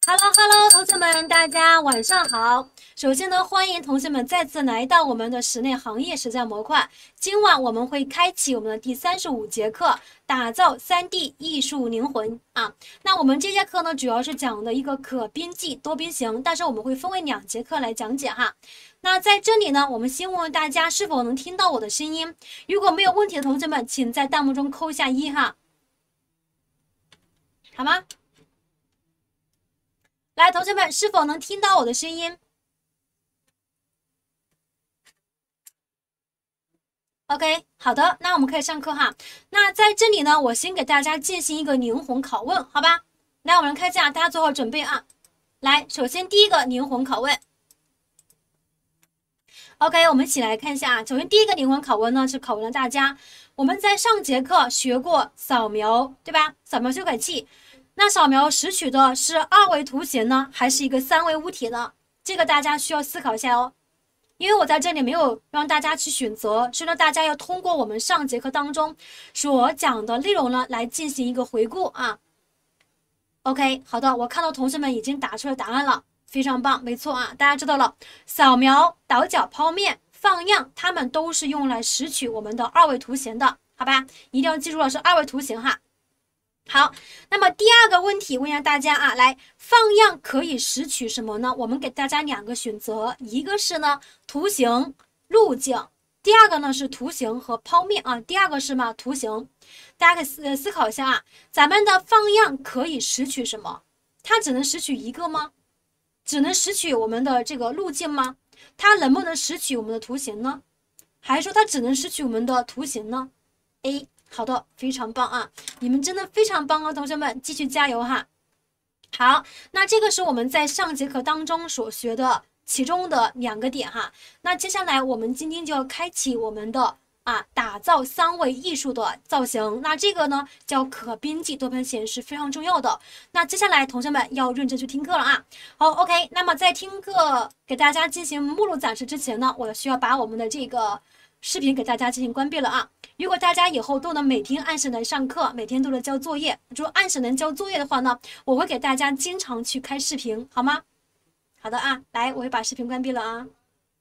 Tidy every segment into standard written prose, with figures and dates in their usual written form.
Hello，同学们，大家晚上好。首先呢，欢迎同学们再次来到我们的室内行业实战模块。今晚我们会开启我们的第35节课，打造 3D 艺术灵魂啊。那我们这节课呢，主要是讲的一个可边际多边形，但是我们会分为2节课来讲解哈。那在这里呢，我们先问问大家是否能听到我的声音。如果没有问题的同学们，请在弹幕中扣下1哈，好吗？来，同学们，是否能听到我的声音 ？OK， 好的，那我们可以上课哈。那在这里呢，我先给大家进行一个灵魂拷问，好吧？来，我们看一下，大家做好准备啊。来，首先第一个灵魂拷问。OK， 我们一起来看一下啊。首先第一个灵魂拷问呢，是拷问了大家，我们在上节课学过扫描，对吧？扫描修改器。那扫描拾取的是2维图形呢，还是一个3维物体呢？这个大家需要思考一下哦。因为我在这里没有让大家去选择，是让大家要通过我们上节课当中所讲的内容呢，来进行一个回顾啊。OK， 好的，我看到同学们已经打出了答案了，非常棒，没错啊，大家知道了，扫描、倒角剖面、放样，它们都是用来拾取我们的2维图形的，好吧？一定要记住了，是2维图形哈。好，那么第二个问题问一下大家啊，来，放样可以拾取什么呢？我们给大家2个选择，一个是呢图形、路径，第二个呢是图形和剖面啊。第二个是什么？图形。大家可以思考一下啊，咱们的放样可以拾取什么？它只能拾取一个吗？只能拾取我们的这个路径吗？它能不能拾取我们的图形呢？还是说它只能拾取我们的图形呢 ？A。好的，非常棒啊！你们真的非常棒啊，同学们，继续加油哈！好，那这个是我们在上节课当中所学的其中的2个点哈。那接下来我们今天就要开启我们的打造3维艺术的造型。那这个呢叫可边际多边形，是非常重要的。那接下来同学们要认真去听课了啊！好 ，OK， 那么在听课给大家进行目录展示之前呢，我需要把我们的这个视频给大家进行关闭了啊！如果大家以后都能每天按时来上课，每天都能交作业，就按时能交作业的话呢，我会给大家经常去开视频，好吗？好的啊，来，我会把视频关闭了啊。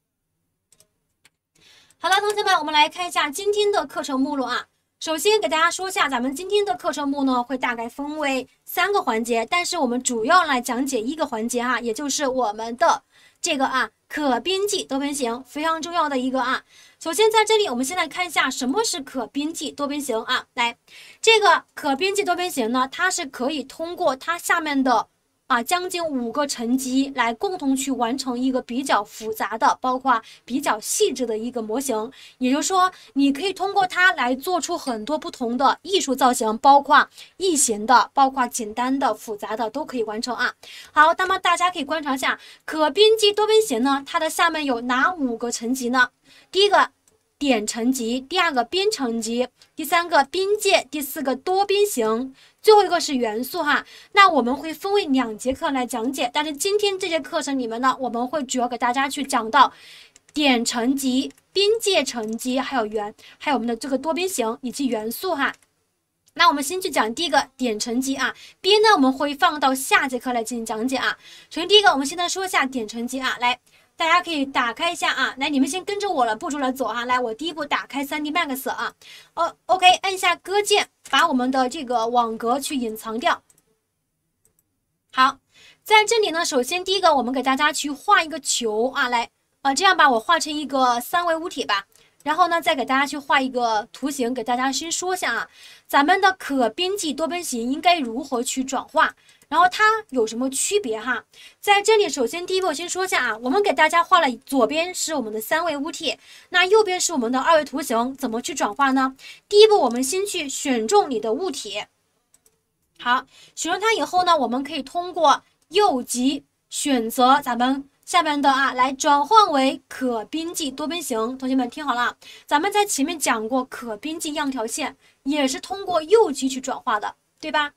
好了，同学们，我们来看一下今天的课程目录啊。首先给大家说一下，咱们今天的课程目呢会大概分为3个环节，但是我们主要来讲解1个环节哈，也就是我们的这个可边际多边形，非常重要的一个啊。首先在这里，我们先来看一下什么是可边际多边形啊。来，这个可边际多边形呢，它是可以通过它下面的将近5个层级来共同去完成一个比较复杂的，包括比较细致的一个模型。也就是说，你可以通过它来做出很多不同的艺术造型，包括异形的，包括简单的、复杂的都可以完成啊。好，那么大家可以观察一下，可边际多边形呢，它的下面有哪5个层级呢？第一个点层级，第2个边层级，第3个边界，第4个多边形，最后一个是元素哈。那我们会分为2节课来讲解，但是今天这节课程里面呢，我们会主要给大家去讲到点层级、边界层级，还有我们的这个多边形以及元素哈。那我们先去讲第一个点层级啊，边呢我们会放到下节课来进行讲解啊。首先第一个，我们现在说一下点层级啊，来。大家可以打开一下啊，来，你们先跟着我的步骤来走哈。来，我第一步打开 3D Max 啊，OK， 按下搁键，把我们的这个网格去隐藏掉。好，在这里呢，首先第一个，我们给大家去画一个球啊，来，这样吧，我画成一个3维物体吧。然后呢，再给大家去画一个图形，给大家先说一下啊，咱们的可边际多边形应该如何去转化。然后它有什么区别哈？在这里，首先第一步我先说一下啊，我们给大家画了左边是我们的3维物体，那右边是我们的2维图形，怎么去转化呢？第一步，我们先去选中你的物体，好，选中它以后呢，我们可以通过右击选择咱们下面的来转换为可边际多边形。同学们听好了，咱们在前面讲过可边际样条线也是通过右击去转化的，对吧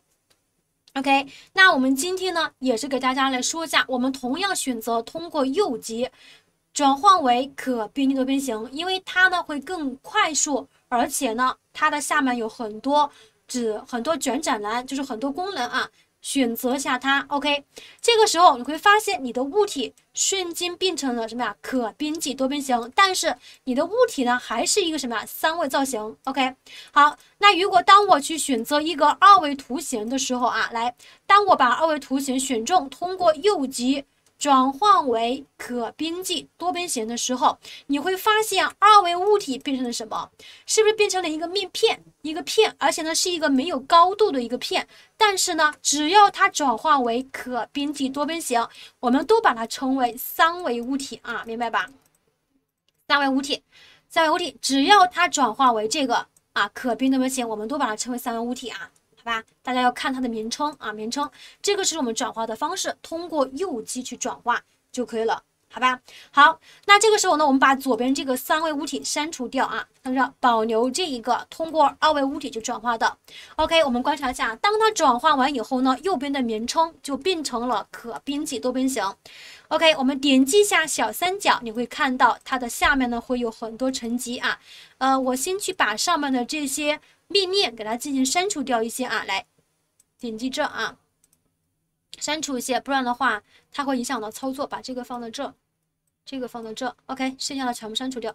？OK， 那我们今天呢，也是给大家来说一下，我们同样选择通过右击转换为可边际多边形，因为它呢会更快速，而且呢，它的下面有很多卷展栏，就是很多功能啊， 选择下它 ，OK， 这个时候你会发现你的物体瞬间变成了什么呀？可边际多边形，但是你的物体呢还是一个什么呀？三维造型 ，OK。好，那如果当我去选择一个二维图形的时候啊，来，当我把二维图形选中，通过右击转换为可边际多边形的时候，你会发现二维物体变成了什么？是不是变成了一个面片，一个片，而且呢是一个没有高度的一个片？但是呢，只要它转化为可边际多边形，我们都把它称为三维物体啊，明白吧？三维物体，三维物体，只要它转化为这个啊可边多边形，我们都把它称为三维物体啊。好吧，大家要看它的名称啊，名称，这个是我们转化的方式，通过右击去转化就可以了，好吧？好，那这个时候呢，我们把左边这个三维物体删除掉啊，看着保留这一个通过二维物体去转化的。OK， 我们观察一下，当它转化完以后呢，右边的名称就变成了可边际多边形。OK， 我们点击一下小三角，你会看到它的下面呢会有很多层级啊。我先去把上面的这些页面给它进行删除掉一些啊，来点击这啊，删除一些，不然的话它会影响到操作。把这个放到这，这个放到这 ，OK， 剩下的全部删除掉。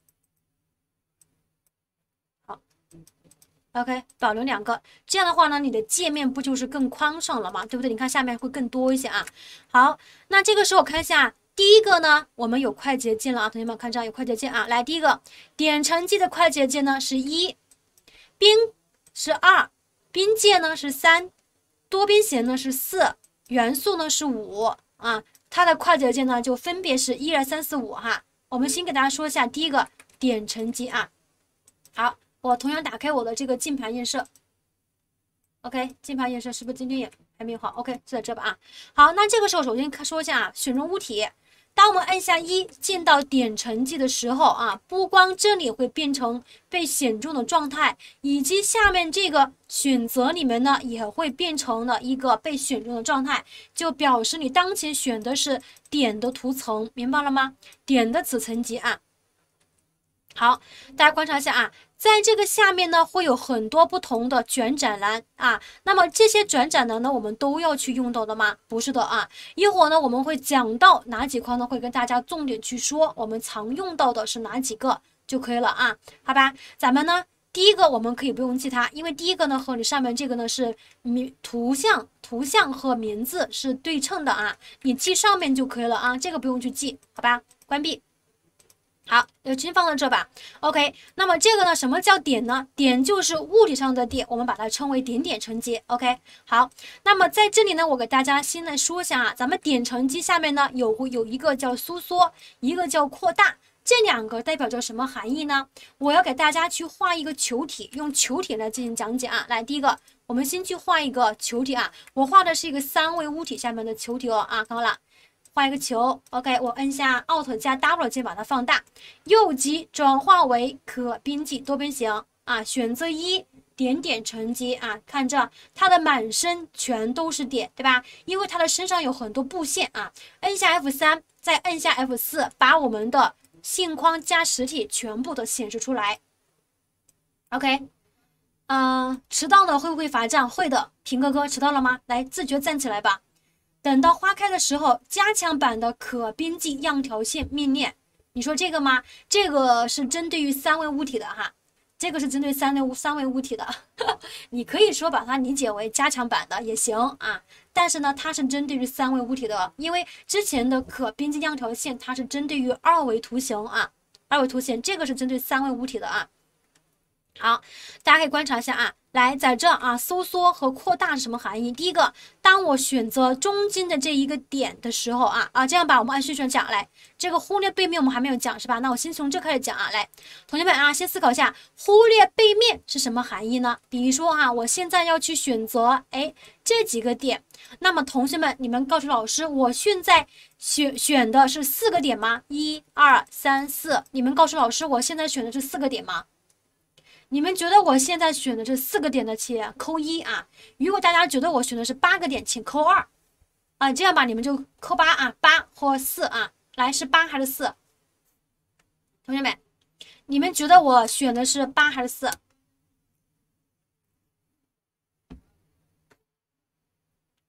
好 ，OK， 保留两个，这样的话呢，你的界面不就是更宽敞了吗？对不对？你看下面会更多一些啊。好，那这个时候看一下。第一个呢，我们有快捷键了啊，同学们看这儿有快捷键啊。来，第一个点成绩的快捷键呢是1，边是2，边界呢是3，多边形呢是4，元素呢是5啊。它的快捷键呢就分别是1、2、3、4、5哈。我们先给大家说一下第一个点成绩啊。好，我同样打开我的这个键盘映射。OK， 键盘映射是不是今天也还没有好 ？OK， 就在这吧啊。好，那这个时候首先说一下啊，选中物体。当我们按下1见到点成绩的时候啊，不光这里会变成被选中的状态，以及下面这个选择里面呢也会变成了一个被选中的状态，就表示你当前选的是点的图层，明白了吗？点的子层级啊。好，大家观察一下啊，在这个下面呢会有很多不同的转展栏啊，那么这些转展栏呢我们都要去用到的吗？不是的啊，一会儿呢我们会讲到哪几块呢，会跟大家重点去说，我们常用到的是哪几个就可以了啊，好吧？咱们呢第一个我们可以不用记它，因为第一个呢和你上面这个呢是图像和名字是对称的啊，你记上面就可以了啊，这个不用去记，好吧？关闭。好，就先放到这吧。OK， 那么这个呢，什么叫点呢？点就是物体上的点，我们把它称为点点成绩。OK， 好，那么在这里呢，我给大家先来说一下啊，咱们点成绩下面呢有一个叫收缩，一个叫扩大，这两个代表着什么含义呢？我要给大家去画一个球体，用球体来进行讲解啊。来，第一个，我们先去画一个球体啊，我画的是一个三维物体下面的球体哦啊，看好了。画一个球 ，OK， 我摁下 Alt 加 W 键把它放大，右击转化为可边际多边形啊，选择1点点成绩啊，看这它的满身全都是点，对吧？因为它的身上有很多布线啊，摁下 F3，再摁下 F4，把我们的线框加实体全部的显示出来。OK， 迟到了会不会罚站？会的，平哥哥迟到了吗？来，自觉站起来吧。等到花开的时候，加强版的可边际样条线命令，你说这个吗？这个是针对于三维物体的哈，这个是针对三维物体的，你可以说把它理解为加强版的也行啊。但是呢，它是针对于三维物体的，因为之前的可边际样条线它是针对于二维图形啊，二维图形这个是针对三维物体的啊。好，大家可以观察一下啊。来，在这啊，收缩和扩大是什么含义？第一个，当我选择中间的这一个点的时候啊，这样吧，我们按顺序讲。来，这个忽略背面我们还没有讲是吧？那我先从这开始讲啊。来，同学们啊，先思考一下，忽略背面是什么含义呢？比如说啊，我现在要去选择这几个点，那么同学们，你们告诉老师，我现在选的是4个点吗？1、2、3、4，你们告诉老师，我现在选的是4个点吗？你们觉得我现在选的这4个点的，请扣1啊。如果大家觉得我选的是8个点，请扣2啊。这样吧，你们就扣8啊，8或4啊。来，是8还是4？同学们，你们觉得我选的是8还是4？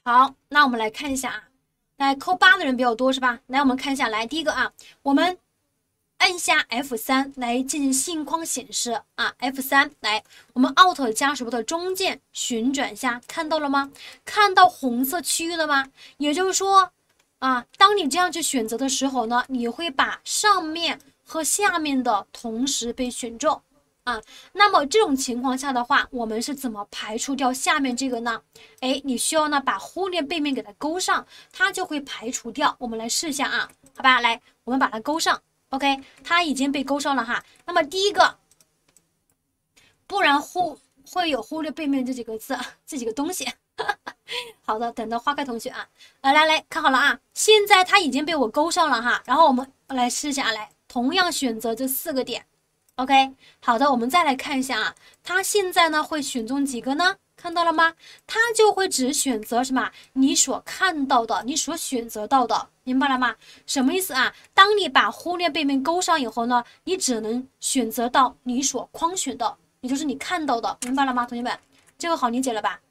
好，那我们来看一下啊，来扣8的人比较多是吧？来，我们看一下，来第一个啊，我们按下 F3 来进行信框显示啊 ，F3 来，我们 Alt 加鼠标的中键旋转一下，看到了吗？看到红色区域了吗？也就是说啊，当你这样去选择的时候呢，你会把上面和下面的同时被选中。啊，那么这种情况下的话，我们是怎么排除掉下面这个呢？哎，你需要呢把忽略背面给它勾上，它就会排除掉。我们来试一下啊，好吧，来，我们把它勾上 ，OK， 它已经被勾上了哈。那么第一个，不然会有忽略背面这几个字，这几个东西。好的，等到花开同学啊，来看好了啊，现在它已经被我勾上了哈。然后我们来试一下，来，同样选择这4个点。OK， 好的，我们再来看一下啊，它现在呢会选中几个呢？看到了吗？它就会只选择什么？你所看到的，你所选择到的，明白了吗？什么意思啊？当你把忽略背面勾上以后呢，你只能选择到你所框选的，也就是你看到的，明白了吗，同学们？这个好理解了吧？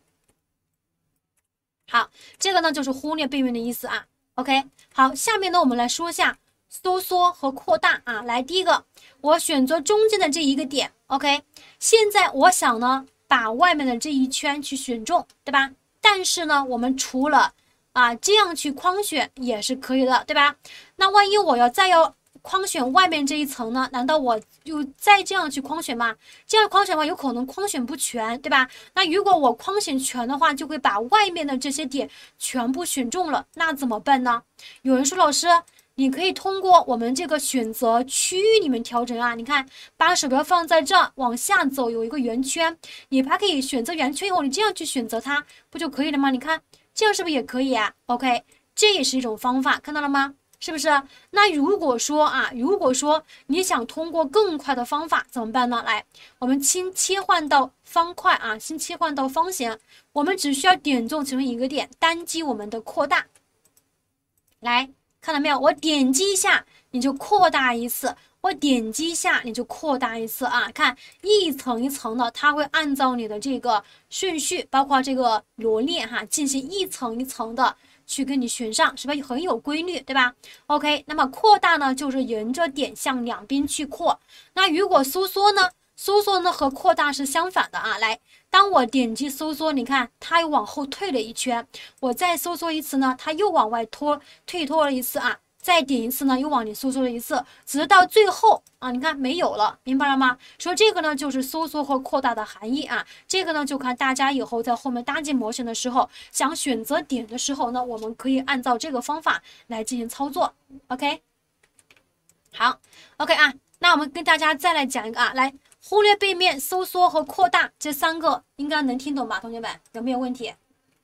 好，这个呢就是忽略背面的意思啊。OK， 好，下面呢我们来说一下收缩和扩大啊。来，第一个，我选择中间的这一个点 ，OK。现在我想呢，把外面的这一圈去选中，对吧？但是呢，我们除了这样去框选也是可以的，对吧？那万一我再要框选外面这一层呢？难道我就再这样去框选吗？这样框选的话，有可能框选不全，对吧？那如果我框选全的话，就会把外面的这些点全部选中了，那怎么办呢？有人说，老师，你可以通过我们这个选择区域里面调整啊。你看，把鼠标放在这，往下走有一个圆圈，你还可以选择圆圈以后，你这样去选择它，不就可以了吗？你看，这样是不是也可以啊 ？OK， 这也是一种方法，看到了吗？是不是？那如果说你想通过更快的方法怎么办呢？来，我们先切换到方块啊，先切换到方形，我们只需要点中其中一个点，单击我们的扩大。来，看到没有？我点击一下，你就扩大一次；我点击一下，你就扩大一次啊！看一层一层的，它会按照你的这个顺序，包括这个罗列哈，进行一层一层的。去给你选上，是吧？很有规律，对吧 ？OK， 那么扩大呢，就是沿着点向两边去扩。那如果收缩呢？收缩呢和扩大是相反的啊。来，当我点击收缩，你看它又往后退了一圈。我再收缩一次呢，它又往外退脱了一次啊。再点一次呢，又往里收缩了一次，直到最后啊，你看没有了，明白了吗？说这个呢就是收缩和扩大的含义啊。这个呢就看大家以后在后面搭建模型的时候，想选择点的时候呢，我们可以按照这个方法来进行操作。OK， 好 ，OK 啊，那我们跟大家再来讲一个啊，来忽略背面、收缩和扩大这3个，应该能听懂吧？同学们有没有问题？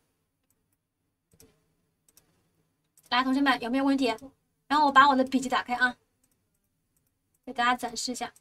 来，同学们有没有问题？然后我把我的笔记打开啊，给大家展示一下。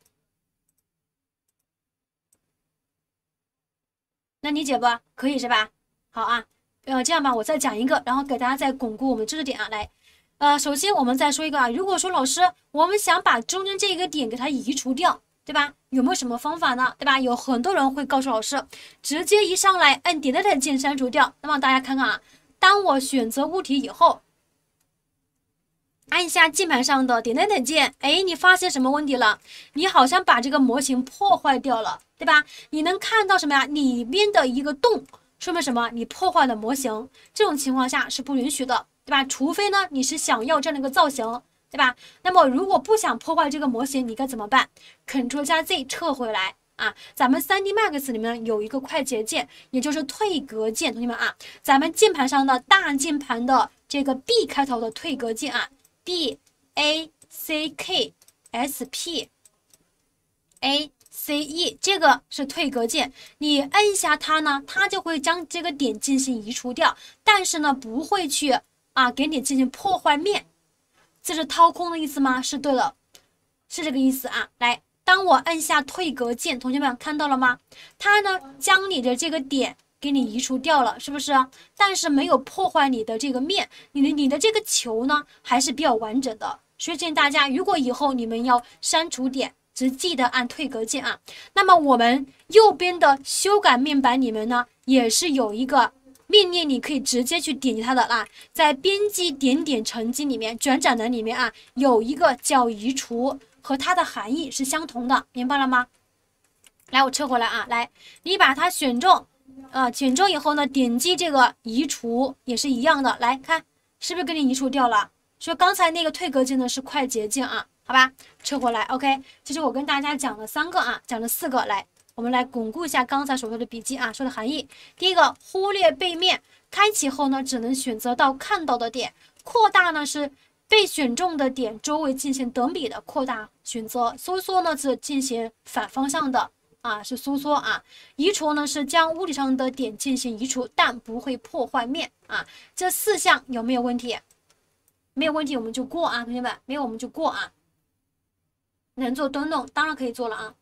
那理解不？可以是吧？好啊，这样吧，我再讲一个，然后给大家再巩固我们知识点啊。来，首先我们再说一个啊，如果说老师我们想把中间这一个点给它移除掉，对吧？有没有什么方法呢？对吧？有很多人会告诉老师，直接一上来按Delete键删除掉。那么大家看看啊，当我选择物体以后。按下键盘上的Delete键，哎，你发现什么问题了？你好像把这个模型破坏掉了，对吧？你能看到什么呀？里面的一个洞，说明什么？你破坏了模型，这种情况下是不允许的，对吧？除非呢，你是想要这样的一个造型，对吧？那么如果不想破坏这个模型，你该怎么办 ？Ctrl 加 Z 撤回来啊！咱们 3D Max 里面有一个快捷键，也就是退格键，同学们啊，咱们键盘上的大键盘的这个 B 开头的退格键啊。BACKSPACE 这个是退格键，你摁下它呢，它就会将这个点进行移除掉，但是呢不会去给你进行破坏面，这是掏空的意思吗？是对的，是这个意思啊。来，当我摁下退格键，同学们看到了吗？它呢将你的这个点给你移除掉了，是不是？但是没有破坏你的这个面，你的这个球呢还是比较完整的。所以建议大家，如果以后你们要删除点，只记得按退格键啊。那么我们右边的修改面板里面呢，也是有一个命令你可以直接去点击它的啊，在编辑点点成绩里面转转栏里面啊，有一个叫移除，和它的含义是相同的，明白了吗？来，我撤回来啊，来，你把它选中，选中以后呢，点击这个移除也是一样的，来看是不是给你移除掉了？说刚才那个退格键呢是快捷键啊，好吧，撤回来 ，OK， 这是我跟大家讲的3个啊，讲了4个，来，我们来巩固一下刚才所说的笔记啊，说的含义。第一个，忽略背面，开启后呢，只能选择到看到的点，扩大呢是被选中的点周围进行等比的扩大选择，收缩呢是进行反方向的。啊，是收缩啊，移除呢是将物体上的点进行移除，但不会破坏面啊。这4项有没有问题？没有问题我们就过啊，同学们，没有我们就过啊。能做蹲动，当然可以做了啊，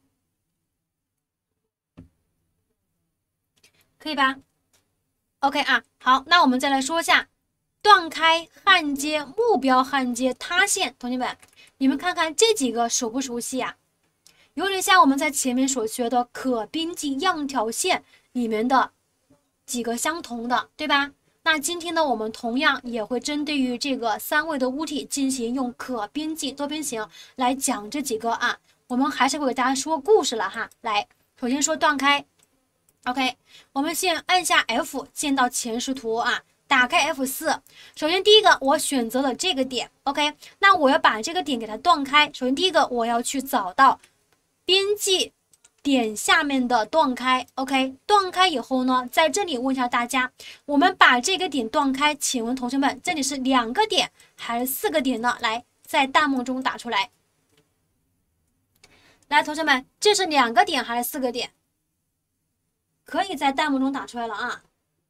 可以吧 ？OK 啊，好，那我们再来说一下断开、焊接、目标焊接、塌陷，同学们，你们看看这几个熟不熟悉啊？有点像我们在前面所学的可边际样条线里面的几个相同的，对吧？那今天呢，我们同样也会针对于这个3维的物体进行用可边际多边形来讲这几个啊。我们还是会给大家说故事了哈。来，首先说断开 ，OK， 我们先按下 F 见到前视图啊。打开 F4， 首先第一个我选择了这个点 ，OK， 那我要把这个点给它断开。首先第一个我要去找到边际点下面的断开 ，OK， 断开以后呢，在这里问一下大家，我们把这个点断开，请问同学们，这里是2个点还是4个点呢？来，在弹幕中打出来。来，同学们，这是2个点还是4个点？可以在弹幕中打出来了啊。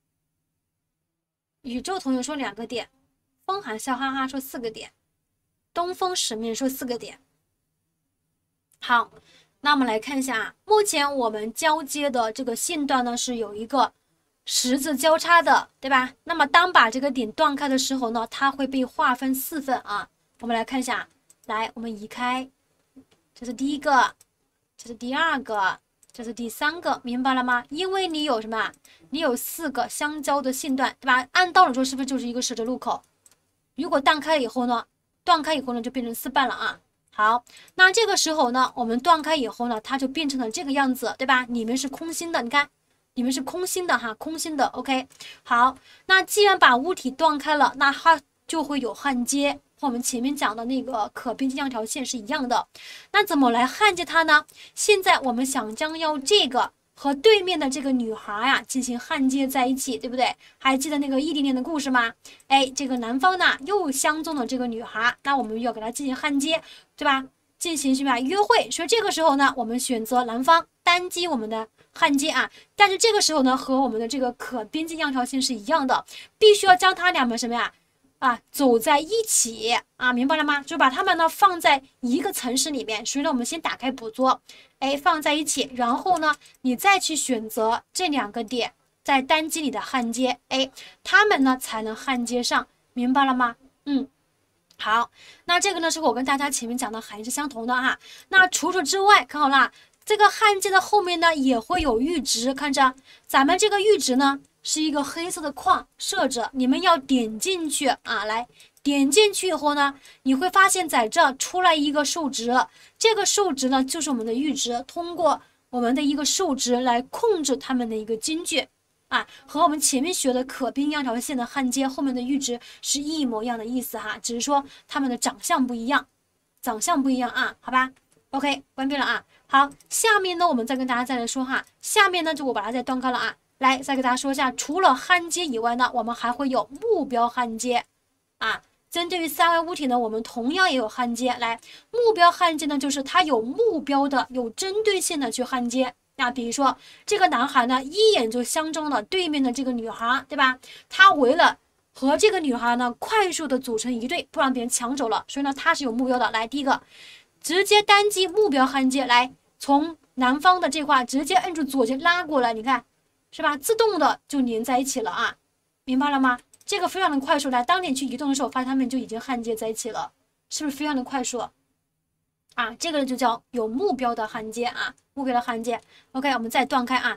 宇宙同学说2个点，风寒笑哈哈说4个点，东风使命说4个点。好。那我们来看一下啊，目前我们交接的这个线段呢是有一个十字交叉的，对吧？那么当把这个点断开的时候呢，它会被划分4份啊。我们来看一下，来，我们移开，这是第一个，这是第2个，这是第3个，明白了吗？因为你有什么？你有4个相交的线段，对吧？按道理说是不是就是一个十字路口？如果断开以后呢，就变成4瓣了啊。好，那这个时候呢，我们断开以后呢，它就变成了这个样子，对吧？里面是空心的，你看，里面是空心的哈，空心的。OK， 好，那既然把物体断开了，那它就会有焊接，和我们前面讲的那个可边际样条线是一样的。那怎么来焊接它呢？现在我们想将要这个和对面的这个女孩呀进行焊接在一起，对不对？还记得那个异地恋的故事吗？哎，这个男方呢又相中了这个女孩，那我们要给她进行焊接，对吧？进行什么约会？所以这个时候呢，我们选择男方单击我们的焊接啊。但是这个时候呢，和我们的这个可边际样条线是一样的，必须要将它俩们什么呀？走在一起啊，明白了吗？就把它们呢放在一个层次里面。所以呢，我们先打开捕捉，哎，放在一起，然后呢，你再去选择这2个点，在单击里的焊接，哎，它们呢才能焊接上，明白了吗？好，那这个呢是我跟大家前面讲的含义是相同的哈。那除此之外，看好了，这个焊接的后面呢也会有阈值，看着咱们这个阈值呢是一个黑色的框设置，你们要点进去啊，来点进去以后呢，你会发现在这出来一个数值，这个数值呢就是我们的阈值，通过我们的一个数值来控制它们的一个间距。和我们前面学的可边样条线的焊接后面的阈值是一模一样的意思哈，只是说它们的长相不一样，啊，好吧 ？OK， 关闭了啊。好，下面呢我们再跟大家再来说哈，下面呢就我把它再断开了啊，来再给大家说一下，除了焊接以外呢，我们还会有目标焊接啊。针对于3维物体呢，我们同样也有焊接。来，目标焊接呢，就是它有目标的、有针对性的去焊接。那比如说这个男孩呢，一眼就相中了对面的这个女孩，对吧？他为了和这个女孩呢快速的组成一对，不让别人抢走了，所以呢他是有目标的。来，第一个直接单击目标焊接，来从男方的这块直接摁住左键拉过来，你看是吧？自动的就连在一起了啊，明白了吗？这个非常的快速。来，当你去移动的时候，发现他们就已经焊接在一起了，是不是非常的快速？这个就叫有目标的焊接啊，目标的焊接。OK， 我们再断开啊，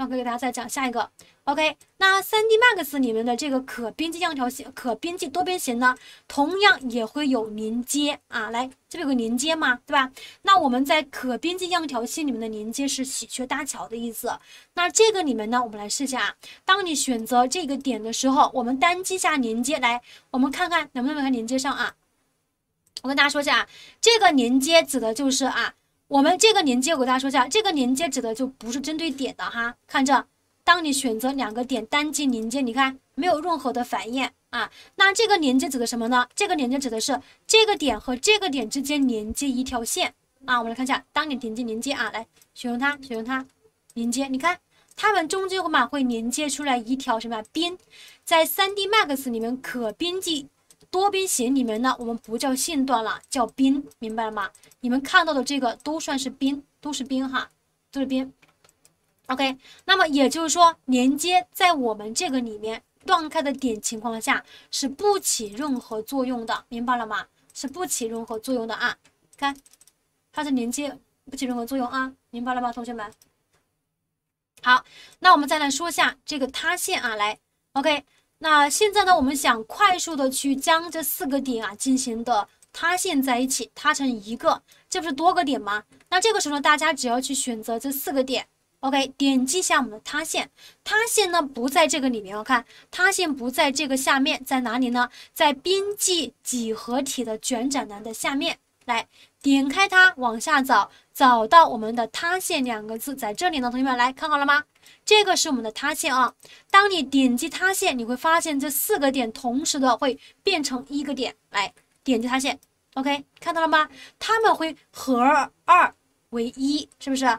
然后给大家再讲下一个。OK， 那 3D Max 里面的这个可边际样条形、可边际多边形呢，同样也会有连接啊。来，这边有个连接嘛，对吧？那我们在可边际样条形里面的连接是喜鹊搭桥的意思。那这个里面呢，我们来试一下啊。当你选择这个点的时候，我们单击下连接，来，我们看看能不能把它连接上啊。我跟大家说一下啊，这个连接指的就是啊，我们这个连接我给大家说一下，这个连接指的就不是针对点的哈，看这。当你选择2个点单击连接，你看没有任何的反应啊。那这个连接指的什么呢？这个连接指的是这个点和这个点之间连接一条线啊。我们来看一下，当你点击连接啊，来选用它连接，你看它们中间会连接出来一条什么边。在 3D Max 里面可边际多边形里面呢，我们不叫线段了，叫边，明白了吗？你们看到的这个都算是边，都是边哈，都是边。OK， 那么也就是说，连接在我们这个里面断开的点情况下是不起任何作用的，明白了吗？是不起任何作用的啊。看，它的连接不起任何作用啊，明白了吗，同学们？好，那我们再来说一下这个塌陷啊，来 ，OK， 那现在呢，我们想快速的去将这4个点啊进行的塌陷在一起，塌成一个，这不是多个点吗？那这个时候呢，大家只要去选择这4个点。OK， 点击一下我们的塌陷，塌陷呢不在这个里面，我看塌陷不在这个下面，在哪里呢？在边际几何体的卷展栏的下面，来点开它，往下找，找到我们的塌陷2个字，在这里呢，同学们来看好了吗？这个是我们的塌陷啊。当你点击塌陷，你会发现这4个点同时的会变成1个点，来点击塌陷 ，OK， 看到了吗？它们会合2为1，是不是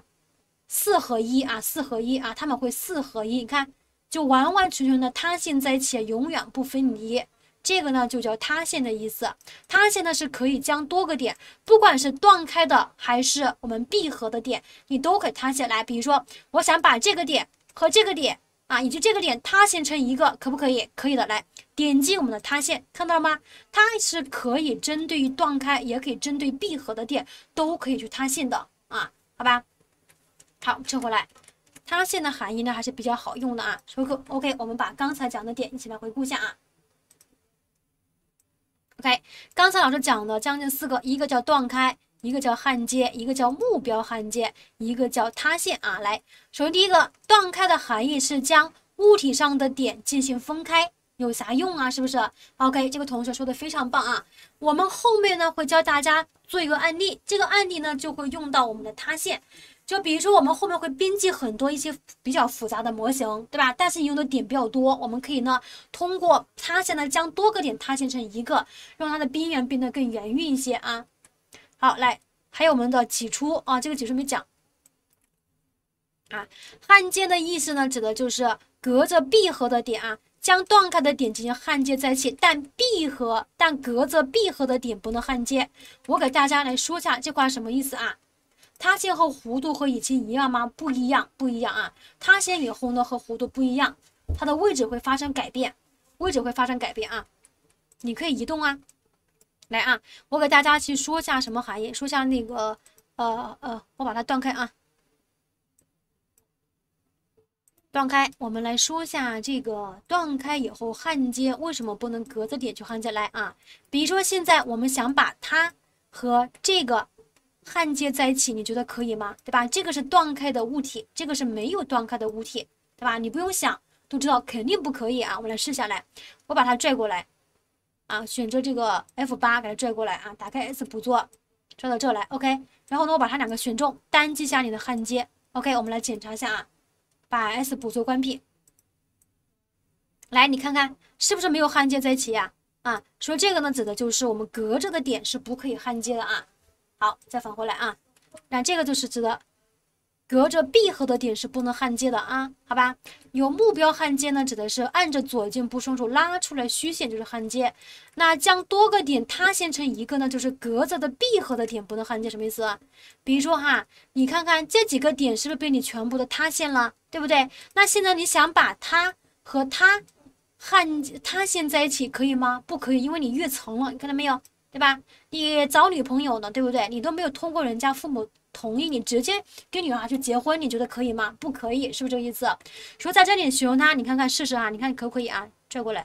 ？4合1啊，4合1啊，他们会4合1，你看，就完完全全的塌陷在一起，永远不分离。这个呢就叫塌陷的意思。塌陷呢是可以将多个点，不管是断开的还是我们闭合的点，你都可以塌陷来。比如说，我想把这个点和这个点啊，以及这个点塌陷成一个，可不可以？可以的，来点击我们的塌陷，看到了吗？它是可以针对于断开，也可以针对闭合的点，都可以去塌陷的啊，好吧？好，撤回来，塌陷的含义呢还是比较好用的啊。OK， 我们把刚才讲的点一起来回顾一下啊。OK， 刚才老师讲的将近4个，一个叫断开，一个叫焊接，一个叫目标焊接，一个叫塌陷啊。来，首先第一个断开的含义是将物体上的点进行分开，有啥用啊？是不是 ？OK， 这个同学说的非常棒啊。我们后面呢会教大家做一个案例，这个案例呢就会用到我们的塌陷。就比如说，我们后面会编辑很多一些比较复杂的模型，对吧？但是你用的点比较多，我们可以呢通过塌陷呢将多个点塌陷成一个，让它的边缘变得更圆润一些啊。好，来，还有我们的挤出啊，这个挤出没讲啊。焊接的意思呢，指的就是隔着闭合的点啊，将断开的点进行焊接在一起，但隔着闭合的点不能焊接。我给大家来说一下这块什么意思啊？塌陷和弧度和以前一样吗？不一样，不一样啊！塌陷以后呢，和弧度不一样，它的位置会发生改变，啊！你可以移动啊。来啊，我给大家去说一下什么含义，说一下那个我把它断开啊，断开。我们来说一下这个断开以后焊接为什么不能隔着点去焊接来啊？比如说现在我们想把它和这个焊接在一起，你觉得可以吗？对吧？这个是断开的物体，这个是没有断开的物体，对吧？你不用想，都知道肯定不可以啊！我来试下来，我把它拽过来啊，选择这个 F8 给它拽过来啊，打开 S 捕捉，拽到这来 ，OK。然后呢，我把它2个选中，单击下你的焊接 ，OK。我们来检查一下啊，把 S 捕捉关闭，来你看看是不是没有焊接在一起呀？啊，说这个呢，指的就是我们隔着的点是不可以焊接的啊。好，再返回来啊，那这个就是指的隔着闭合的点是不能焊接的啊，好吧？有目标焊接呢，指的是按着左键部双手拉出来虚线就是焊接。那将多个点塌陷成一个呢，就是隔着的闭合的点不能焊接，什么意思啊？比如说哈，你看看这几个点是不是被你全部的塌陷了，对不对？那现在你想把它和它塌陷在一起，可以吗？不可以，因为你越层了，你看到没有？对吧？你找女朋友呢，对不对？你都没有通过人家父母同意，你直接跟女孩去结婚，你觉得可以吗？不可以，是不是这个意思？说在这里形容它，你看看试试啊，你看可不可以啊？拽过来，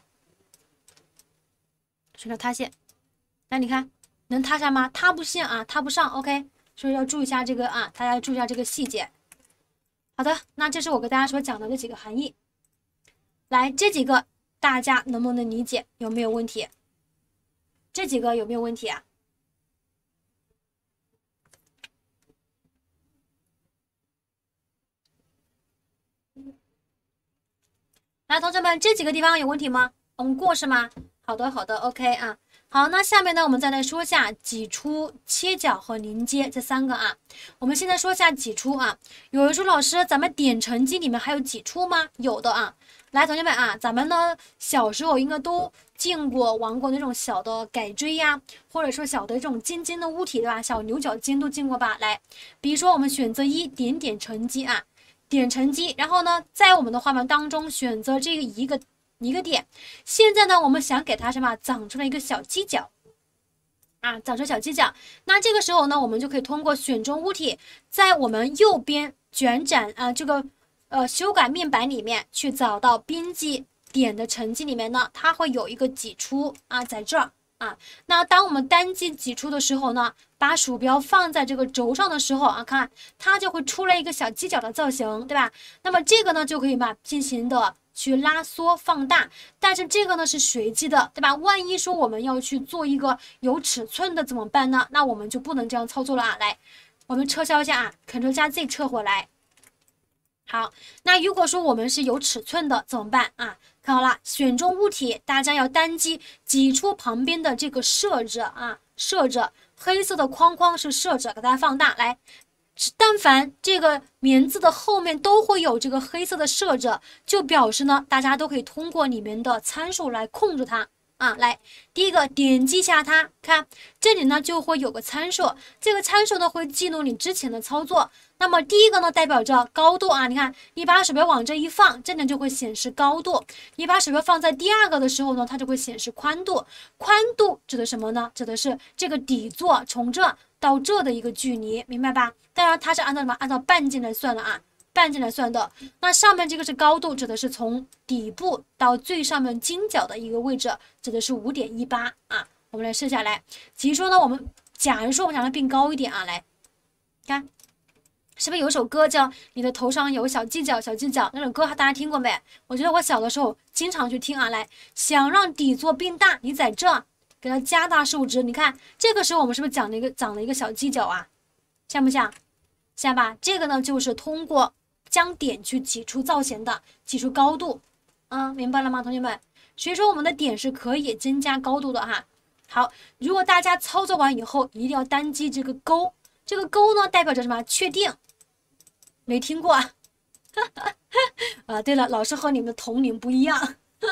选择塌陷，那你看能塌下吗？塌不陷啊，塌不上。OK， 所以要注意一下这个啊，大家要注意一下这个细节。好的，那这是我给大家所讲的这几个含义。来，这几个大家能不能理解？有没有问题？这几个有没有问题啊？来，同学们，这几个地方有问题吗？我们过是吗？好的，好的 ，OK 啊。好，那下面呢，我们再来说一下挤出、切角和临接这三个啊。我们现在说一下挤出啊。有人说老师，咱们点成绩里面还有挤出吗？有的啊。来，同学们啊，咱们呢小时候应该都见过、玩过那种小的改锥呀，或者说小的这种尖尖的物体，对吧？小牛角尖都见过吧？来，比如说我们选择一，点点成绩啊。点成绩，然后呢，在我们的画面当中选择这个一个点。现在呢，我们想给它什么？长出了一个小犄角啊，长出小犄角。那这个时候呢，我们就可以通过选中物体，在我们右边卷展啊这个修改面板里面去找到编辑点的成绩里面呢，它会有一个挤出啊，在这儿。啊，那当我们单击挤出的时候呢，把鼠标放在这个轴上的时候啊，看它就会出来一个小犄角的造型，对吧？那么这个呢就可以嘛进行的去拉缩放大，但是这个呢是随机的，对吧？万一说我们要去做一个有尺寸的怎么办呢？那我们就不能这样操作了啊！来，我们撤销一下啊，Ctrl 加 Z 撤回来。好，那如果说我们是有尺寸的怎么办啊？看好了，选中物体，大家要单击挤出旁边的这个设置啊，设置黑色的框框是设置，给大家放大来。但凡这个名字的后面都会有这个黑色的设置，就表示呢，大家都可以通过里面的参数来控制它。啊，来，第一个点击一下它，看这里呢就会有个参数，这个参数呢会记录你之前的操作。那么第一个呢代表着高度啊，你看你把鼠标往这一放，这里就会显示高度。你把鼠标放在第二个的时候呢，它就会显示宽度。宽度指的什么呢？指的是这个底座从这到这的一个距离，明白吧？当然它是按照什么？按照半径来算的啊。半径来算的，那上面这个是高度，指的是从底部到最上面尖角的一个位置，指的是5.18啊。我们来试下来，其实说呢，我们假如说我们想让它变高一点啊，来看，是不是有首歌叫《你的头上有小犄角小犄角》那首歌，大家听过没？我觉得我小的时候经常去听啊。来，想让底座变大，你在这给它加大数值，你看这个时候我们是不是长了一个小犄角啊？像不像？像吧？这个呢就是通过将点去挤出造型的，挤出高度，明白了吗，同学们？所以说我们的点是可以增加高度的哈。好，如果大家操作完以后，一定要单击这个勾，这个勾呢代表着什么？确定。没听过啊？对了，老师和你们的同龄不一样，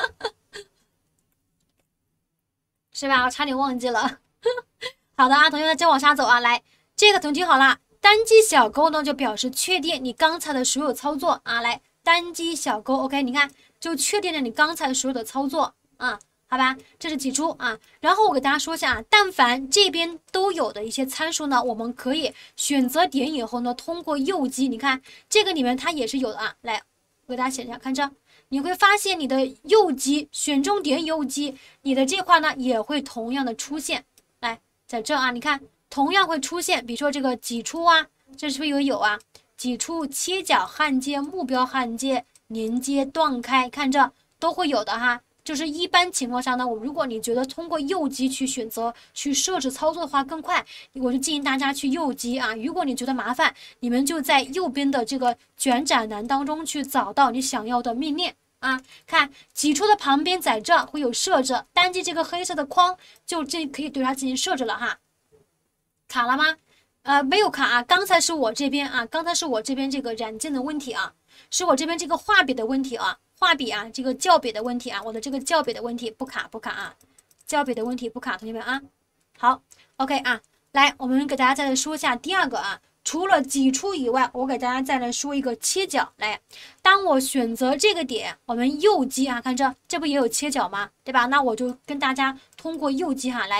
是吧？我差点忘记了。好的啊，同学们再往下走啊，来，这个同学听好了。单击小勾呢，就表示确定你刚才的所有操作啊。来，单击小勾 ，OK， 你看就确定了你刚才所有的操作啊，好吧？这是挤出啊。然后我给大家说一下啊，但凡这边都有的一些参数呢，我们可以选择点以后呢，通过右击，你看这个里面它也是有的啊。来，我给大家写一下，看这，你会发现你的右击选中点右击，你的这块呢也会同样的出现。来，在这啊，你看。同样会出现，比如说这个挤出啊，这是不是有啊？挤出、切角、焊接、目标焊接、连接、断开，看这都会有的哈。就是一般情况下呢，如果你觉得通过右击去选择去设置操作的话更快，我就建议大家去右击啊。如果你觉得麻烦，你们就在右边的这个卷展栏当中去找到你想要的命令啊。看挤出的旁边在这会有设置，单击这个黑色的框，就这可以对它进行设置了哈。卡了吗？没有卡啊，刚才是我这边啊，刚才是我这边这个软件的问题啊，是我这边这个画笔的问题啊，画笔啊，这个校笔的问题啊，我的这个校笔的问题不卡啊，校笔的问题不卡，同学们啊，好 ，OK 啊，来，我们给大家再来说一下第二个啊，除了挤出以外，我给大家再来说一个切角，来，当我选择这个点，我们右击啊，看这不也有切角吗？对吧？那我就跟大家通过右击哈来。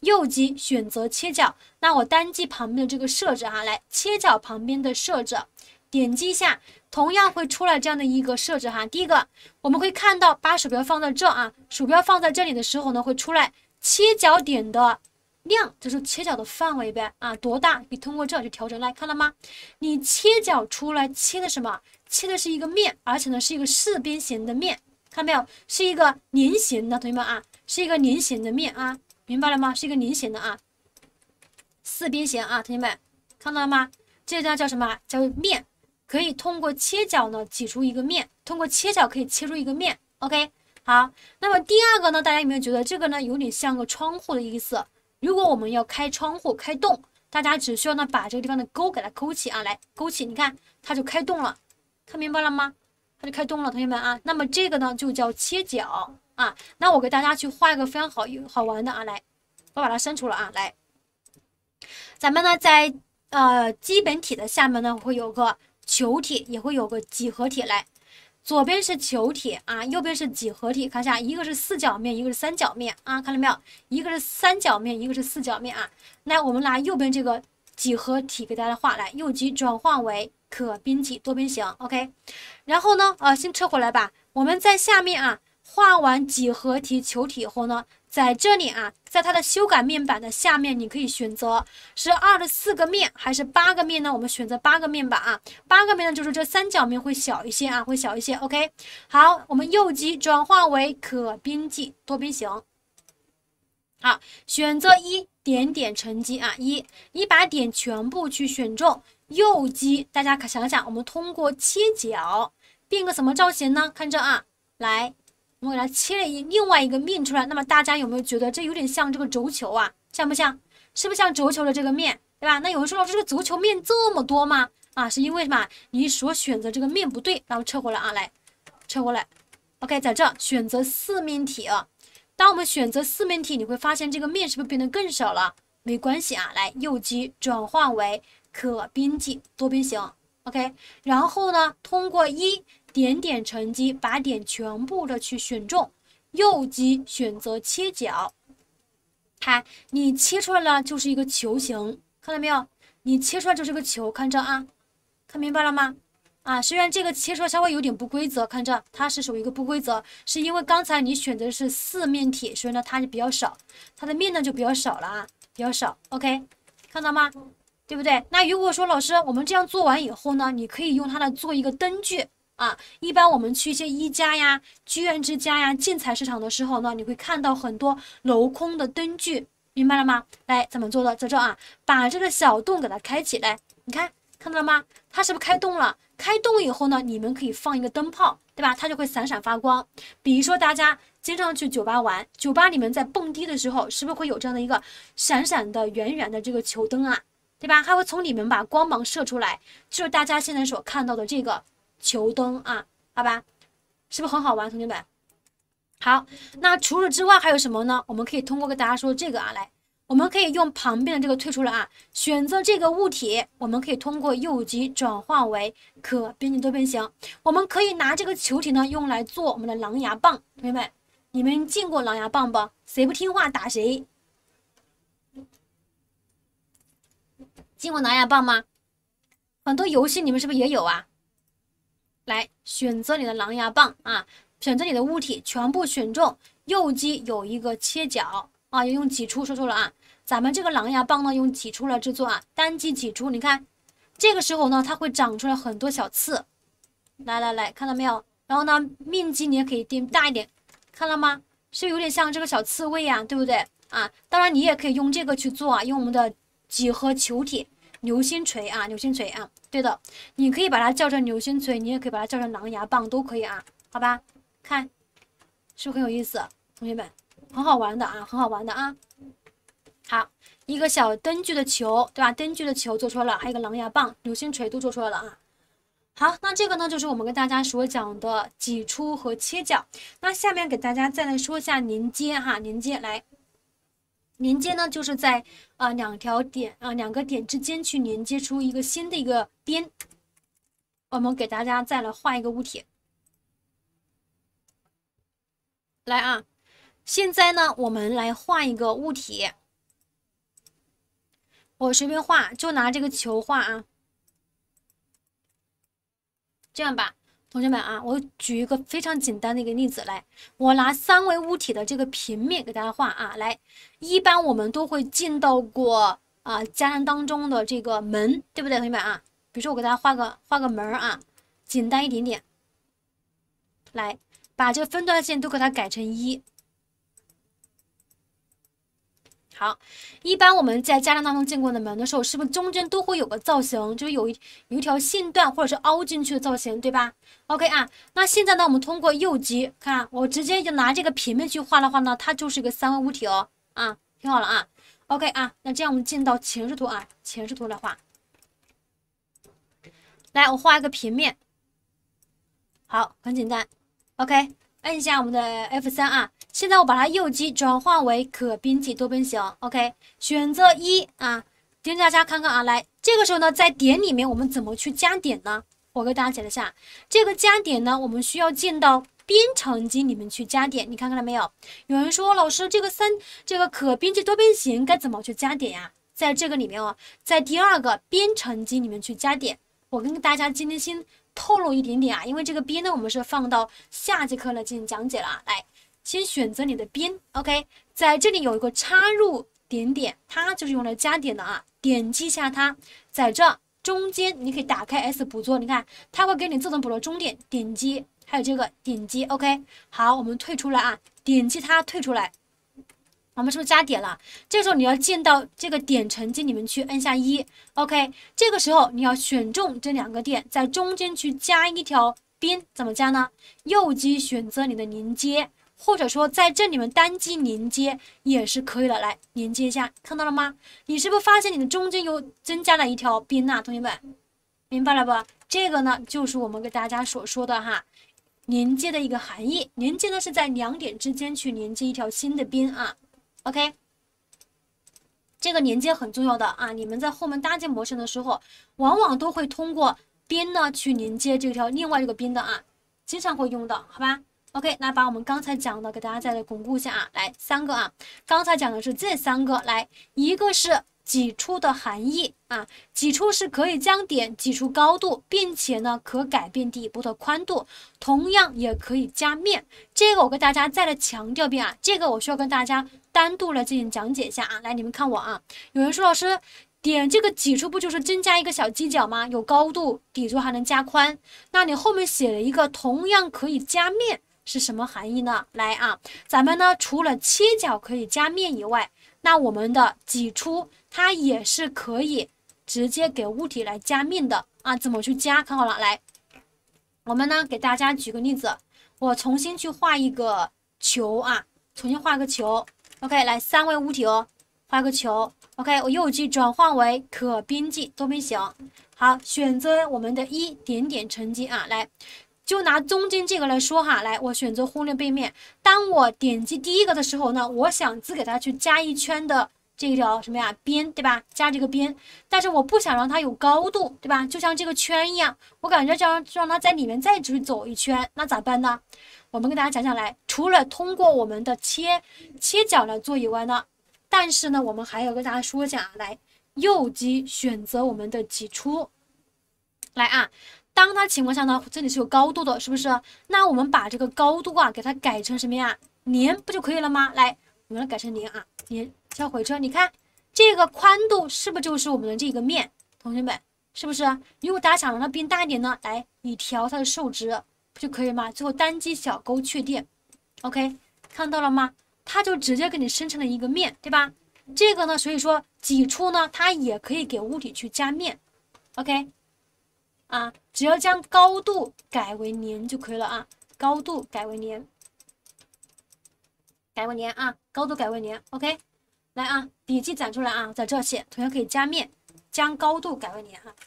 右击选择切角，那我单击旁边的这个设置哈，来切角旁边的设置，点击一下，同样会出来这样的一个设置哈。第一个，我们会看到把鼠标放在这啊，鼠标放在这里的时候呢，会出来切角点的量，就是切角的范围呗啊，多大？你通过这去调整，来看了吗？你切角出来切的什么？切的是一个面，而且呢是一个四边形的面，看到没有？是一个菱形的，同学们啊，是一个菱形的面啊，明白了吗？是一个菱形的啊，四边形啊，同学们看到了吗？这叫什么？叫面。可以通过切角呢挤出一个面，通过切角可以切出一个面。OK， 好，那么第二个呢，大家有没有觉得这个呢有点像个窗户的意思？如果我们要开窗户开洞，大家只需要呢把这个地方的钩给它勾起啊，来勾起，你看它就开洞了，看明白了吗？它就开洞了，同学们啊，那么这个呢就叫切角啊。那我给大家去画一个非常好玩的啊，来，我把它删除了啊，来，咱们呢在基本体的下面呢会有个球体，也会有个几何体，来，左边是球体啊，右边是几何体，看一下，一个是四角面，一个是三角面啊，看到没有？一个是三角面，一个是四角面啊。那我们拿右边这个几何体给大家画，来，右击转换为可编辑多边形 ，OK。然后呢，先撤回来吧。我们在下面啊画完几何体、球体以后呢，在这里啊，在它的修改面板的下面，你可以选择是24个面还是8个面呢？我们选择8个面吧啊，8个面呢就是这三角面会小一些啊，会小一些。OK， 好，我们右击转换为可编辑多边形。好，选择点点乘积啊，你把点全部去选中，右击，大家可想想，我们通过切角变个什么造型呢？看这啊，来。我们给它切了另外一个面出来，那么大家有没有觉得这有点像这个轴球啊？像不像？是不是像轴球的这个面，对吧？那有人说老师，这个轴球面这么多吗？啊，是因为什么？你所选择这个面不对，然后撤回来啊，来，撤回来。OK， 在这选择四面体啊。当我们选择四面体，你会发现这个面是不是变得更小了？没关系啊，来右击转换为可编辑多边形。OK， 然后呢，通过点点乘积，把点全部的去选中，右击选择切角，看你切出来了就是一个球形，看到没有？你切出来就是个球，看着啊，看明白了吗？啊，虽然这个切出来稍微有点不规则，看着它是属于一个不规则，是因为刚才你选择的是四面体，所以呢它就比较少，它的面呢就比较少了啊，比较少。OK， 看到吗？对不对？那如果说老师我们这样做完以后呢，你可以用它来做一个灯具。啊，一般我们去一些一家呀、居园之家呀、建材市场的时候呢，你会看到很多镂空的灯具，明白了吗？来，怎么做的？在这啊，把这个小洞给它开起来，你看到了吗？它是不是开洞了？开洞以后呢，你们可以放一个灯泡，对吧？它就会闪闪发光。比如说大家经常去酒吧玩，酒吧里面在蹦迪的时候，是不是会有这样的一个闪闪的、圆圆的这个球灯啊？对吧？它会从里面把光芒射出来，就是大家现在所看到的这个。球灯啊，好吧，是不是很好玩，同学们？好，那除此之外还有什么呢？我们可以通过跟大家说这个啊，来，我们可以用旁边的这个退出了啊，选择这个物体，我们可以通过右击转换为可编辑多边形。我们可以拿这个球体呢用来做我们的狼牙棒，同学们，你们见过狼牙棒不？谁不听话打谁？见过狼牙棒吗？很多游戏你们是不是也有啊？来选择你的狼牙棒啊，选择你的物体，全部选中，右击有一个切角啊，要用挤出，说错了啊。咱们这个狼牙棒呢，用挤出来制作啊，单击挤出，你看，这个时候呢，它会长出来很多小刺。来，看到没有？然后呢，面积你也可以定大一点，看到吗？是有点像这个小刺猬呀，对不对啊？当然你也可以用这个去做啊，用我们的几何球体。流星锤啊，流星锤啊，对的，你可以把它叫成流星锤，你也可以把它叫成狼牙棒，都可以啊，好吧？看，是不是很有意思，同学们，很好玩的啊，很好玩的啊。好，一个小灯具的球，对吧？灯具的球做出来了，还有一个狼牙棒、流星锤都做出来了啊。好，那这个呢，就是我们跟大家所讲的挤出和切角。那下面给大家再来说一下连接哈，连接来。连接呢，就是在两个点之间去连接出一个新的一个边。我们给大家再来画一个物体，来啊！现在呢，我们来画一个物体。 我随便画，就拿这个球画啊。这样吧，同学们啊，我举一个非常简单的一个例子来，我拿三维物体的这个平面给大家画啊。来，一般我们都会见到过家长当中的这个门，对不对，同学们啊？比如说我给大家画个门啊，简单一点点。来，把这个分段线都给它改成1。好，一般我们在家长当中见过的门的时候，是不是中间都会有个造型，就是有一条线段或者是凹进去的造型，对吧 ？OK 啊，那现在呢，我们通过右击，看我直接就拿这个平面去画的话呢，它就是一个三维物体哦，啊，听好了啊 ，OK 啊，那这样我们进到前视图啊，前视图来画，来我画一个平面，好，很简单 ，OK， 按一下我们的 F3啊。现在我把它右击转换为可边际多边形 ，OK， 选择1啊，点大家看看啊，来，这个时候呢，在点里面我们怎么去加点呢？我给大家解释一下，这个加点呢，我们需要进到边长机里面去加点，你看看了没有？有人说老师，这个可边际多边形该怎么去加点呀？在这个里面哦，在第2个边长机里面去加点。我跟大家今天先透露一点点啊，因为这个边呢，我们是放到下节课来进行讲解了啊，来。先选择你的边 ，OK， 在这里有一个插入点点，它就是用来加点的啊。点击一下它，在这中间你可以打开 S 捕捉，你看它会给你自动捕捉终点，点击，还有这个点击 ，OK。好，我们退出来啊，点击它退出来，我们是不是加点了？这个时候你要进到这个点成绩里面去，按下1，OK。这个时候你要选中这2个点，在中间去加一条边，怎么加呢？右击选择你的连接。或者说在这里面单击连接也是可以的，来连接一下，看到了吗？你是不是发现你的中间又增加了一条边呐？同学们，明白了不？这个呢就是我们给大家所说的哈，连接的一个含义。连接呢是在2点之间去连接一条新的边啊。OK， 这个连接很重要的啊，你们在后面搭建模型的时候，往往都会通过边呢去连接这条另外一个边的啊，经常会用到，好吧？OK， 那把我们刚才讲的给大家再来巩固一下啊，来3个啊，刚才讲的是这3个，来一个是挤出的含义啊，挤出是可以将点挤出高度，并且呢可改变底部的宽度，同样也可以加面。这个我跟大家再来强调一遍啊，这个我需要跟大家单独来进行讲解一下啊，来你们看我啊，有人说老师。点这个挤出不就是增加一个小犄角吗？有高度，底座还能加宽。那你后面写了一个同样可以加面。是什么含义呢？来啊，咱们呢除了切角可以加面以外，那我们的挤出它也是可以直接给物体来加面的啊。怎么去加？看好了，来，我们呢给大家举个例子，我重新去画一个球啊，重新画个球。OK， 来三维物体哦，画个球。OK， 我右击转换为可边际多边形。好，选择我们的1点点乘积啊，来。就拿中间这个来说哈，来，我选择忽略背面。当我点击第一个的时候呢，我想只给它去加一圈的这条什么呀边，对吧？加这个边，但是我不想让它有高度，对吧？就像这个圈一样，我感觉让它在里面再去走一圈，那咋办呢？我们跟大家讲讲来，除了通过我们的切角来做以外呢，但是呢，我们还要跟大家说一下，来，右击选择我们的挤出，来啊。当它情况下呢，这里是有高度的，是不是？那我们把这个高度啊，给它改成什么呀？连不就可以了吗？来，我们来改成连啊，连敲回车，你看这个宽度是不是就是我们的这个面？同学们，是不是？如果大家想让它变大一点呢，来，你调它的受值不就可以吗？最后单击小勾确定 ，OK， 看到了吗？它就直接给你生成了一个面，对吧？这个呢，所以说挤出呢，它也可以给物体去加面 ，OK。啊，只要将高度改为连就可以了啊，高度改为连，改为连啊，高度改为连 ，OK， 来啊，笔记展出来啊，在这写，同样可以加面，将高度改为连啊。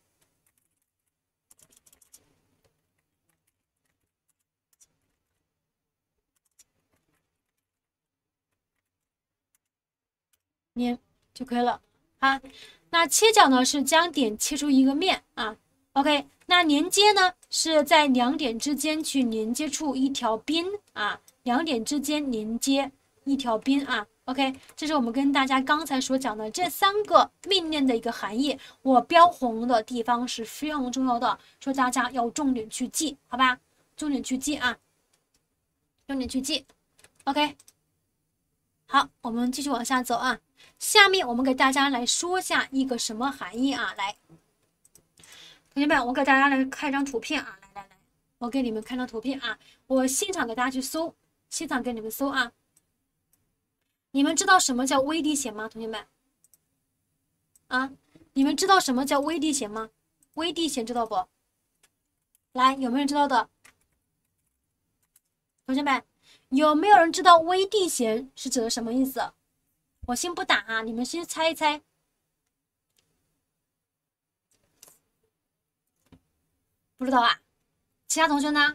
连就可以了啊。那切角呢是将点切出一个面啊。OK， 那连接呢是在2点之间去连接出一条边啊，2点之间连接一条边啊。 OK， 这是我们跟大家刚才所讲的这3个命令的一个含义。我标红的地方是非常重要的，说大家要重点去记，好吧？重点去记啊，重点去记。OK， 好，我们继续往下走啊。下面我们给大家来说下一个什么含义啊？来，同学们，我给大家来看一张图片啊，来，我给你们看张图片啊，我现场给大家去搜，现场给你们搜啊。你们知道什么叫微地弦吗？同学们啊，你们知道什么叫微地弦吗？微地弦知道不？来，有没有人知道的？同学们，有没有人知道微地弦是指的什么意思？我先不打啊，你们先猜一猜。不知道啊？其他同学呢？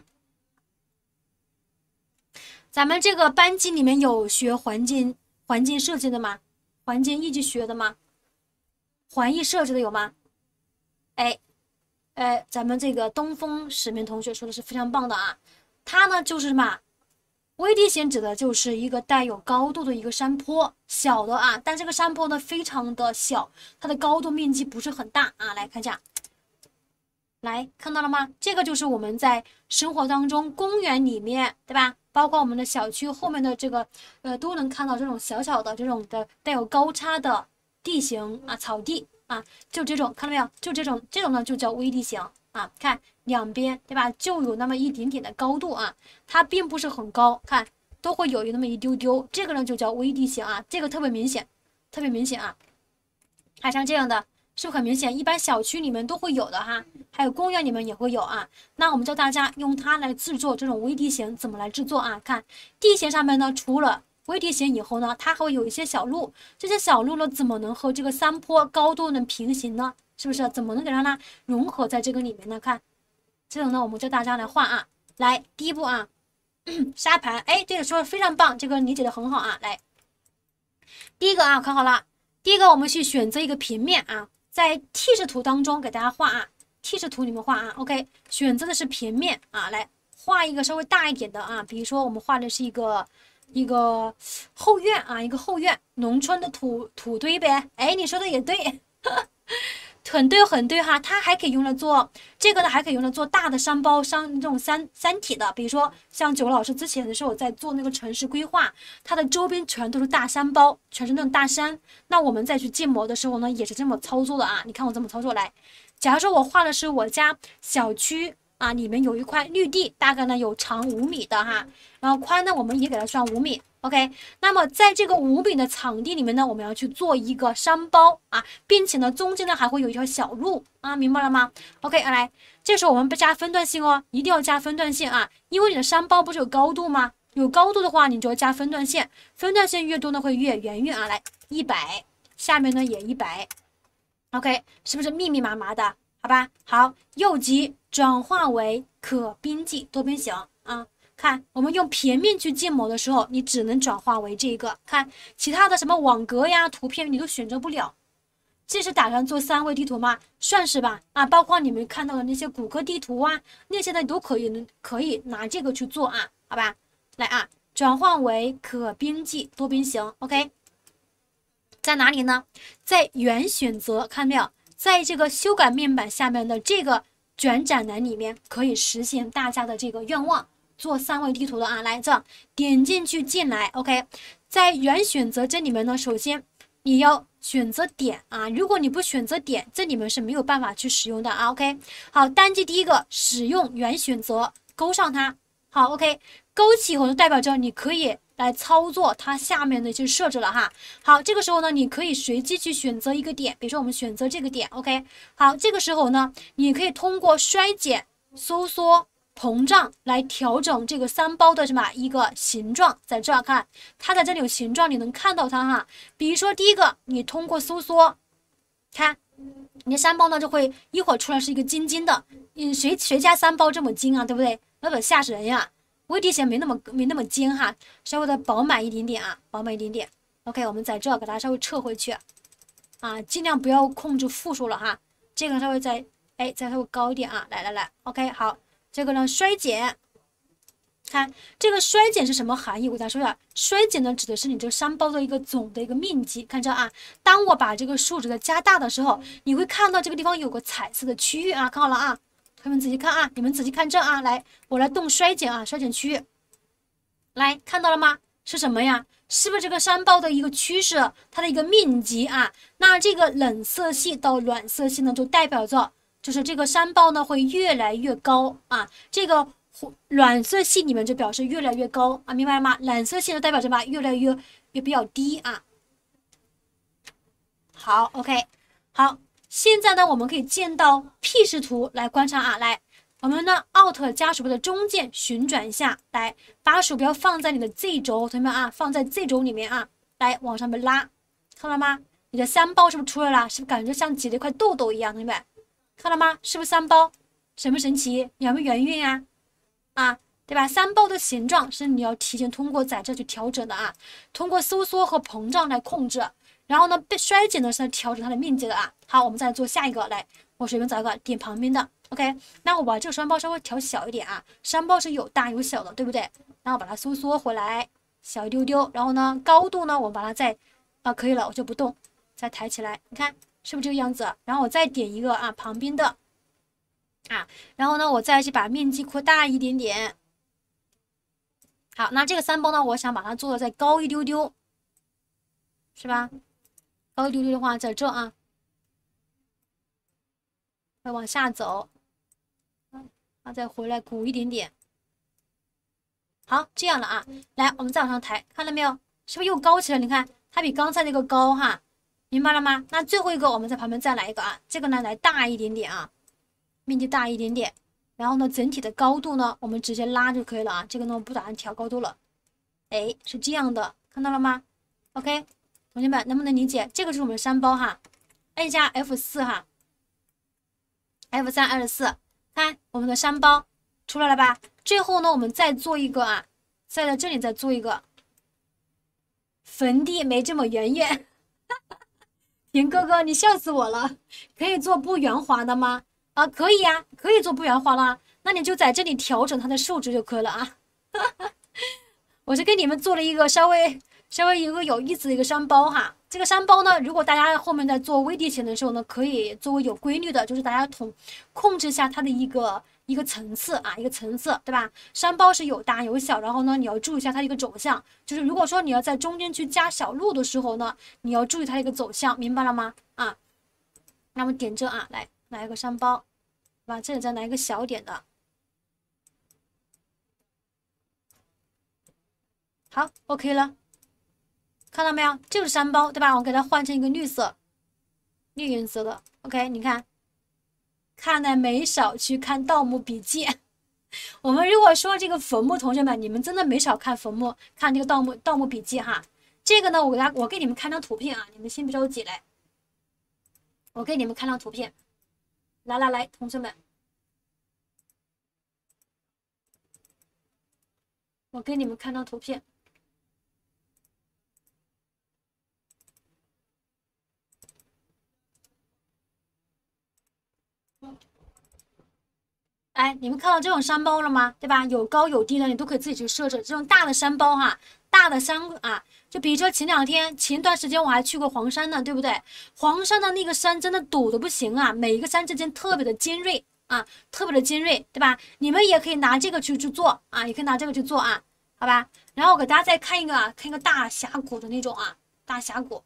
咱们这个班级里面有学环境设计的吗？环境一级学的吗？环艺设置的有吗？咱们这个东风史明同学说的是非常棒的啊。它呢就是什么？微地弦指的就是一个带有高度的一个山坡，小的啊，但这个山坡呢非常的小，它的高度面积不是很大啊。来看一下，来看到了吗？这个就是我们在生活当中，公园里面，对吧？包括我们的小区后面的这个，都能看到这种小小的这种的带有高差的地形啊，草地啊，就这种，看到没有？就这种呢就叫微地形啊。看两边，对吧？就有那么一点点的高度啊，它并不是很高，看都会有那么一丢丢，这个呢就叫微地形啊，这个特别明显，特别明显啊。还像这样的，是不是很明显？一般小区里面都会有的哈，还有公园里面也会有啊。那我们教大家用它来制作这种微地形，怎么来制作啊？看地形上面呢，除了微地形以后呢，它还会有一些小路，这些小路呢，怎么能和这个山坡高度能平行呢？是不是？怎么能给它融合在这个里面呢？看这种呢，我们教大家来画啊。来，第一步啊，沙盘，哎，这个说的非常棒，这个理解的很好啊。来，第一个啊，看好了。第一个，我们去选择一个平面啊，在替视图当中给大家画啊，替视图里面画啊 ，OK， 选择的是平面啊，来画一个稍微大一点的啊，比如说我们画的是一个后院啊，一个后院，农村的土堆呗，哎，你说的也对。很对很对哈，它还可以用来做这个呢，还可以用来做大的山包这种三体的，比如说像九老师之前的时候在做那个城市规划，它的周边全都是大山包，全是那种大山。那我们再去建模的时候呢，也是这么操作的啊。你看我怎么操作来，假如说我画的是我家小区啊，里面有一块绿地，大概呢有长5米的哈，然后宽呢我们也给它算5米。OK， 那么在这个5米的场地里面呢，我们要去做一个山包啊，并且呢，中间呢还会有一条小路啊，明白了吗 ？OK， 来，这时候我们不加分段性哦，一定要加分段线啊，因为你的山包不是有高度吗？有高度的话，你就要加分段线，分段线越多呢，会越圆润啊。来，100，下面呢也100，OK， 是不是密密麻麻的？好吧，好，右极转化为可边际多边形啊。看，我们用平面去建模的时候，你只能转化为这个。看，其他的什么网格呀、图片，你都选择不了。这是打算做3维地图吗？算是吧。啊，包括你们看到的那些谷歌地图啊，那些呢都可以拿这个去做啊，好吧？来啊，转换为可边际多边形。OK， 在哪里呢？在原选择，看到没有？在这个修改面板下面的这个转展栏里面，可以实现大家的这个愿望。做3维地图的啊，来这样点进去进来 ，OK， 在原选择这里面呢，首先你要选择点啊，如果你不选择点，这里面是没有办法去使用的啊 ，OK， 好，单击第一个使用原选择，勾上它，好 ，OK， 勾起以后就代表着你可以来操作它下面的一些设置了哈。好，这个时候呢，你可以随机去选择一个点，比如说我们选择这个点 ，OK， 好，这个时候呢，你可以通过衰减、收缩、膨胀来调整这个3包的什么一个形状，在这儿看，它在这里有形状，你能看到它哈。比如说第一个，你通过收缩，看你的3包呢就会一会儿出来是一个尖尖的，谁家3包这么尖啊，对不对？那得吓死人呀！微地形没那么尖哈，稍微的饱满一点点啊，饱满一点点。OK， 我们在这给它稍微撤回去啊，尽量不要控制负数了哈，这个稍微再稍微高一点啊，来，OK， 好。这个呢，衰减看这个衰减是什么含义？我给大家说一下，衰减呢指的是你这个山包的一个总的一个面积。看这啊，当我把这个数值的加大的时候，你会看到这个地方有个彩色的区域啊，看好了啊，朋友们仔细看啊，你们仔细看这啊，来，我来动衰减啊，衰减区域，来看到了吗？是什么呀？是不是这个山包的一个趋势，它的一个面积啊？那这个冷色系到暖色系呢，就代表着就是这个山包呢会越来越高啊，这个。暖色系里面就表示越来越高啊，明白了吗？蓝色系就代表什么？越来越比较低啊。好 ，OK， 好，现在呢，我们可以见到 P 视图来观察啊，来，我们呢 Alt 加鼠标的中键旋转一下，来把鼠标放在你的 Z 轴，同学们啊，放在 Z 轴里面啊，来往上面拉，看到吗？你的山包是不是出来了？是不是感觉像挤了一块痘痘一样，同学们，看到吗？是不是山包？神不神奇？有没有圆晕啊？啊，对吧？山包的形状是你要提前通过在这去调整的啊，通过收缩和膨胀来控制。然后呢，被衰减呢是来调整它的面积的啊。好，我们再做下一个，来，我随便找一个点旁边的 ，OK。那我把这个山包稍微调小一点啊，山包是有大有小的，对不对？然后把它收缩回来，小一丢丢。然后呢，高度呢，我把它再可以了，我就不动，再抬起来，你看是不是这个样子？然后我再点一个啊，旁边的。啊，然后呢，我再去把面积扩大一点点。好，那这个山包呢，我想把它做的再高一丢丢，是吧？高一丢丢的话，在这啊，再往下走，再回来鼓一点点。好，这样了啊，来，我们再往上抬，看到没有？是不是又高起来？你看，它比刚才那个高哈，明白了吗？那最后一个，我们在旁边再来一个啊，这个呢来大一点点啊。面积大一点点，然后呢，整体的高度呢，我们直接拉就可以了啊。这个呢，我不打算调高度了。哎，是这样的，看到了吗 ？OK， 同学们能不能理解？这个是我们的山包哈，按一下 F4哈，F3、F4，看我们的山包出来了吧？最后呢，我们再做一个啊，在这里再做一个坟地，没这么圆圆。田哥哥，你笑死我了，可以做不圆滑的吗？啊，可以呀，可以做不圆滑啦。那你就在这里调整它的数值就可以了啊。我是给你们做了一个稍微一个有意思的一个山包哈。这个山包呢，如果大家后面在做微地形的时候呢，可以作为有规律的，就是大家控制一下它的一个层次啊，一个层次，对吧？山包是有大有小，然后呢，你要注意一下它的一个走向。就是如果说你要在中间去加小路的时候呢，你要注意它的一个走向，明白了吗？啊，那么点这啊，来一个山包。把这里再来一个小点的，好 ，OK 了，看到没有？这个山包，对吧？我给它换成一个绿颜色的 ，OK， 你看，看来没少去看《盗墓笔记》。我们如果说这个坟墓，同学们，你们真的没少看坟墓，看这个《盗墓笔记》哈。这个呢，我给你们看张图片啊，你们先别着急来，我给你们看张图片。来，同学们，我给你们看张图片。哎，你们看到这种山包了吗？对吧？有高有低的，你都可以自己去设置。这种大的山包哈，大的山啊，就比如说前段时间我还去过黄山呢，对不对？黄山的那个山真的陡的不行啊，每一个山之间特别的尖锐啊，特别的尖锐，对吧？你们也可以拿这个去做啊，也可以拿这个去做啊，好吧？然后我给大家再看一个啊，看一个大峡谷的那种啊，大峡谷，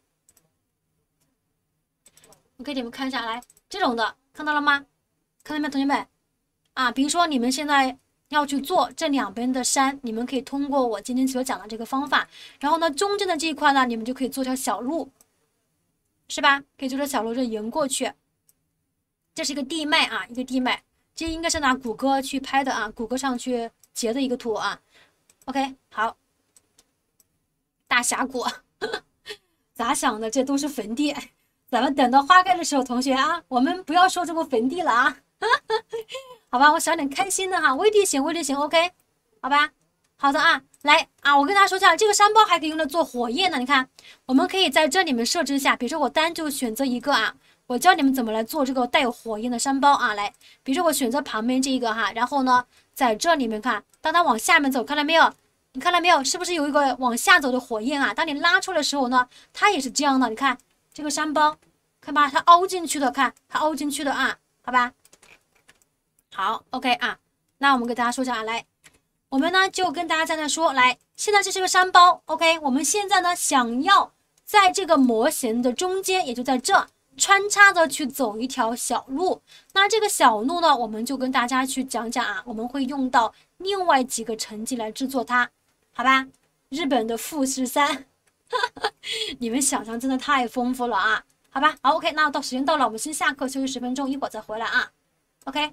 我给你们看一下，来这种的，看到了吗？看到没有，同学们？啊，比如说你们现在要去做这两边的山，你们可以通过我今天所讲的这个方法，然后呢，中间的这一块呢，你们就可以做条小路，是吧？可以做条小路就迎过去。这是一个地脉啊，一个地脉，这应该是拿谷歌去拍的啊，谷歌上去截的一个图啊。OK， 好，大峡谷，咋想的？这都是坟地，咱们等到花开的时候，同学啊，我们不要说这个坟地了啊。好吧，我想点开心的哈，微地形，OK， 好吧，好的啊，来啊，我跟大家说一下，这个山包还可以用来做火焰呢。你看，我们可以在这里面设置一下，比如说我单就选择一个啊，我教你们怎么来做这个带有火焰的山包啊。来，比如说我选择旁边这一个哈，然后呢， 在这里面看，当它往下面走，看到没有？你看到没有？是不是有一个往下走的火焰啊？当你拉出来的时候呢，它也是这样的。你看这个山包，看吧，它凹进去的，看它凹进去的啊，好吧？好 ，OK 啊，那我们给大家说一下啊，来，我们呢就跟大家在那说，来，现在这是个山包 ，OK， 我们现在呢想要在这个模型的中间，也就在这穿插着去走一条小路。那这个小路呢，我们就跟大家去讲讲啊，我们会用到另外几个成绩来制作它，好吧？日本的富士山，你们想象真的太丰富了啊，好吧？好 ，OK， 那到时间到了，我们先下课休息10分钟，一会儿再回来啊 ，OK。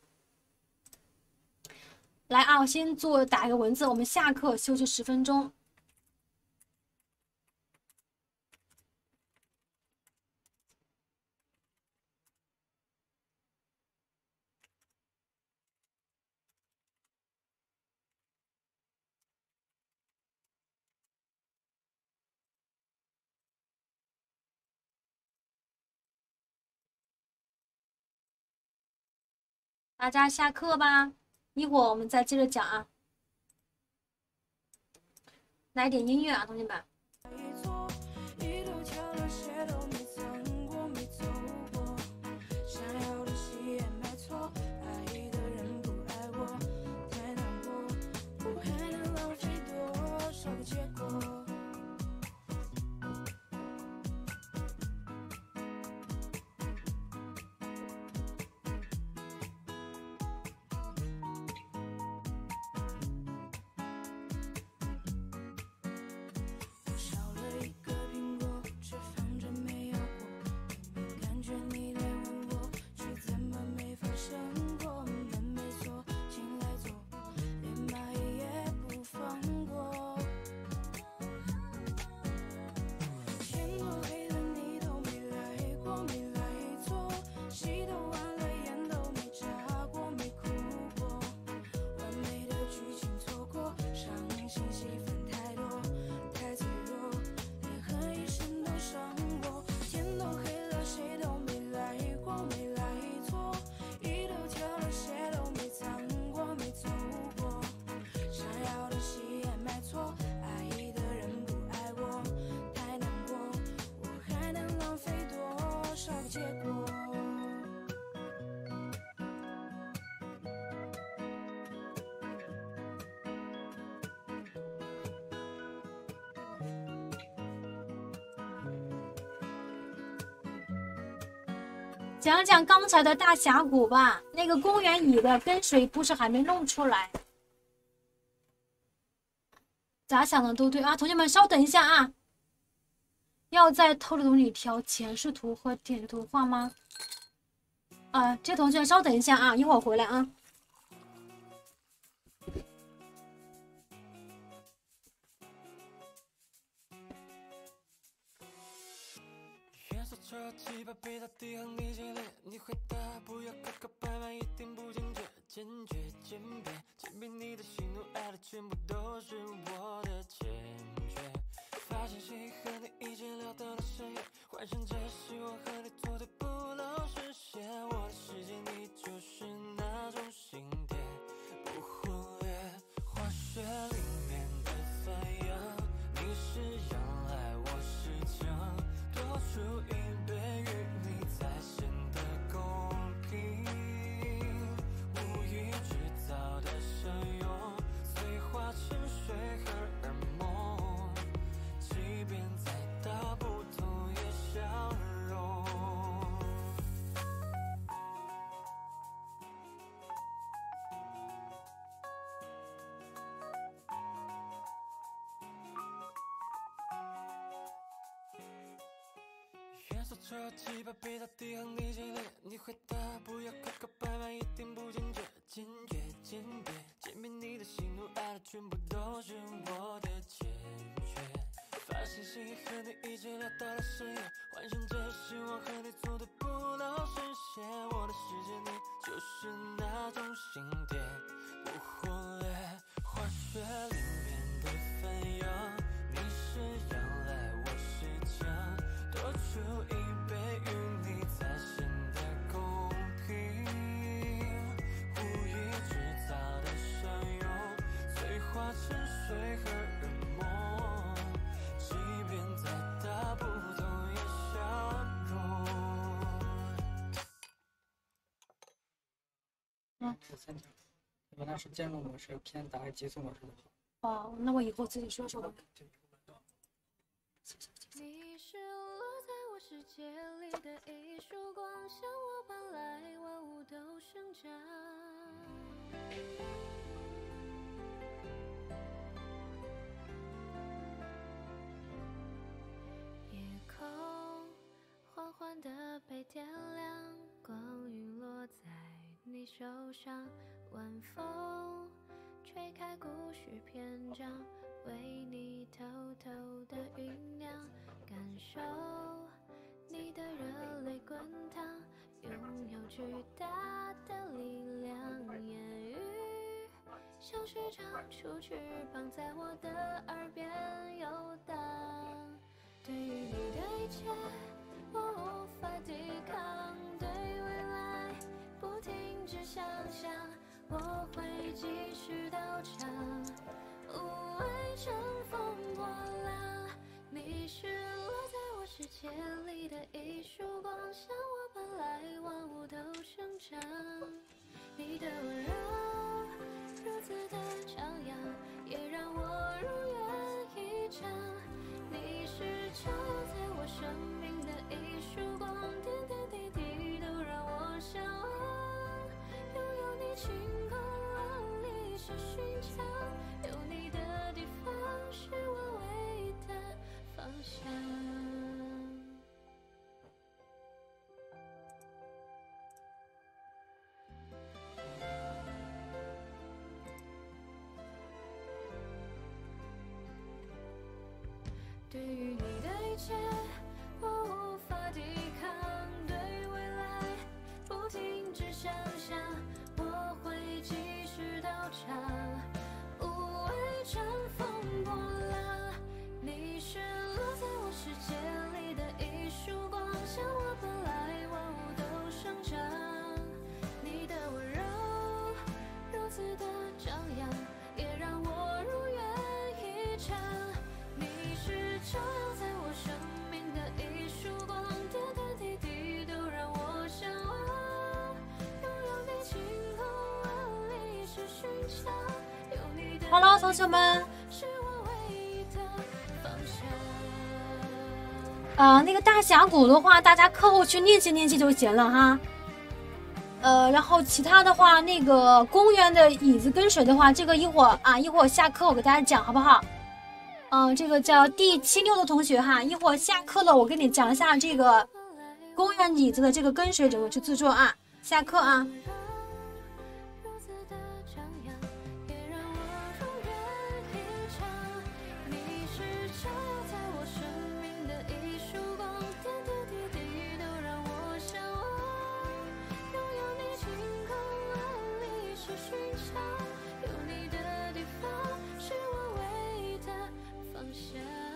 来啊，我先打一个文字，我们下课休息10分钟。大家下课吧，一会儿我们再接着讲啊。来点音乐啊，同学们。讲讲刚才的大峡谷吧，那个公园里的跟水不是还没弄出来，咋想的都对啊！同学们稍等一下啊，要在透视图里调前视图和点图画吗？这同学稍等一下啊，一会儿回来啊。 车气把背到地行李行列，你回答不要磕磕绊绊，一点不坚决，坚决渐变，渐变你的喜怒哀乐全部都是我的坚决。发现谁和你已经聊到了深夜，幻想着希望和你做对不老实现，我的世界你就是那种心蝶，不忽略化学里面的反应，你是阳来我是强，多出一对与你才显得公平，无意制造的相拥，碎化成水荷尔蒙，即便再大不同也相融。元素车气把背到地行李行列，你回答不要磕磕绊绊，一点不坚决，坚决渐变，渐变你的喜怒哀乐全部都是我的坚决。发现心也和你一直聊到了深夜，幻想着希望和你做的不老实现，我的世界你就是那种心蝶，不忽略化学里面的反应，你是阳来我是强，多出一杯与你才显得公平，无意制造的吗？ 第三条，原来是兼容模式偏打极速模式的好。 哦，那我以后自己说说吧。 你是落在我世界里的一束光，向我奔来，万物都生长。夜空缓缓地被点亮，光晕落在你手上，晚风吹开故事篇章，为你偷偷的酝酿，感受你的热泪滚烫，拥有巨大的力量，言语像是长出翅膀，在我的耳边游荡。对于你的一切，我无法抵抗，对未来不停止想象，我会继续到场，无畏乘风破浪。你是落在我世界里的一束光，向我奔来，万物都生长。你的温柔如此的张扬，也让我如愿以偿。你是照耀在我生命的一束光，点点滴滴都让我向往。拥有你晴空万里是寻常，有你的地方是我唯一的方向。对于你的一切，我无法抵抗，对未来不停止想象，我会继续到场，无畏乘风破浪。你是落在我世界里的一束光，向我奔来，万物都生长。你的温柔如此的张扬，也让我如愿以偿。你是照耀在我生命的一束光，点点滴滴都让我向往。拥有你晴空万里是寻常，有你的好了，同学们， 是我唯一的方向。 那个大峡谷的话，大家课后去练习练习就行了哈。然后其他的话，那个公园的椅子跟水的话，这个一会儿下课我给大家讲好不好？这个叫第76的同学哈，一会儿下课了，我给你讲一下这个公园椅子的这个跟水怎么去制作啊。下课啊。 如此的张扬，也让我如愿以偿。你是照耀在我生命的一束光，点点滴滴都让我向往。拥有你晴空万里是寻常，有你的地方是我唯一的方向。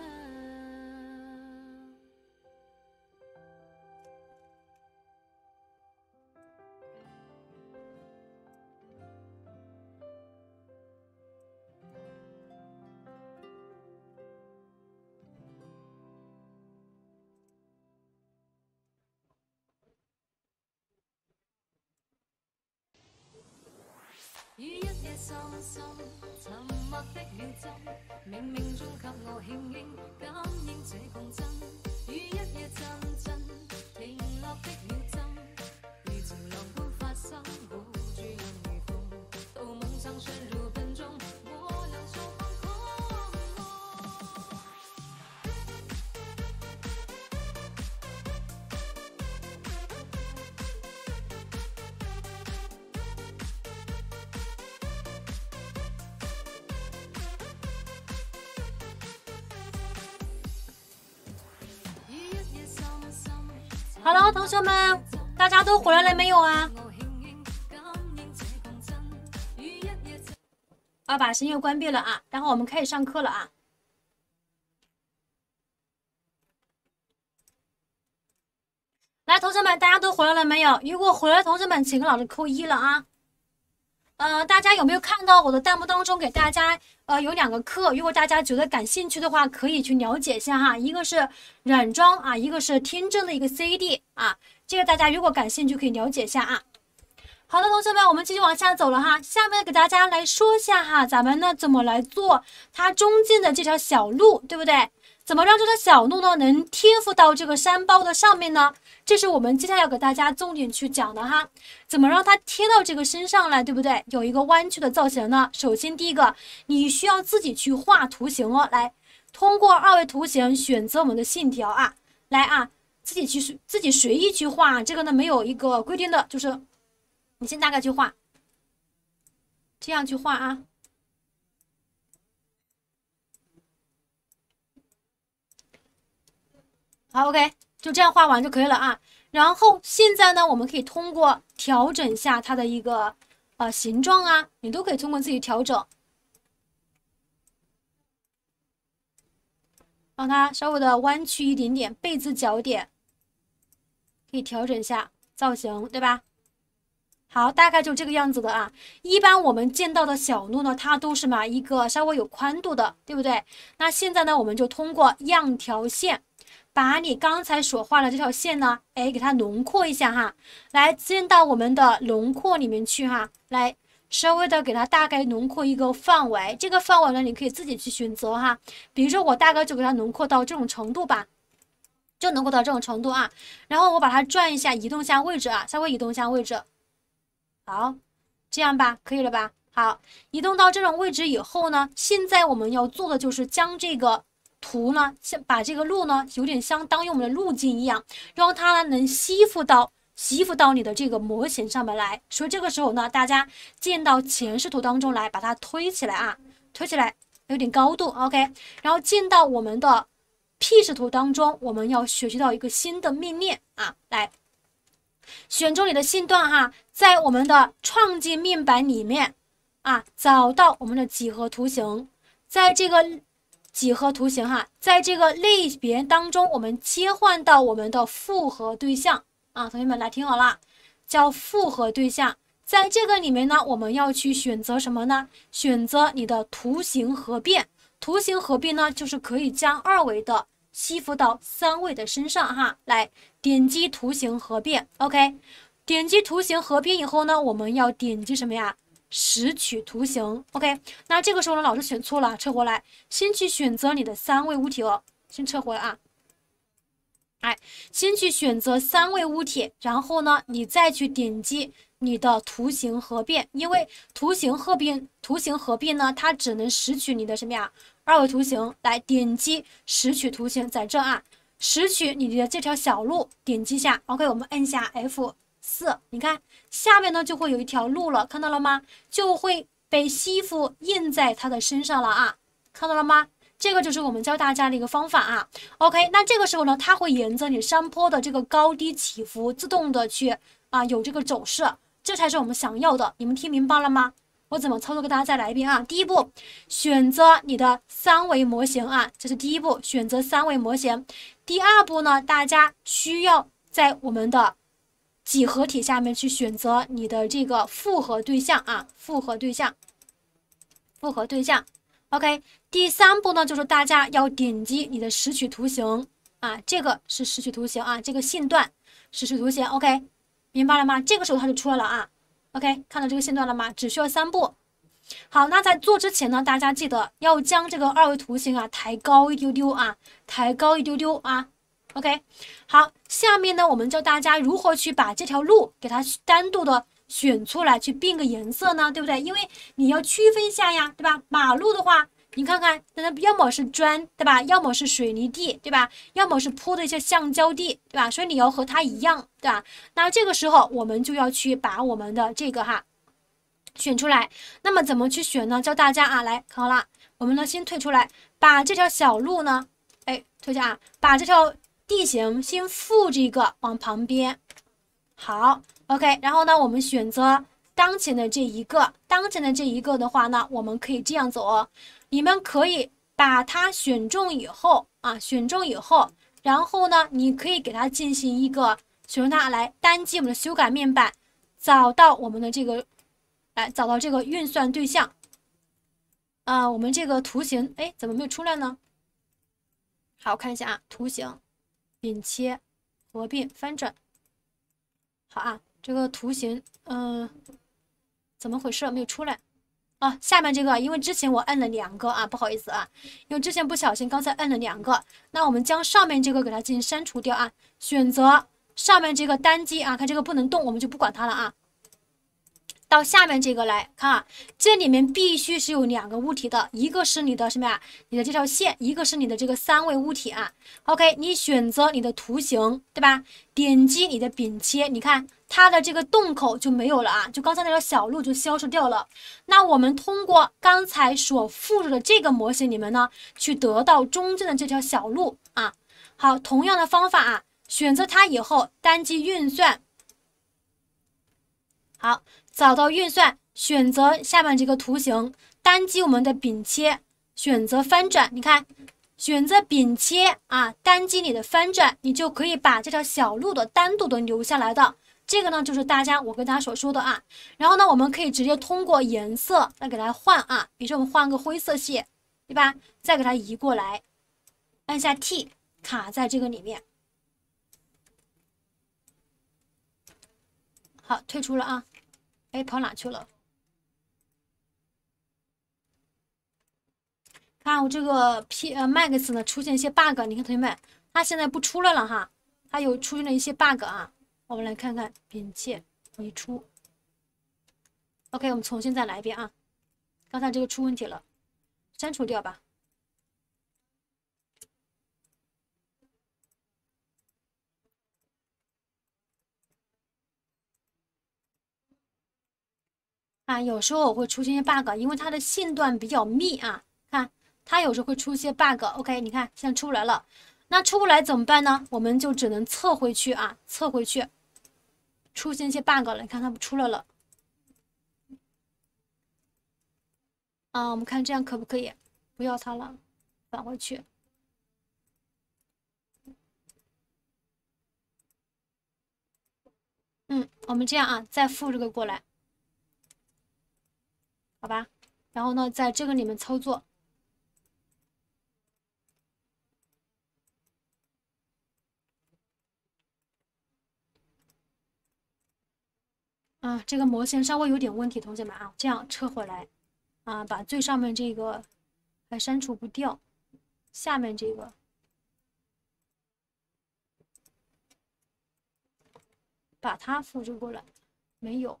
於一夜深深沉默的秒針，冥冥中給我輕輕感應這共振。於一夜陣陣停落的秒針，如潮浪般發生，護住人如風，到夢想深入分鐘，我能說放空我。 好了，同学们，大家都回来了没有啊？把声音关闭了啊，然后我们开始上课了啊。来，同学们，大家都回来了没有？如果回来，同学们请跟老师扣1了啊。大家有没有看到我的弹幕当中给大家有2个课？如果大家觉得感兴趣的话，可以去了解一下哈。一个是软装啊，一个是听证的一个 CD 啊，这个大家如果感兴趣可以了解一下啊。 好的，同学们，我们继续往下走了哈。下面给大家来说一下哈，咱们呢怎么来做它中间的这条小路，对不对？怎么让这条小路呢能贴附到这个山包的上面呢？这是我们接下来要给大家重点去讲的哈。怎么让它贴到这个身上来，对不对？有一个弯曲的造型呢。首先第一个，你需要自己去画图形哦。来，通过二维图形选择我们的线条啊，来啊，自己随意去画。这个呢没有一个规定的，就是你先大概去画，这样去画啊。好 ，OK， 就这样画完就可以了啊。然后现在呢，我们可以通过调整一下它的一个形状啊，你都可以通过自己调整，让它稍微的弯曲一点点，背字角点可以调整一下造型，对吧？好，大概就这个样子的啊。一般我们见到的小路呢，它都是嘛一个稍微有宽度的，对不对？那现在呢，我们就通过样条线，把你刚才所画的这条线呢，哎，给它轮廓一下哈。来，进到我们的轮廓里面去哈，来稍微的给它大概轮廓一个范围。这个范围呢，你可以自己去选择哈。比如说我大概就给它轮廓到这种程度吧。就轮廓到这种程度啊，然后我把它转一下，移动一下位置啊，稍微移动一下位置。好，这样吧，可以了吧？好，移动到这种位置以后呢，现在我们要做的就是将这个图呢，先把这个路呢，有点相当于我们的路径一样，让它呢能吸附到你的这个模型上面来。所以这个时候呢，大家见到前视图当中来，把它推起来啊，推起来有点高度 ，OK。然后进到我们的 P 视图当中，我们要学习到一个新的命令啊，来选中你的线段哈，在我们的创建面板里面啊，找到我们的几何图形，在这个几何图形哈，在这个类别当中，我们切换到我们的复合对象啊，同学们来听好了，叫复合对象。在这个里面呢，我们要去选择什么呢？选择你的图形合变。图形合变呢，就是可以将二维的吸附到三维的身上哈。来，点击图形合变 ，OK。点击图形合变以后呢，我们要点击什么呀？拾取图形 ，OK。那这个时候呢，老师选错了，撤回来，先去选择你的三维物体哦，先撤回来啊。哎，先去选择三维物体，然后呢，你再去点击你的图形合变，因为图形合变呢，它只能拾取你的什么呀？二维图形。来，点击拾取图形，在这啊，拾取你的这条小路，点击下 ，OK， 我们按下 F4，你看下面呢就会有一条路了，看到了吗？就会被吸附印在它的身上了啊，看到了吗？这个就是我们教大家的一个方法啊。OK， 那这个时候呢，它会沿着你山坡的这个高低起伏，自动的去有这个走势，这才是我们想要的。你们听明白了吗？我怎么操作，给大家再来一遍啊。第一步，选择你的三维模型啊，这是第一步，选择三维模型。第二步呢，大家需要在我们的几何体下面去选择你的这个复合对象啊，复合对象。OK， 第三步呢，就是大家要点击你的拾取图形啊，这个是拾取图形啊，这个线段拾取图形 ，OK， 明白了吗？这个时候它就出来了啊 ，OK， 看到这个线段了吗？只需要3步。好，那在做之前呢，大家记得要将这个二维图形啊抬高一丢丢啊，抬高一丢丢啊 ，OK。好，下面呢，我们教大家如何去把这条路给它单独的选出来，去变个颜色呢，对不对？因为你要区分一下呀，对吧？马路的话，你看看，那要么是砖，对吧？要么是水泥地，对吧？要么是铺的一些橡胶地，对吧？所以你要和它一样，对吧？那这个时候我们就要去把我们的这个选出来。那么怎么去选呢？教大家啊，来看好了，我们呢先退出来，把这条小路呢，哎，退下啊，把这条地形先复制一个往旁边。好 ，OK， 然后呢，我们选择当前的这一个，的话呢，我们可以这样走哦。你们可以把它选中以后啊，然后呢，你可以给它进行一个选中它来单击我们的修改面板，找到我们的这个，找到这个运算对象。我们这个图形，哎，怎么没有出来呢？好，看一下啊，图形，扁切，合并，翻转。好啊， 这个图形，怎么回事？没有出来啊？下面这个，因为之前我摁了2个啊，不好意思啊，因为之前不小心刚才摁了2个。那我们将上面这个给它进行删除掉啊，选择上面这个单击啊，看这个不能动，我们就不管它了啊。到下面这个来看啊，这里面必须是有2个物体的，一个是你的什么呀？你的这条线，一个是你的这个3位物体啊。OK， 你选择你的图形，对吧？点击你的柄切，你看它的这个洞口就没有了啊，就刚才那条小路就消失掉了。那我们通过刚才所复制的这个模型里面呢，去得到中间的这条小路啊。好，同样的方法啊，选择它以后单击运算。好，找到运算，选择下面这个图形，单击我们的柄切，选择翻转。你看，选择柄切啊，单击你的翻转，你就可以把这条小路的单独的留下来的。这个呢，就是我跟大家所说的啊。然后呢，我们可以直接通过颜色来给它换啊，比如说我们换个灰色系，对吧？再给它移过来，按下 T 卡在这个里面。好，退出了啊。哎，跑哪去了？看我这个 Max 呢出现一些 bug， 你看同学们，它现在不出来了哈，它有出现了一些 bug 啊。我们来看看柄切移出。OK， 我们重新再来一遍啊，刚才这个出问题了，删除掉吧。啊，有时候我会出现一些 bug， 因为它的线段比较密啊。看，它有时候会出一些 bug。OK， 你看现在出来了，那出不来怎么办呢？我们就只能测回去啊，测回去。出现一些 bug 了，你看它不出来了。啊，我们看这样可不可以？不要它了，返回去。我们这样啊，再复这个过来。好吧，然后呢，在这个里面操作，这个模型稍微有点问题，同学们啊，这样撤回来啊，把最上面这个还删除不掉，下面这个把它复制过来，没有。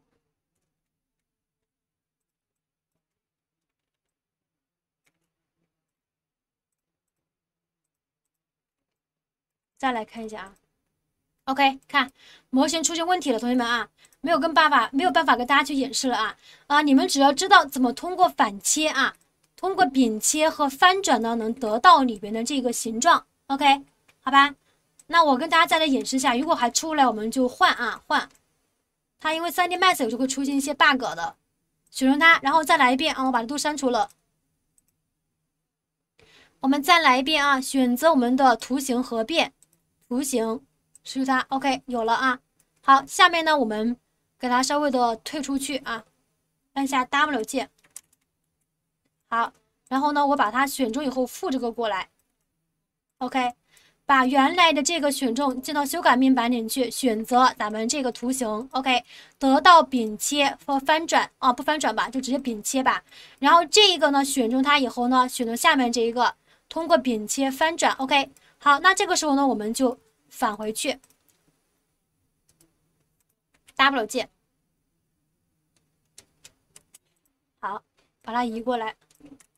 再来看一下啊 ，OK， 看模型出现问题了，同学们啊，没有办法跟大家去演示了啊，你们只要知道怎么通过反切啊，通过柄切和翻转呢，能得到里边的这个形状 ，OK， 好吧？那我跟大家再来演示一下，如果还出不来，我们就换啊换，它因为 3D Max 有时候会出现一些 bug 的，选择它，然后再来一遍啊，我把它都删除了。我们再来一遍啊，选择我们的图形合变。图形是它 ，OK， 有了啊。好，下面呢，我们给它稍微的退出去啊，按下 W 键。好，然后呢，我把它选中以后复这个过来 ，OK， 把原来的这个选中进到修改面板里去，选择咱们这个图形 ，OK， 得到柄切或翻转啊，不翻转吧，就直接柄切吧。然后这一个呢，选中它以后呢，选择下面这一个，通过柄切翻转 ，OK。好，那这个时候呢，我们就返回去 ，W 键，好，把它移过来。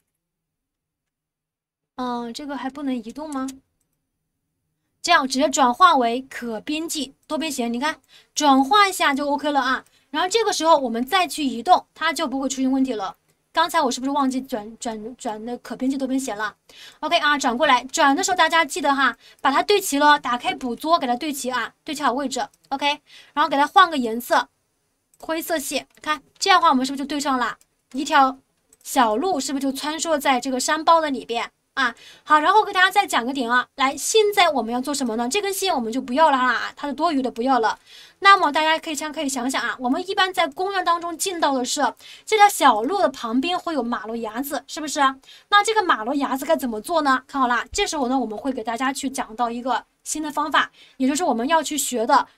这个还不能移动吗？这样直接转化为可编辑多边形，你看转化一下就 OK 了啊。然后这个时候我们再去移动，它就不会出现问题了。刚才我是不是忘记转的可编辑多边形了 ？OK 啊，转过来，转的时候大家记得哈，把它对齐了，打开捕捉给它对齐啊，对齐好位置 ，OK， 然后给它换个颜色，灰色系，看这样的话我们是不是就对上了？一条小路是不是就穿梭在这个山包的里边啊？好，然后给大家再讲个点啊，来，现在我们要做什么呢？这根线我们就不要了哈，它是多余的，不要了。那么大家可以想想啊，我们一般在公园当中见到的是这条小路的旁边会有马路牙子，是不是？那这个马路牙子该怎么做呢？看好了，这时候呢，我们会给大家去讲到一个新的方法，也就是我们要去学的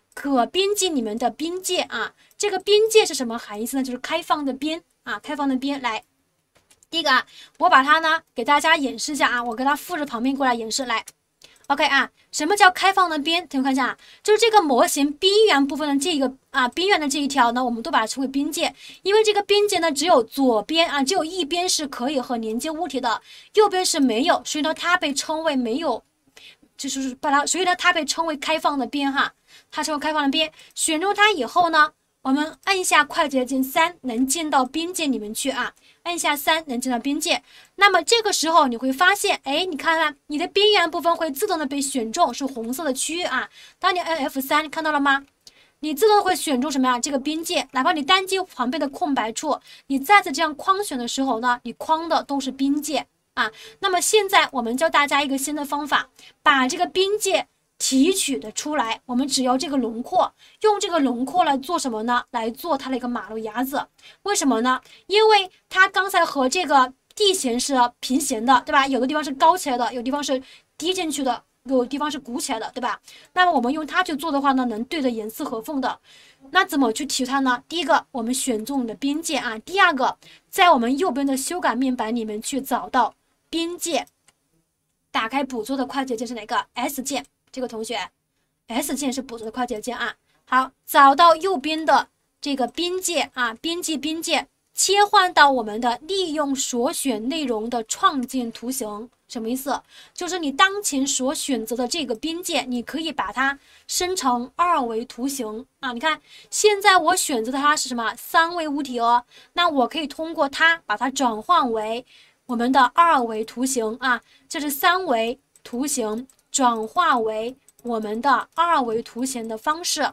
可边界里面的边界啊。这个边界是什么含义呢？就是开放的边啊，开放的边。来，第一个啊，我把它呢给大家演示一下啊，我给它复制旁边过来演示来。OK 啊，什么叫开放的边？同学们看一下啊，就是这个模型边缘部分的这个啊，边缘的这一条呢，我们都把它称为边界，因为这个边界呢，只有左边啊，只有一边是可以和连接物体的，右边是没有，所以呢，它被称为没有，就是把它，所以呢，它被称为开放的边哈，它称为开放的边。选中它以后呢，我们按一下快捷键3，能进到边界里面去啊。按下3能进到边界，那么这个时候你会发现，哎，你看看你的边缘部分会自动的被选中，是红色的区域啊。当你按 F3，看到了吗？你自动会选中什么呀？这个边界，哪怕你单击旁边的空白处，你再次这样框选的时候呢，你框的都是边界啊。那么现在我们教大家一个新的方法，把这个边界提取的出来，我们只要这个轮廓，用这个轮廓来做什么呢？来做它的一个马路牙子。为什么呢？因为它刚才和这个地形是平行的，对吧？有的地方是高起来的，有地方是低进去的，有地方是鼓起来的，对吧？那么我们用它去做的话呢，能对着严丝合缝的。那怎么去提它呢？第一个，我们选中你的边界啊。第二个，在我们右边的修改面板里面去找到边界，打开捕捉的快捷键是哪个 ？S 键。这个同学 ，S 键是捕捉的快捷键啊。好，找到右边的这个边界啊，边界，切换到我们的利用所选内容的创建图形，什么意思？就是你当前所选择的这个边界，你可以把它生成2维图形啊。你看，现在我选择的它是什么？3维物体哦，那我可以通过它把它转换为我们的2维图形啊，这是3维图形。转化为我们的2维图形的方式，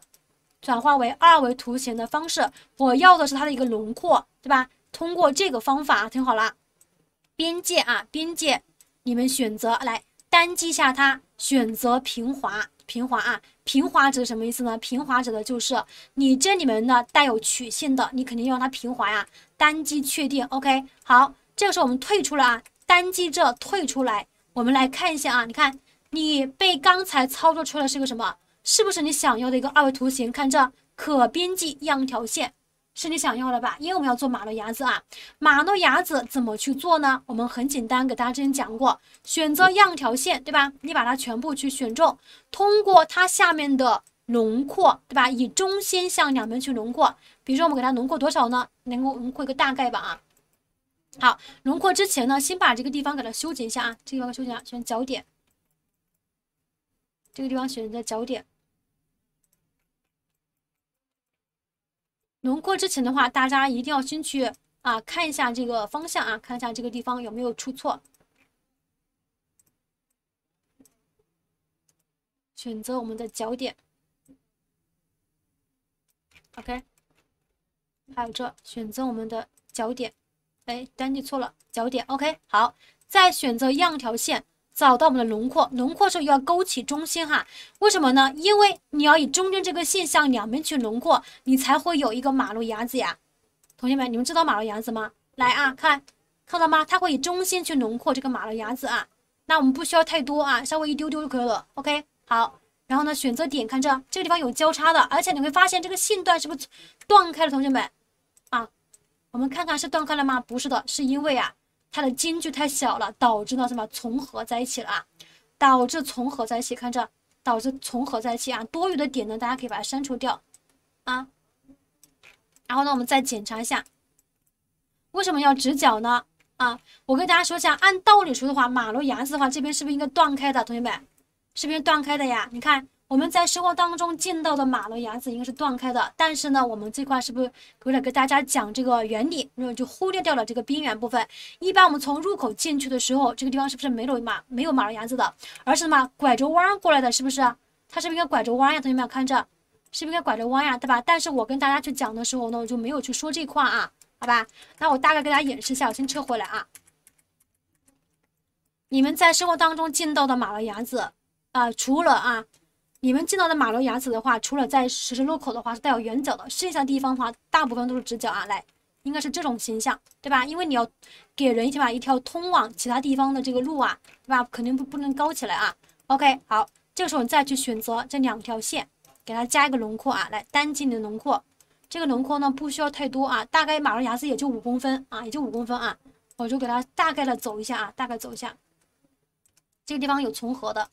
我要的是它的一个轮廓，对吧？通过这个方法，听好了，边界啊，边界，你们选择来单击一下它，选择平滑啊，平滑指的什么意思呢？平滑指的就是你这里面呢带有曲线的，你肯定要让它平滑呀。单击确定 ，OK， 好，这个时候我们退出了啊，单击这退出来，我们来看一下啊，你看。你被刚才操作出来是个什么？是不是你想要的一个2维图形？看这可编辑样条线，是你想要的吧？因为我们要做马路牙子啊。马路牙子怎么去做呢？我们很简单，给大家之前讲过，选择样条线，对吧？你把它全部去选中，通过它下面的轮廓，对吧？以中心向两边去轮廓。比如说我们给它轮廓多少呢？能够轮廓一个大概吧啊。好，轮廓之前呢，先把这个地方给它修剪一下啊，这个地方修剪一下，选角点。这个地方选择角点，轮廓之前的话，大家一定要先去啊看一下这个方向啊，看一下这个地方有没有出错。选择我们的角点 ，OK， 还有这选择我们的角点，哎，单击错了，角点 ，OK， 好，再选择样条线。找到我们的轮廓，轮廓时候要勾起中心哈，为什么呢？因为你要以中间这个线向两边去轮廓，你才会有一个马路牙子呀。同学们，你们知道马路牙子吗？来啊，看到吗？它会以中心去轮廓这个马路牙子啊。那我们不需要太多啊，稍微一丢丢就可以了。OK， 好，然后呢，选择点，看这个地方有交叉的，而且你会发现这个线段是不是断开了？同学们啊，我们看看是断开了吗？不是的，是因为啊。它的间距太小了，导致呢什么重合在一起了啊？导致重合在一起，看这，导致重合在一起啊。多余的点呢，大家可以把它删除掉啊。然后呢，我们再检查一下，为什么要直角呢？啊，我跟大家说一下，按道理说的话，马路牙子的话，这边是不是应该断开的？同学们，是不是断开的呀？你看。我们在生活当中见到的马路牙子应该是断开的，但是呢，我们这块是不是为了给大家讲这个原理，就忽略掉了这个边缘部分？一般我们从入口进去的时候，这个地方是不是没有马路牙子的，而是什么拐着弯过来的？是不是？它是不是应该拐着弯呀？同学们看这，是不是应该拐着弯呀？对吧？但是我跟大家去讲的时候呢，我就没有去说这块啊，好吧？那我大概给大家演示一下，我先撤回来啊。你们在生活当中见到的马路牙子啊，除了啊。你们见到的马路牙子的话，除了在十字路口的话是带有圆角的，剩下的地方的话大部分都是直角啊。来，应该是这种形象，对吧？因为你要给人一条通往其他地方的这个路啊，对吧？肯定不能高起来啊。OK， 好，这个时候你再去选择这2条线， 给它加一个轮廓啊，来单击你的轮廓。这个轮廓呢不需要太多啊，大概马路牙子也就5公分啊，也就5公分啊，我就给它大概的走一下啊，大概走一下。这个地方有重合的。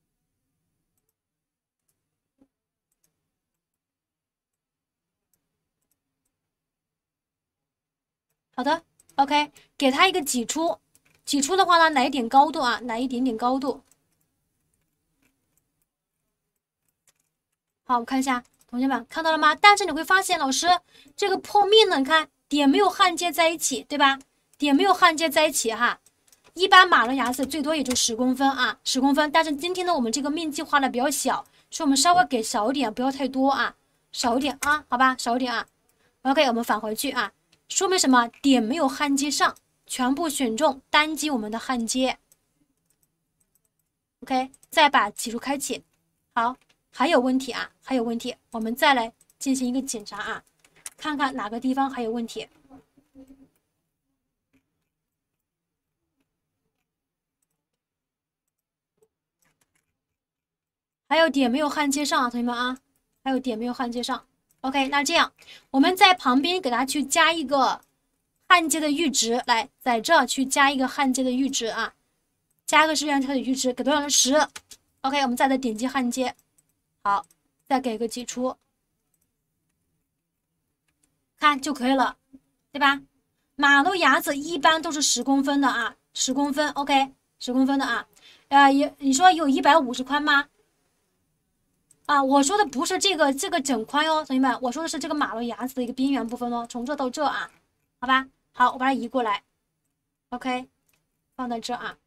好的 ，OK， 给它一个挤出，挤出的话呢，来一点高度啊，来一点点高度。好，我看一下，同学们看到了吗？但是你会发现，老师这个破面呢，你看点没有焊接在一起，对吧？点没有焊接在一起哈。一般马路牙子最多也就10公分啊，10公分。但是今天呢，我们这个面积画的比较小，所以我们稍微给少一点，不要太多啊，少一点啊，好吧，少一点啊。OK， 我们返回去啊。说明什么？点没有焊接上，全部选中，单击我们的焊接。OK， 再把挤出开启。好，还有问题啊，还有问题，我们再来进行一个检查啊，看看哪个地方还有问题。还有点没有焊接上啊，同学们啊，还有点没有焊接上。OK， 那这样我们在旁边给它去加一个焊接的阈值，来在这去加一个焊接的阈值啊，加个时间的阈值，给多少？10。OK， 我们再点击焊接，好，再给个挤出，看就可以了，对吧？马路牙子一般都是10公分的啊，10公分 ，OK，10公分的啊，你说有150宽吗？啊，我说的不是这个整宽哦，同学们，我说的是这个马路牙子的一个边缘部分哦，从这到这啊，好吧，好，我把它移过来 ，OK， 放在这啊，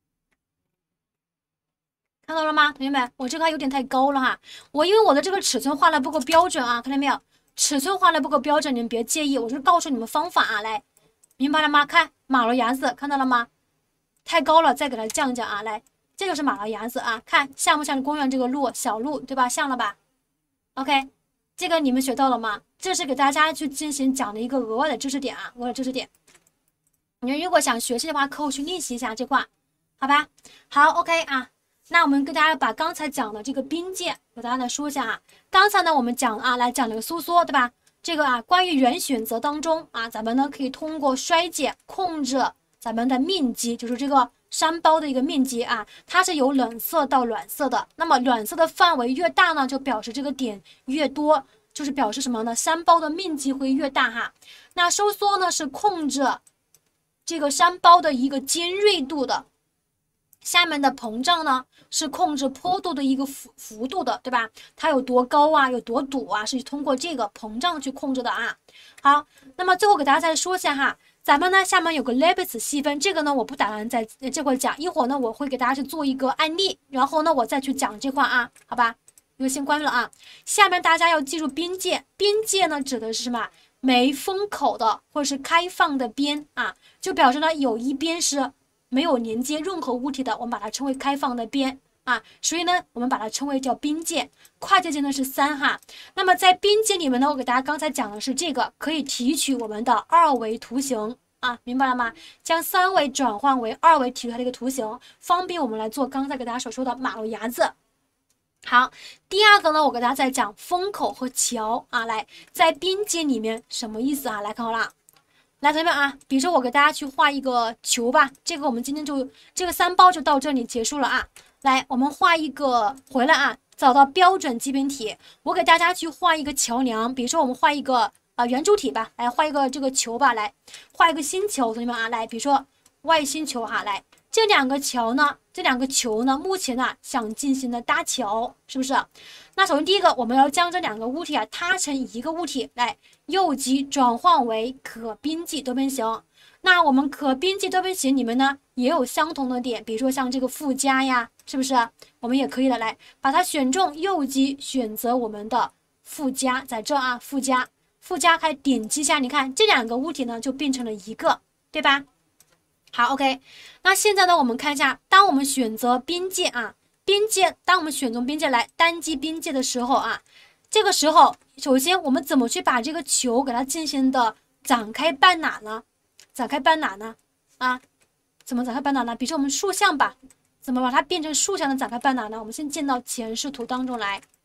看到了吗，同学们？我这个还有点太高了哈，因为我的这个尺寸画的不够标准啊，看到没有？尺寸画的不够标准，你们别介意，我是告诉你们方法啊，来，明白了吗？看马路牙子，看到了吗？太高了，再给它降降啊，来。这就是马路牙子啊，看像不像公园这个路小路，对吧？像了吧 ？OK， 这个你们学到了吗？这是给大家去进行讲的一个额外的知识点啊，额外的知识点。你们如果想学习的话，课后去练习一下这块，好吧？好 ，OK 啊，那我们跟大家把刚才讲的这个边界给大家来说一下啊。刚才呢我们讲啊，来讲了个收缩，对吧？这个啊，关于原选择当中啊，咱们呢可以通过衰减控制咱们的面积，就是这个山包的一个面积啊，它是由冷色到暖色的。那么暖色的范围越大呢，就表示这个点越多，就是表示什么呢？山包的面积会越大哈。那收缩呢是控制这个山包的一个尖锐度的，下面的膨胀呢是控制坡度的一个幅度的，对吧？它有多高啊，有多陡啊，是通过这个膨胀去控制的啊。好，那么最后给大家再说一下哈。咱们呢，下面有个 Lebesgue 细分，这个呢我不打算在这块讲，一会儿呢我会给大家去做一个案例，然后呢我再去讲这块啊，好吧？这个先关了啊。下面大家要记住边界，边界呢指的是什么？没封口的或者是开放的边啊，就表示呢有一边是没有连接任何物体的，我们把它称为开放的边啊，所以呢我们把它称为叫边界。跨界线呢是3哈。那么在边界里面呢，我给大家刚才讲的是这个可以提取我们的2维图形啊，明白了吗？将3维转换为2维提取它的一个图形，方便我们来做刚才给大家所说的马路牙子。好，第二个呢，我给大家再讲封口和桥啊，来在边界里面什么意思啊？来看好了，来同学们啊，比如说我给大家去画一个球吧，这个我们今天就这个3包就到这里结束了啊。来，我们画一个回来啊，找到标准基本体，我给大家去画一个桥梁，比如说我们画一个圆柱体吧，来画一个这个球吧，来画一个星球，同学们啊，来比如说外星球哈，来这两个球呢，目前呢想进行的搭桥，是不是？那首先第一个，我们要将这2个物体啊搭成一个物体，来右击转换为可边际多边形。那我们可边际多边形里面呢也有相同的点，比如说像这个附加呀，是不是？我们也可以的，来把它选中，右击选择我们的附加，在这啊，附加开始点击一下，你看这2个物体呢就变成了一个，对吧？好 ，OK。那现在呢，我们看一下，当我们选择边界啊，当我们选中边界来单击边界的时候啊，这个时候首先我们怎么去把这个球给它进行的展开半哪呢？啊，怎么展开半哪呢？比如说我们竖向吧，怎么把它变成竖向的展开半哪呢？我们先建到前视图当中来。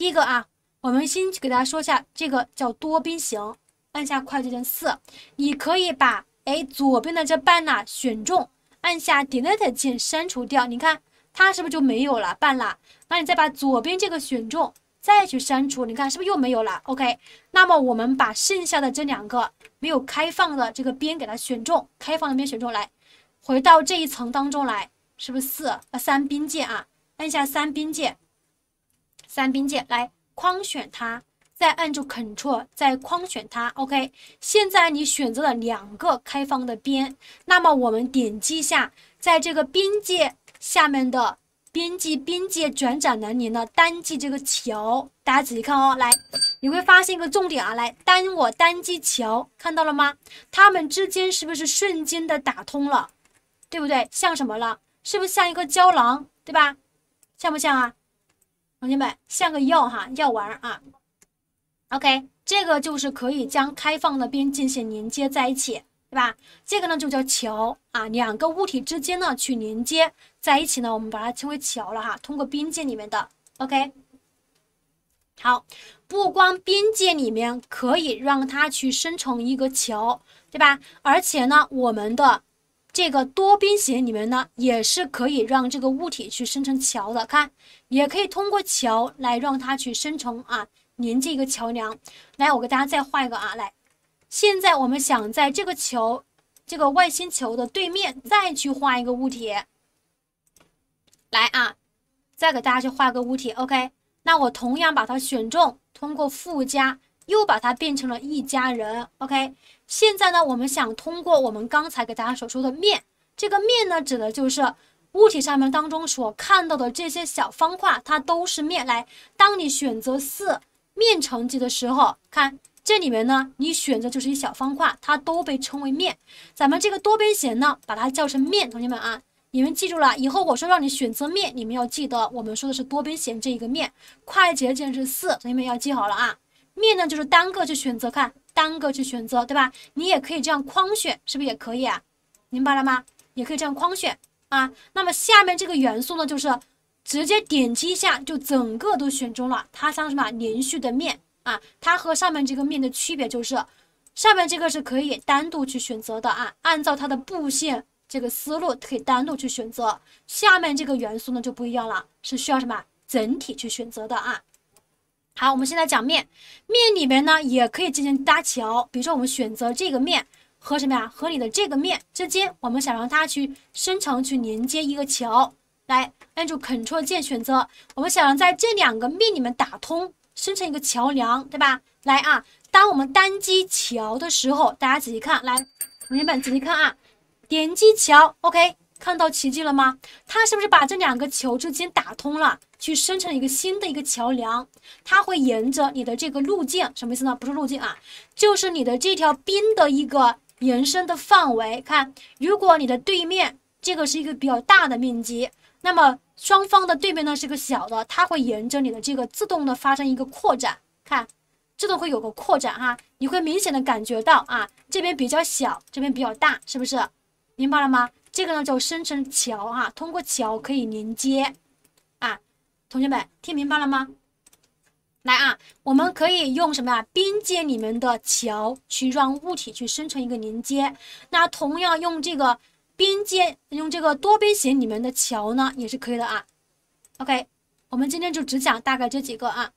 第一个啊，我们先给大家说一下，这个叫多边形，按下快捷键4，你可以把左边的这半拉选中，按下 Delete 键删除掉，你看它是不是就没有了半拉？那你再把左边这个选中，再去删除，你看是不是又没有了 ？OK， 那么我们把剩下的这2个没有开放的这个边给它选中，开放的边选中来，回到这一层当中来，是不是3边界啊？按下3边界来框选它。再按住 Ctrl， 再框选它 ，OK。现在你选择了2个开放的边，那么我们点击一下，在这个边界下面的边界转展栏里呢，单击这个桥，大家仔细看哦，来，你会发现一个重点啊，来，我单击桥，看到了吗？它们之间是不是瞬间的打通了，对不对？像什么了？是不是像一个胶囊，对吧？像不像啊？同学们，像个药哈，药丸啊。OK， 这个就是可以将开放的边进行连接在一起，对吧？这个呢就叫桥啊，2个物体之间呢去连接在一起呢，我们把它称为桥了哈。通过边界里面的 OK， 好，不光边界里面可以让它去生成一个桥，对吧？而且呢，我们的这个多边形里面呢，也是可以让这个物体去生成桥的，看，也可以通过桥来让它去生成啊。连接一个桥梁，来，我给大家再画一个啊，来，现在我们想在这个球，这个外星球的对面再去画一个物体，来啊，再给大家去画个物体 ，OK， 那我同样把它选中，通过附加，又把它变成了一家人 ，OK， 现在呢，我们想通过我们刚才给大家所说的面，这个面呢，指的就是物体上面当中所看到的这些小方块，它都是面，来，当你选择4。面层级的时候，看这里面呢，你选择就是一小方块，它都被称为面。咱们这个多边形呢，把它叫成面，同学们啊，你们记住了，以后我说让你选择面，你们要记得我们说的是多边形这一个面，快捷键是4，同学们要记好了啊。面呢就是单个去选择，看单个去选择，对吧？你也可以这样框选，是不是也可以啊？明白了吗？也可以这样框选啊。那么下面这个元素呢，就是直接点击一下就整个都选中了，它像什么连续的面啊？它和上面这个面的区别就是，上面这个是可以单独去选择的啊，按照它的布线这个思路可以单独去选择，下面这个元素呢就不一样了，是需要什么整体去选择的啊。好，我们现在讲面，面里面呢也可以进行搭桥，比如说我们选择这个面和什么呀？和你的这个面之间，我们想让它去生成去连接一个桥。来，按住 Ctrl 键选择，我们想让在这2个面里面打通，生成一个桥梁，对吧？来啊，当我们单击桥的时候，大家仔细看，来，同学们仔细看啊，点击桥 ，OK， 看到奇迹了吗？它是不是把这2个球之间打通了，去生成一个新的一个桥梁？它会沿着你的这个路径，什么意思呢？不是路径啊，就是你的这条边的一个延伸的范围。看，如果你的对面这个是一个比较大的面积。那么双方的对面呢是个小的，它会沿着你的这个自动的发生一个扩展，看，自动会有个扩展哈，你会明显的感觉到啊，这边比较小，这边比较大，是不是？明白了吗？这个呢叫生成桥哈，通过桥可以连接啊，同学们听明白了吗？来啊，我们可以用什么呀？边界里面的桥去让物体去生成一个连接，那同样用这个。边界用这个多边形里面的桥呢也是可以的啊。OK， 我们今天就只讲大概这几个啊。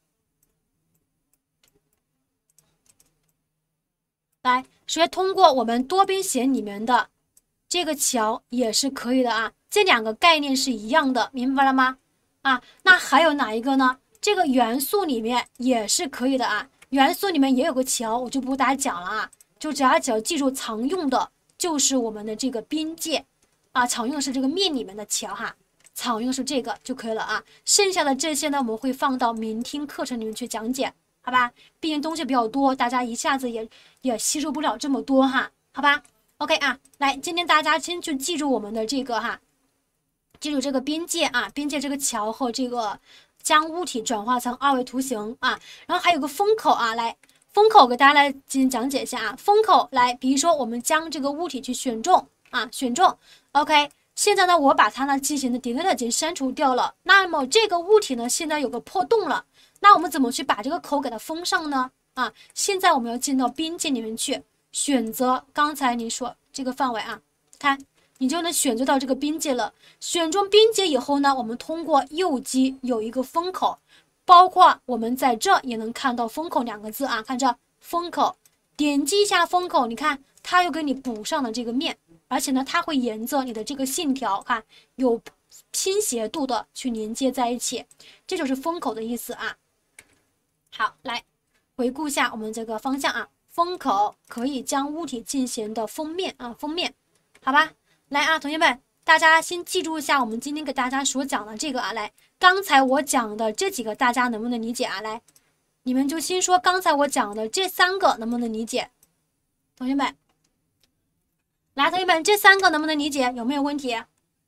来，首先通过我们多边形里面的这个桥也是可以的啊，这2个概念是一样的，明白了吗？啊，那还有哪一个呢？这个元素里面也是可以的啊，元素里面也有个桥，我就不给大家讲了啊，就只要记住常用的。就是我们的这个边界啊，常用的是这个面里面的桥哈，常用的是这个就可以了啊。剩下的这些呢，我们会放到明听课程里面去讲解，好吧？毕竟东西比较多，大家一下子也吸收不了这么多哈，好吧 ？OK 啊，来，今天大家先去记住我们的这个哈，记住这个边界啊，边界这个桥和这个将物体转化成2维图形啊，然后还有个封口啊，来。封口给大家来进行讲解一下啊，封口来，比如说我们将这个物体去选中啊，选中 ，OK， 现在呢我把它呢进行的 Delete 键删除掉了，那么这个物体呢现在有个破洞了， 那我们怎么去把这个口给它封上呢？啊，现在我们要进到边界里面去，选择刚才你说这个范围啊，看你就能选择到这个边界了。选中边界以后呢，我们通过右击有一个封口，包括我们在这也能看到封口2个字啊，看这封口，点击一下封口，你看它又给你补上了这个面，而且呢，它会沿着你的这个线条，看有倾斜度的去连接在一起，这就是封口的意思啊。好，来回顾一下我们这个方向啊，封口可以将物体进行的封面啊，封面，好吧？来啊，同学们，大家先记住一下我们今天给大家所讲的这个啊，来，刚才我讲的这几个大家能不能理解啊？来，你们就先说刚才我讲的这3个能不能理解？同学们，来，同学们，这3个能不能理解？有没有问题？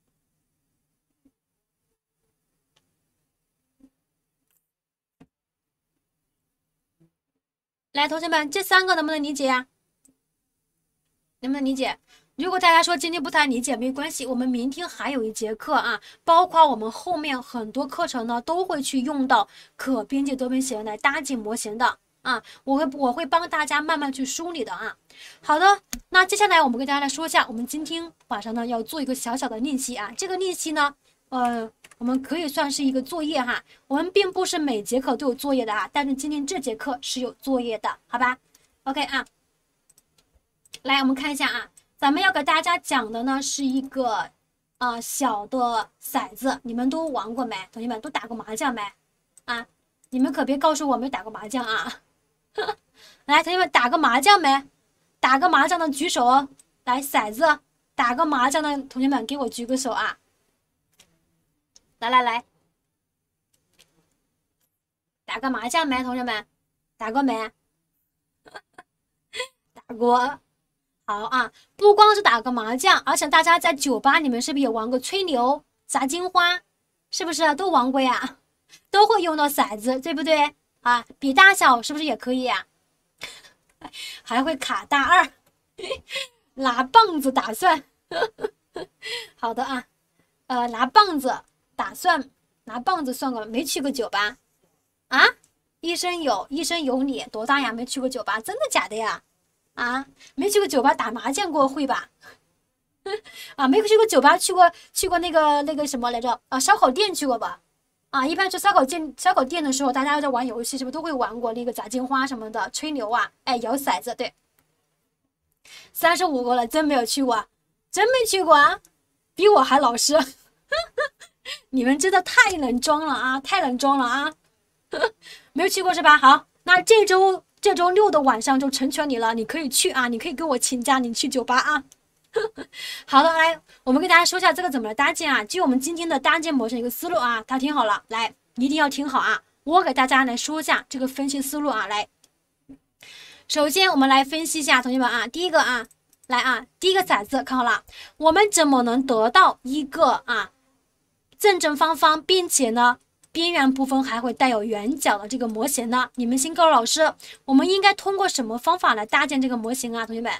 来，同学们，这3个能不能理解呀？能不能理解？如果大家说今天不太理解，没关系，我们明天还有1节课啊，包括我们后面很多课程呢，都会去用到可边界多边形来搭建模型的啊，我会帮大家慢慢去梳理的啊。好的，那接下来我们跟大家来说一下，我们今天晚上呢要做一个小小的练习啊，这个练习呢，我们可以算是一个作业哈，我们并不是每节课都有作业的啊，但是今天这节课是有作业的，好吧 ？OK 啊，来我们看一下啊，咱们要给大家讲的呢是一个小的骰子，你们都玩过没？同学们都打过麻将没？啊，你们可别告诉我没打过麻将啊！来，同学们打个麻将没？打个麻将的举手哦。来，骰子打个麻将的同学们给我举个手啊！来，打个麻将没？同学们打过没？打过。好啊，不光是打个麻将，而且大家在酒吧里面是不是也玩过吹牛、砸金花？是不是都玩过呀？都会用到骰子，对不对啊？比大小是不是也可以呀？还会卡大2，拿棒子打算。好的啊，拿棒子打算，拿棒子算过没去过酒吧啊？一生有你，多大呀？没去过酒吧，真的假的呀？啊，没去过酒吧打麻将过会吧？啊，没去过酒吧，去过那个什么来着？啊，烧烤店去过吧？啊，一般去烧烤店的时候，大家在玩游戏，是不是都会玩过那个砸金花什么的，吹牛啊？哎，摇骰子，对。35个了，真没有去过，真没去过啊，比我还老实。你们真的太能装了啊，太能装了啊！没有去过是吧？好，那这周6的晚上就成全你了，你可以去啊，你可以跟我请假，你去酒吧啊。好的，来，我们给大家说一下这个怎么来搭建啊。就我们今天的搭建模型一个思路啊，大家听好了，来，一定要听好啊。我给大家来说一下这个分析思路啊，来，首先我们来分析一下，同学们啊，第一个啊，来啊，第一个骰子看好了，我们怎么能得到一个正正方方，并且呢边缘部分还会带有圆角的这个模型呢？你们先告诉老师，我们应该通过什么方法来搭建这个模型啊，同学们？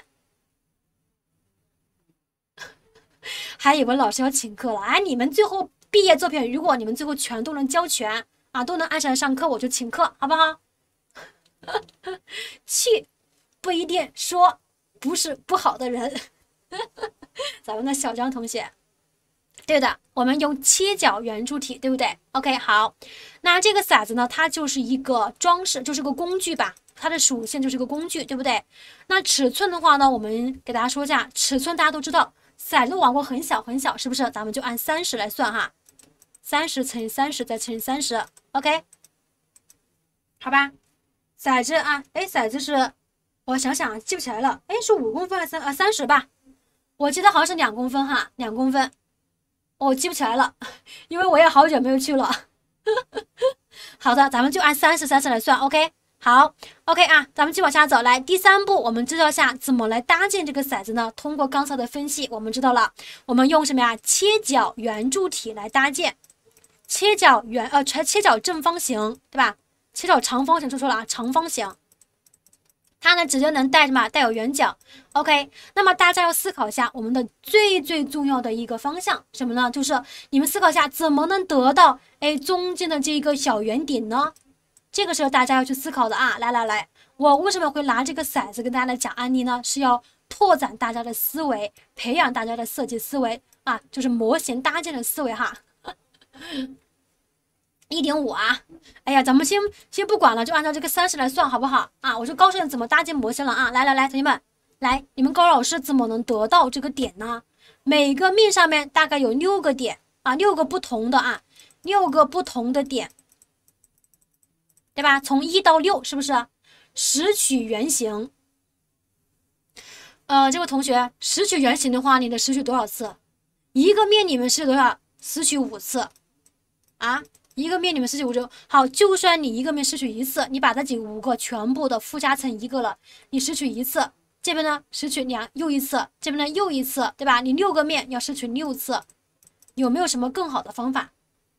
还以为老师要请客了，哎，你们最后毕业作品，如果你们最后全都能交全啊，都能按时来上课，我就请客，好不好？去不一定说不是不好的人。咱们的小张同学，对的，我们用切角圆柱体，对不对 ？OK， 好，那这个骰子呢，它就是一个装饰，就是个工具吧，它的属性就是个工具，对不对？那尺寸的话呢，我们给大家说一下，尺寸大家都知道，骰子往过很小很小，是不是？咱们就按30来算哈，30乘以30再乘以30 ，OK， 好吧？骰子啊，哎，骰子是，我想想记不起来了，哎，是5公分还是30吧？我记得好像是2公分哈，2公分。我记不起来了，因为我也好久没有去了。好的，咱们就按30来算 ，OK。好 ，OK 啊，咱们继续往下走。来，第3步，我们知道下怎么来搭建这个骰子呢？通过刚才的分析，我们知道了，我们用什么呀？切角圆柱体来搭建，切角正方形，对吧？切角长方形说错了啊，长方形。它呢，直接能带什么？带有圆角。OK， 那么大家要思考一下，我们的最重要的一个方向什么呢？就是你们思考一下，怎么能得到中间的这个小圆顶呢？ 这个时候大家要去思考的啊，来，我为什么会拿这个骰子跟大家来讲案例呢？是要拓展大家的思维，培养大家的设计思维啊，就是模型搭建的思维哈。1.5啊，哎呀，咱们先不管了，就按照这个30来算好不好啊？我就告诉你怎么搭建模型了啊！来，同学们，来，你们高老师怎么能得到这个点呢？每个面上面大概有6个点啊，6个不同的啊，6个不同的点，对吧？从1到6是不是？拾取原型。这位同学，拾取原型的话，你得拾取多少次？一个面里面是多少？拾取5次啊？一个面里面拾取5次。好，就算你一个面拾取1次，你把这5个全部的附加成1个了，你拾取1次，这边呢拾取又1次，这边呢又1次，对吧？你6个面要拾取6次，有没有什么更好的方法？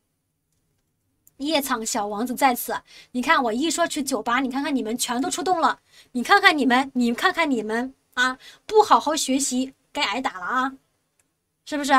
夜场小王子在此，你看我一说去酒吧，你看看你们全都出动了，你看看你们啊，不好好学习，该挨打了啊，是不是？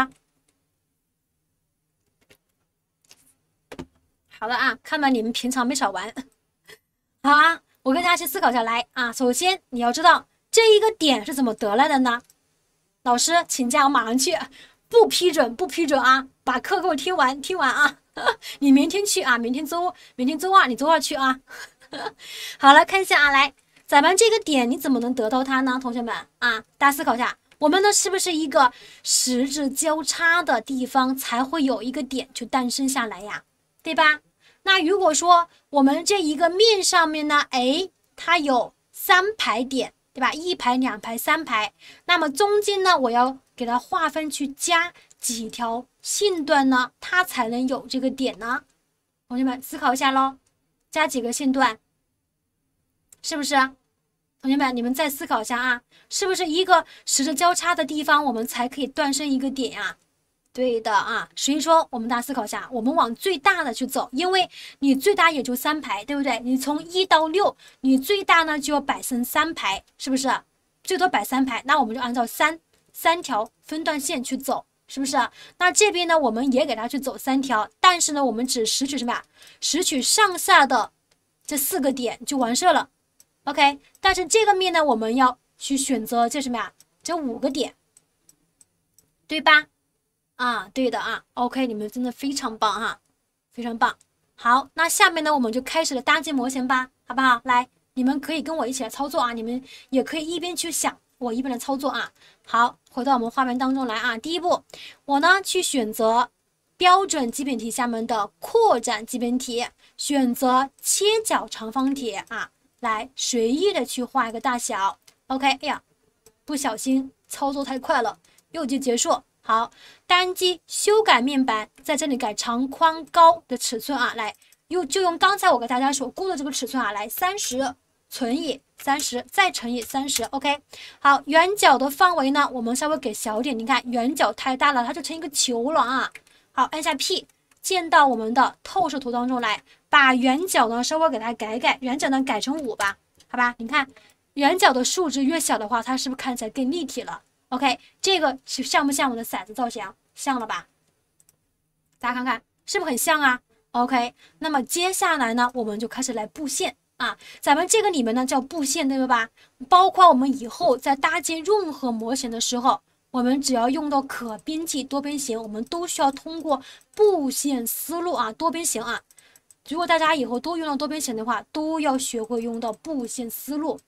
好的啊，看到你们平常没少玩。好啊，我跟大家去思考下来啊。首先你要知道这一个点是怎么得来的呢？老师请假，我马上去，不批准啊！把课给我听完啊！你明天去啊，明天周二，你周二去啊。好了，看一下啊，来，咱们这个点你怎么能得到它呢？同学们啊，大家思考一下，我们呢是不是一个十字交叉的地方才会有一个点就诞生下来呀？对吧？那如果说我们这一个面上面呢，哎，它有3排点，对吧？1排、2排、3排，那么中间呢，我要给它划分去加几条线段呢，它才能有这个点呢？同学们思考一下咯，加几个线段，是不是？同学们，你们再思考一下啊，是不是一个十字交叉的地方，我们才可以诞生一个点呀？对的啊，所以说我们大家思考一下，我们往最大的去走，因为你最大也就3排，对不对？你从1到6，你最大呢就要摆成3排，是不是？最多摆3排，那我们就按照三条分段线去走，是不是？那这边呢，我们也给它去走3条，但是呢，我们只拾取什么呀？拾取上下的这4个点就完事了。OK， 但是这个面呢，我们要去选择这什么呀？这5个点，对吧？啊，对的啊 ，OK， 你们真的非常棒哈，非常棒。好，那下面呢，我们就开始了搭建模型吧，好不好？来，你们可以跟我一起来操作啊，你们也可以一边去想，我一边来操作啊。好，回到我们画面当中来啊。第一步，我呢去选择标准基本题下面的扩展基本题，选择切角长方体啊，来随意的去画一个大小。OK， 哎呀，不小心操作太快了，右击结束。好，单击修改面板，在这里改长宽高的尺寸啊，来就用刚才我给大家所估的这个尺寸啊，来30乘以30，再乘以30 ，OK。好，圆角的范围呢，我们稍微给小点，你看圆角太大了，它就成一个球了啊。好，按下 P， 建到我们的透视图当中来，把圆角呢稍微给它改，圆角呢改成5吧，好吧？你看圆角的数值越小的话，它是不是看起来更立体了？ OK， 这个是像不像我的骰子造型？像了吧？大家看看是不是很像啊 ？OK， 那么接下来呢，我们就开始来布线啊。咱们这个里面呢叫布线，对吧？包括我们以后在搭建任何模型的时候，我们只要用到可边际多边形，我们都需要通过布线思路啊，多边形啊。如果大家以后都用到多边形的话，都要学会用到布线思路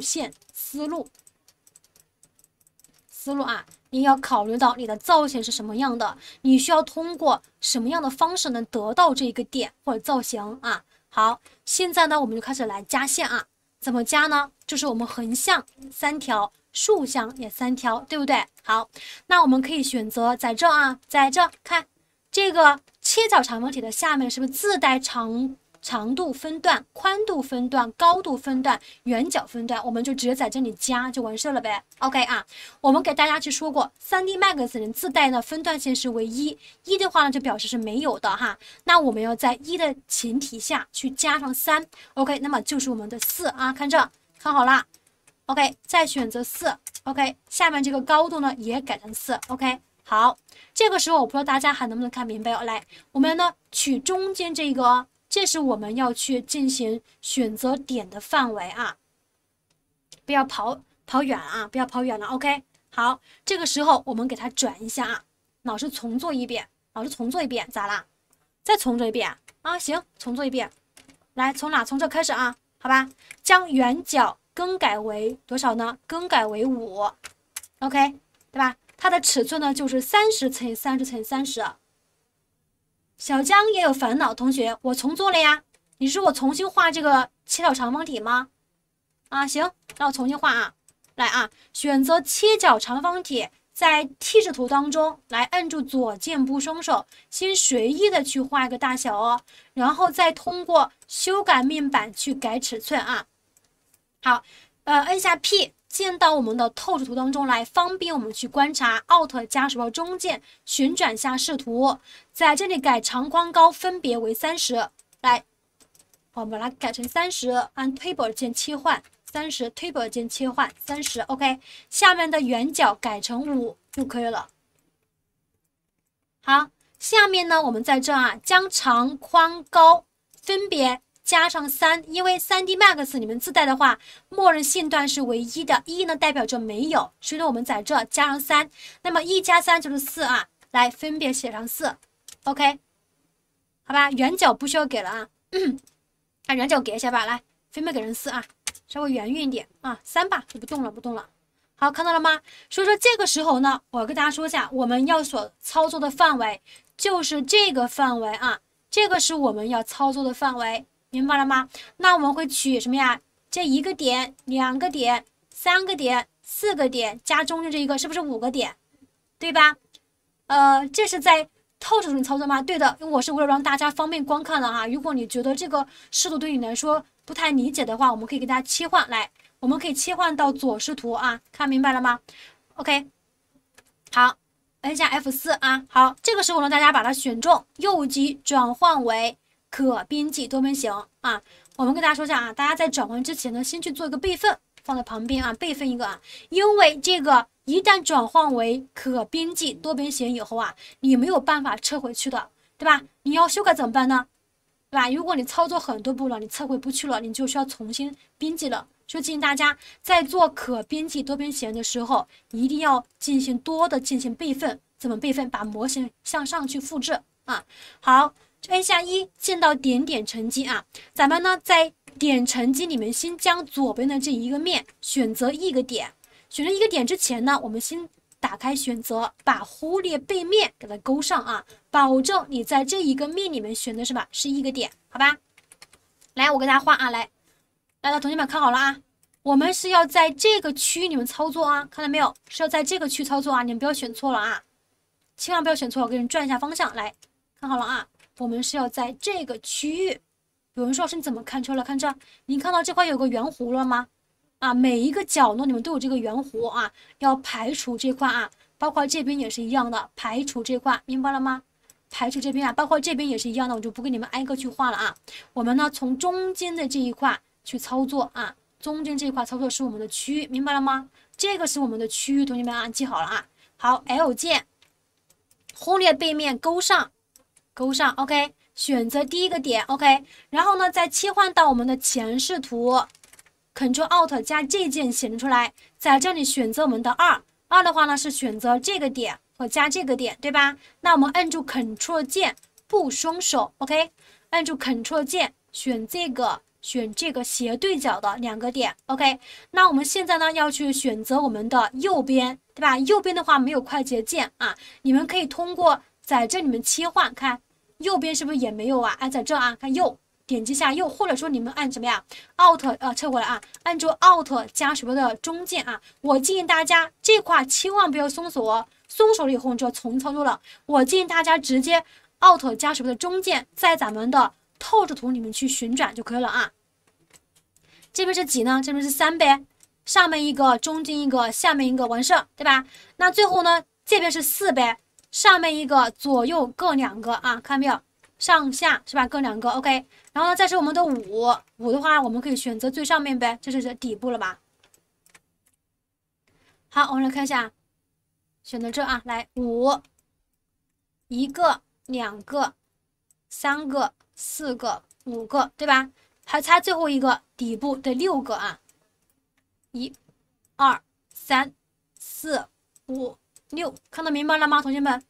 啊，你要考虑到你的造型是什么样的，你需要通过什么样的方式能得到这个点或者造型啊。好，现在呢，我们就开始来加线啊。怎么加呢？就是我们横向3条，竖向也3条，对不对？好，那我们可以选择在这啊，在这看这个切角长方体的下面是不是自带长度分段、宽度分段、高度分段、圆角分段，我们就直接在这里加就完事了呗。OK 啊，我们给大家去说过，3D Max 人自带呢分段线是为1的话呢就表示是没有的哈。那我们要在1的前提下去加上3 ，OK， 那么就是我们的4啊，看这，看好了 ，OK， 再选择4 ，OK， 下面这个高度呢也改成4 ，OK。好，这个时候我不知道大家还能不能看明白哦。来，我们呢取中间这这是我们要去进行选择点的范围啊，不要跑远啊，不要跑远了。OK， 好，这个时候我们给它转一下啊，老师重做一遍，咋啦？再重做一遍啊？行，重做一遍。来，从哪？从这开始啊，好吧？将圆角更改为多少呢？更改为5 ，OK， 对吧？它的尺寸呢就是30乘以30乘以30。小江也有烦恼，同学，我重做了呀。你说我重新画这个切角长方体吗？啊，行，那我重新画啊。来啊，选择切角长方体，在 T 字图当中来按住左键部双手，先随意的去画一个大小哦，然后再通过修改面板去改尺寸啊。好，按下 P。进到我们的透视图当中来，方便我们去观察。Alt 加鼠标中键旋转下视图，在这里改长宽高分别为30。来，我们把它改成30，按推本键切换30，推本键切换30。OK， 下面的圆角改成5就可以了。好，下面呢，我们在这啊，将长宽高分别加上3，因为 3D Max 你们自带的话，默认线段是为1的，1呢代表着没有，所以呢我们在这加上3，那么1加3就是4啊，来分别写上4 ，OK， 好吧，圆角不需要给了啊，把圆角给一下吧，来分别给成4啊，稍微圆晕一点啊，3吧，就不动了。好，看到了吗？所以说这个时候呢，我跟大家说一下，我们要所操作的范围就是这个范围啊，这个是我们要操作的范围。明白了吗？那我们会取什么呀？这1个点、2个点、3个点、4个点，加中间这一个，是不是5个点？对吧？这是在透视图操作吗？对的，因为我是为了让大家方便观看的哈。如果你觉得这个视图对你来说不太理解的话，我们可以给大家切换来，我们可以切换到左视图啊，看明白了吗 ？OK， 好，按下 F4 啊，好，这个时候呢，大家把它选中，右击转换为可编辑多边形啊，我们跟大家说一下啊，大家在转换之前呢，先去做一个备份，放在旁边啊，备份一个啊，因为这个一旦转换为可编辑多边形以后啊，你没有办法撤回去的，对吧？你要修改怎么办呢？对吧？如果你操作很多步了，你撤回不去了，你就需要重新编辑了。所以建议大家在做可编辑多边形的时候，一定要进行备份。怎么备份？把模型向上去复制啊。好。按下1，见到点点成绩啊，咱们呢在点成绩里面先将左边的这一个面选择一个点，选择一个点之前呢，我们先打开选择，把忽略背面给它勾上啊，保证你在这一个面里面选的是吧？是一个点，好吧？来，我给大家画啊，来，同学们看好了啊，我们是要在这个区域里面操作啊，看到没有？是要在这个区操作啊，你们不要选错了啊，千万不要选错，我给你转一下方向，来看好了啊。我们是要在这个区域，有人说老师你怎么看出来？看这，你看到这块有个圆弧了吗？啊，每一个角落你们都有这个圆弧啊，要排除这块啊，包括这边也是一样的，排除这块，明白了吗？排除这边啊，包括这边也是一样的，我就不给你们挨个去画了啊。我们呢从中间的这一块去操作啊，中间这一块操作是我们的区域，明白了吗？这个是我们的区域，同学们啊，记好了啊。好 ，L 键，忽略背面勾上。OK， 选择第一个点 OK， 然后呢再切换到我们的前视图 Ctrl Alt 加 G 键显示出来，在这里选择我们的2的话呢是选择这个点和加这个点，对吧？那我们按住 Ctrl 键部双手 OK， 按住 Ctrl 键选这个斜对角的2个点 OK， 那我们现在呢要去选择我们的右边，对吧？右边的话没有快捷键啊，你们可以通过在这里面切换，看右边是不是也没有啊？按在这啊，看右，点击下右，或者说你们按什么呀 ？Alt 撤过来啊，按住 Alt 加鼠标的中键啊。我建议大家这块千万不要松手，松手了以后你就要重新操作了。我建议大家直接 Alt 加鼠标的中键，在咱们的透视图里面去旋转就可以了啊。这边是几呢？这边是3呗，上面一个，中间一个，下面一个，完事儿，对吧？那最后呢，这边是4呗。上面一个，左右各2个啊，看到没有？上下是吧？各2个 ，OK。然后呢，再是我们的5的话，我们可以选择最上面呗，这是底部了吧？好，我们来看一下，选择这啊，来5， 1个、2个、3个、4个、 5个，对吧？还差最后一个底部的6个啊，1、2、3、4、5、6，看到明白了吗，同学们？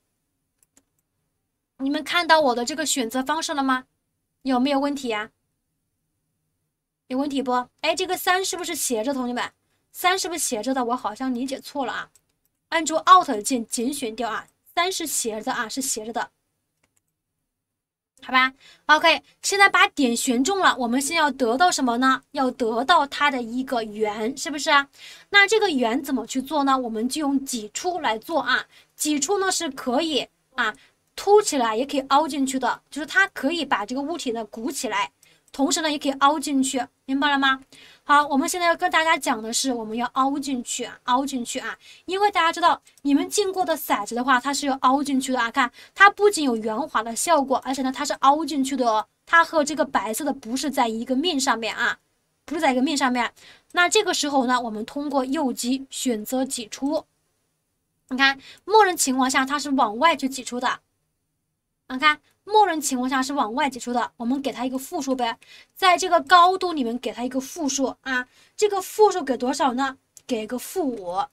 你们看到我的这个选择方式了吗？有没有问题呀？有问题不？哎，这个3是不是斜着？同学们，3是不是斜着的？我好像理解错了啊。按住 Alt 键简选掉啊，3是斜着啊，是斜着的，好吧 ？OK， 现在把点选中了，我们现在要得到什么呢？要得到它的一个圆，是不是啊？那这个圆怎么去做呢？我们就用挤出来做啊。挤出呢是可以啊凸起来，也可以凹进去的，就是它可以把这个物体呢鼓起来，同时呢也可以凹进去，明白了吗？好，我们现在要跟大家讲的是，我们要凹进去啊，凹进去啊，因为大家知道，你们进过的骰子的话，它是要凹进去的啊。看，它不仅有圆滑的效果，而且呢，它是凹进去的哦。它和这个白色的不是在一个面上面啊，不是在一个面上面。那这个时候呢，我们通过右击选择挤出，你看，默认情况下它是往外去挤出的，你看。默认情况下是往外挤出的，我们给它一个负数呗，在这个高度里面给它一个负数啊，这个负数给多少呢？给个-5，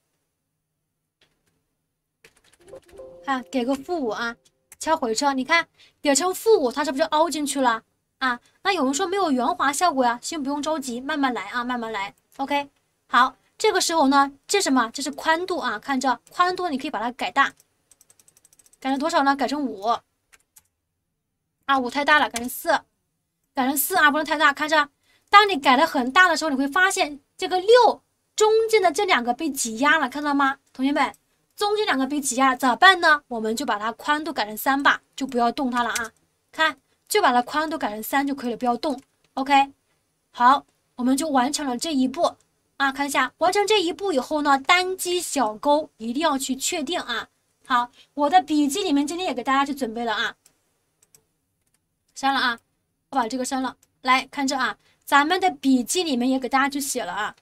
啊，给个-5啊，敲回车，你看给成-5，它是不是凹进去了啊？那有人说没有圆滑效果呀，先不用着急，慢慢来啊，慢慢来。OK， 好，这个时候呢，这什么？这是宽度啊，看这宽度，你可以把它改大，改成多少呢？改成5。啊，5太大了，改成4，改成4啊，不能太大。看着，当你改的很大的时候，你会发现这个6中间的这2个被挤压了，看到吗？同学们，中间2个被挤压了，咋办呢？我们就把它宽度改成3吧，就不要动它了啊。看，就把它宽度改成3就可以了，不要动。OK， 好，我们就完成了这一步啊。看一下，完成这一步以后呢，单击小勾一定要去确定啊。好，我的笔记里面今天也给大家去准备了啊。删了啊，我把这个删了。来看这啊，咱们的笔记里面也给大家去写了啊。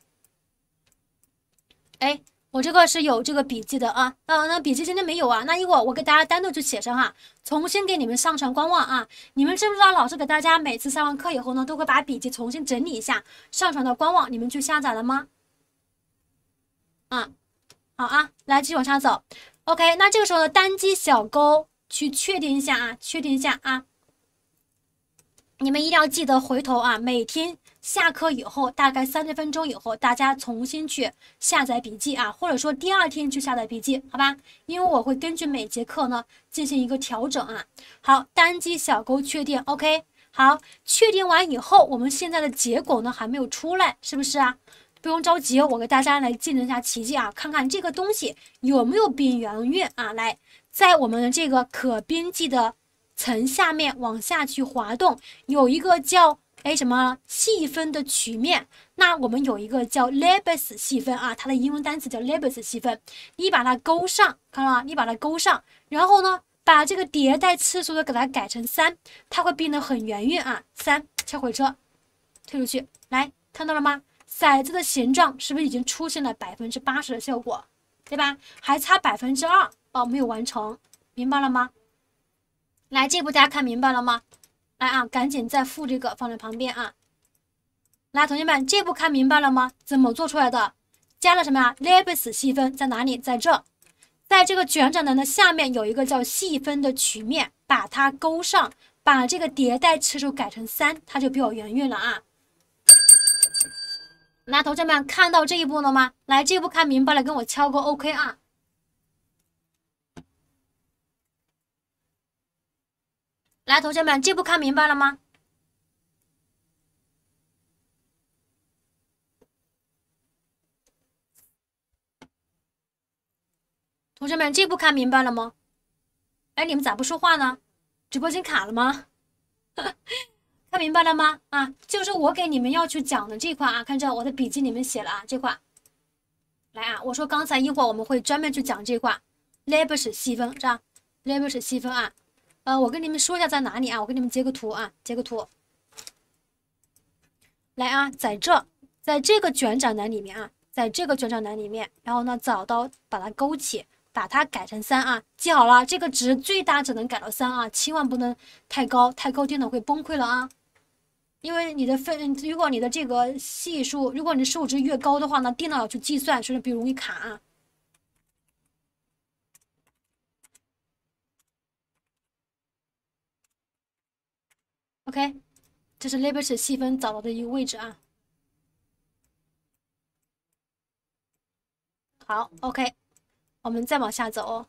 哎，我这个是有这个笔记的啊。那笔记今天没有啊，那一会儿我给大家单独去写上哈，重新给你们上传官网啊。你们知不知道老师给大家每次上完课以后呢，都会把笔记重新整理一下，上传到官网，你们去下载了吗？好啊，来继续往下走。OK， 那这个时候呢，单击小勾去确定一下啊，确定一下啊。你们一定要记得回头啊，每天下课以后大概30分钟以后，大家重新去下载笔记啊，或者说第2天去下载笔记，好吧？因为我会根据每节课呢进行一个调整啊。好，单击小勾确定 ，OK。好，确定完以后，我们现在的结果呢还没有出来，是不是啊？不用着急，我给大家来见证一下奇迹啊，看看这个东西有没有变圆晕啊。来，在我们的这个可编辑的层下面往下去滑动，有一个叫什么细分的曲面，那我们有一个叫 Lebesgue 细分啊，它的英文单词叫 Lebesgue 细分，你把它勾上，看到吗？你把它勾上，然后呢，把这个迭代次数的给它改成3，它会变得很圆晕啊。3，敲回车，退出去，来，看到了吗？骰子的形状是不是已经出现了80%的效果，对吧？还差2%哦，没有完成，明白了吗？来，这步大家看明白了吗？来啊，赶紧再复这个放在旁边啊。来，同学们，这步看明白了吗？怎么做出来的？加了什么呀？Lebesgue 细分在哪里？在这，在这个卷展栏的下面有一个叫细分的曲面，把它勾上，把这个迭代次数改成3，它就比较圆晕了啊。来，同学们看到这一步了吗？来，这一步看明白了，跟我敲个 OK 啊。来，同学们，这步看明白了吗？同学们，这步看明白了吗？哎，你们咋不说话呢？直播间卡了吗？看明白了吗？啊，就是我给你们要去讲的这块啊，看这我的笔记里面写了啊，这块。来啊，我说刚才一会儿我们会专门去讲这块 Lebesgue 细分，这样 Lebesgue 细分啊。我跟你们说一下在哪里啊，我给你们截个图啊，截个图。来啊，在这个卷展栏里面啊，在这个卷展栏里面，然后呢找到把它勾起， 把它改成3啊，记好了，这个值最大只能改到3啊，千万不能太高，太高电脑会崩溃了啊。因为你的如果你的这个系数，如果你的数值越高的话呢，电脑要去计算，所以比较容易卡啊。OK， 这是 Liberty 细分找到的一个位置啊。好 ，OK， 我们再往下走哦。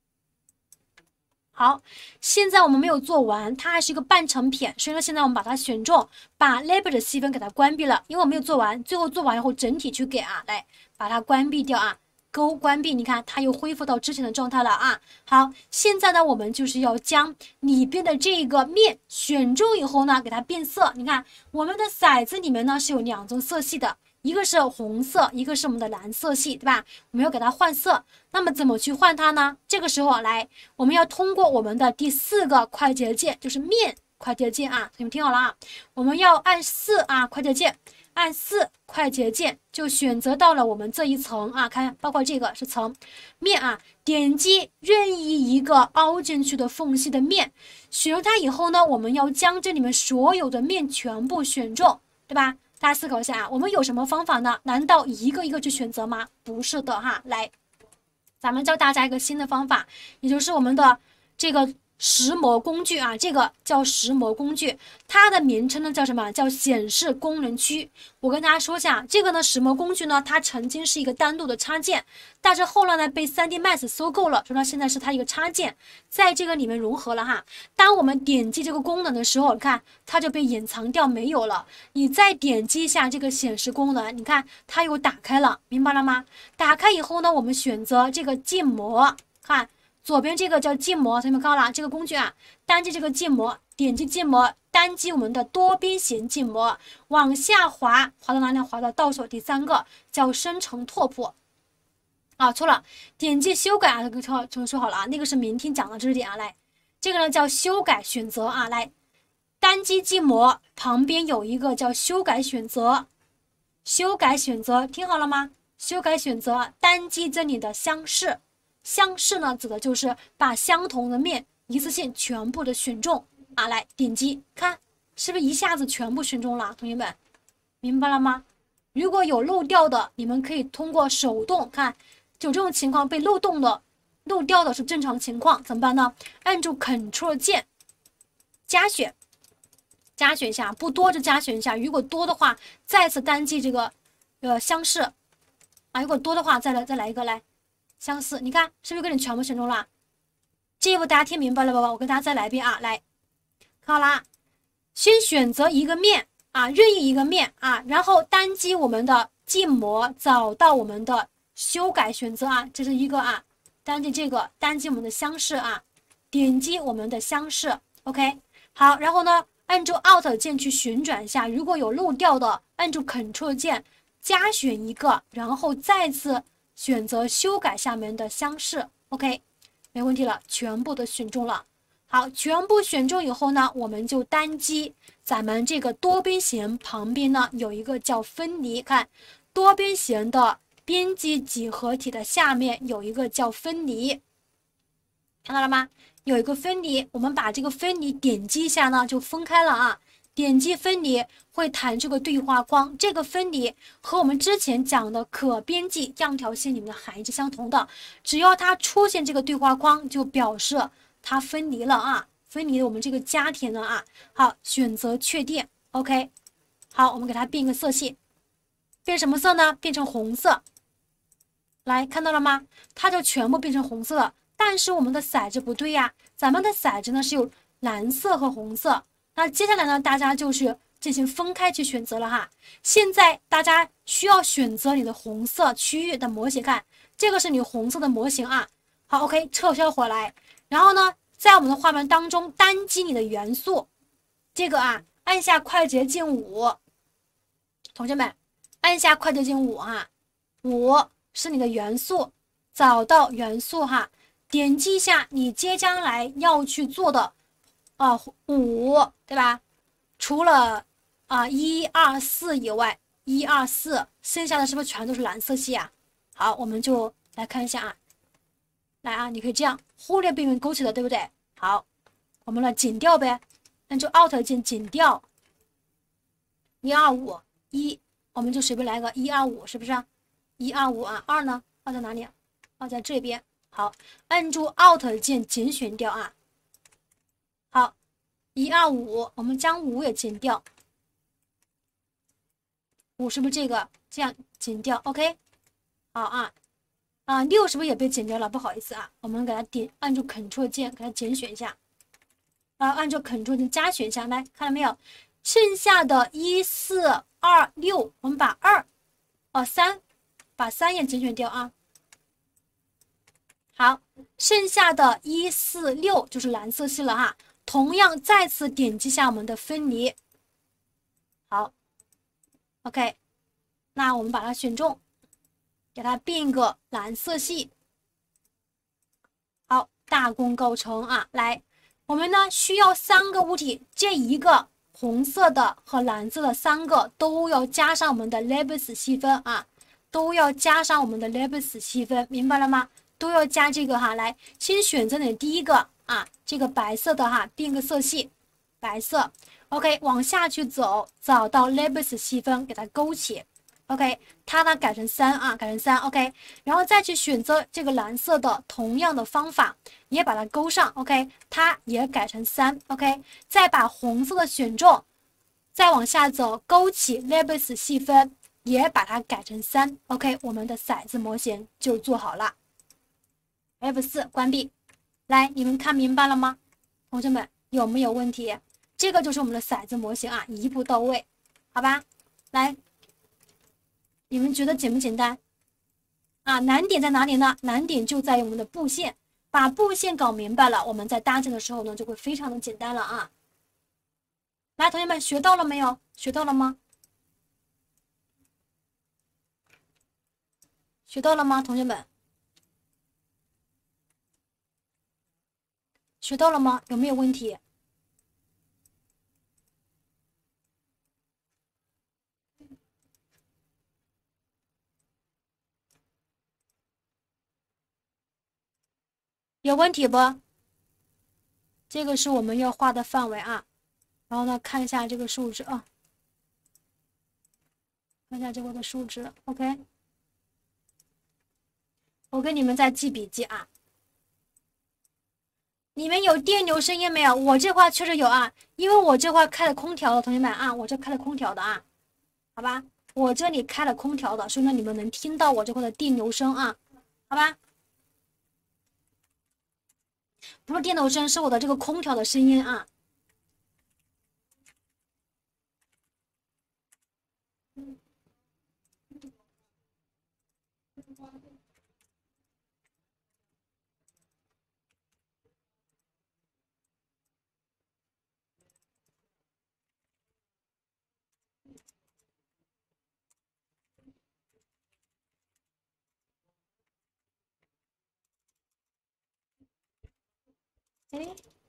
好，现在我们没有做完，它还是一个半成品，所以说现在我们把它选中，把 Label 的细分给它关闭了，因为我没有做完，最后做完以后整体去给啊，来把它关闭掉啊，勾关闭，你看它又恢复到之前的状态了啊。好，现在呢我们就是要将里边的这个面选中以后呢，给它变色，你看我们的骰子里面呢是有2种色系的。一个是红色，一个是我们的蓝色系，对吧？我们要给它换色，那么怎么去换它呢？这个时候来，我们要通过我们的第4个快捷键，就是面快捷键啊，你们听好了啊，我们要按4啊快捷键，按4快捷键就选择到了我们这一层啊，看包括这个是层面啊，点击任意一个凹进去的缝隙的面，选中它以后呢，我们要将这里面所有的面全部选中，对吧？大家思考一下啊，我们有什么方法呢？难道一个一个去选择吗？不是的哈，来，咱们教大家一个新的方法，也就是我们的这个石模工具啊，这个叫石模工具，它的名称呢叫什么？叫显示功能区。我跟大家说一下，这个呢石模工具呢，它曾经是一个单独的插件，但是后来呢被 3D Max 收购了，所以说现在是它一个插件，在这个里面融合了哈。当我们点击这个功能的时候，你看它就被隐藏掉没有了。你再点击一下这个显示功能，你看它又打开了，明白了吗？打开以后呢，我们选择这个建模，看。左边这个叫建模，同学们看到了这个工具啊，单击这个建模，点击建模，单击我们的多边形建模，往下滑，滑到哪里？滑到倒数第3个叫生成拓扑。啊，错了，点击修改啊，这个说好了啊，那个是明天讲的知识点啊，来，这个呢叫修改选择啊，来，单击建模旁边有一个叫修改选择，修改选择听好了吗？修改选择，单击这里的相似。相似呢，指的就是把相同的面一次性全部的选中啊，来点击，看是不是一下子全部选中了？同学们，明白了吗？如果有漏掉的，你们可以通过手动看，有这种情况被漏掉的是正常情况，怎么办呢？按住 Ctrl 键加选一下，不多就加选一下，如果多的话，再次单击这个相似啊，如果多的话，再来一个来。相似，你看是不是给你全部选中了？这一步大家听明白了吧？我跟大家再来一遍啊，来，看好啦，先选择一个面啊，任意一个面啊，然后单击我们的建模，找到我们的修改选择啊，这是一个啊，单击这个，单击我们的相似啊，点击我们的相似 ，OK， 好，然后呢，按住 Alt 键去旋转一下，如果有漏掉的，按住 Ctrl 键加选一个，然后再次。选择修改下面的相似 ，OK， 没问题了，全部都选中了。好，全部选中以后呢，我们就单击咱们这个多边形旁边呢有一个叫分离，看多边形的边际几何体的下面有一个叫分离，看到了吗？有一个分离，我们把这个分离点击一下呢，就分开了啊。点击分离会弹出个对话框，这个分离和我们之前讲的可边际样条线里面的含义是相同的，只要它出现这个对话框，就表示它分离了啊，分离了我们这个家庭了啊。好，选择确定 ，OK。好，我们给它变一个色系，变什么色呢？变成红色。来，看到了吗？它就全部变成红色了。但是我们的骰子不对呀，咱们的骰子呢是有蓝色和红色。那接下来呢，大家就是进行分开去选择了哈。现在大家需要选择你的红色区域的模型，看这个是你红色的模型啊。好 ，OK， 撤销回来。然后呢，在我们的画面当中单击你的元素，这个啊，按下快捷键5，同学们按下快捷键5啊，5是你的元素，找到元素哈，点击一下你接将来要去做的。5对吧？除了1、2、4以外，1、2、4，剩下的是不是全都是蓝色系啊？好，我们就来看一下啊。 来啊，你可以这样忽略并勾起的，对不对？好，我们来减掉呗，按住 Alt 键减掉125 1，我们就随便来个125，是不是？125啊，2呢？2在哪里？2在这边。好，按住 Alt 键减选掉啊。好，125，我们将5也减掉。5是不是这个？这样减掉 ，OK。好啊，6是不是也被减掉了？不好意思啊，我们给它按住 Ctrl 键给它减选一下。按照 Ctrl 键加选项，来看到没有？剩下的1、4、2、6，我们把3，把3也减选掉啊。好，剩下的1、4、6就是蓝色系了哈。同样再次点击一下我们的分离。好 ，OK， 那我们把它选中，给它变一个蓝色系。好，大功告成啊！来，我们呢需要3个物体，这一个红色的和蓝色的3个都要加上我们的 Lebesgue 细分啊，都要加上我们的 Lebesgue 细分，明白了吗？都要加这个哈。来，先选择你第一个啊，这个白色的哈，变个色系，白色。OK， 往下去走，找到 Lebesgue 细分，给它勾起。OK， 它呢改成3啊，改成3。OK， 然后再去选择这个蓝色的，同样的方法也把它勾上。OK， 它也改成3。OK， 再把红色的选中，再往下走，勾起 Lebesgue 细分，也把它改成3。OK， 我们的骰子模型就做好了。F4 关闭。来，你们看明白了吗？同学们有没有问题？这个就是我们的骰子模型啊，一步到位，好吧？来。你们觉得简不简单啊？难点在哪里呢？难点就在于我们的布线，把布线搞明白了，我们在搭建的时候呢，就会非常的简单了啊。来，同学们学到了没有？学到了吗？学到了吗？同学们学到了吗？有没有问题？有问题不？这个是我们要画的范围啊。然后呢，看一下这个数值啊，看一下这个的数值。OK， 我给你们在记笔记啊。你们有电流声音没有？我这块确实有啊，因为我这块开了空调的，同学们啊，我这开了空调的啊，好吧，我这里开了空调的，所以呢，你们能听到我这块的电流声啊，好吧。不是电流声，是我的这个空调的声音啊。哎，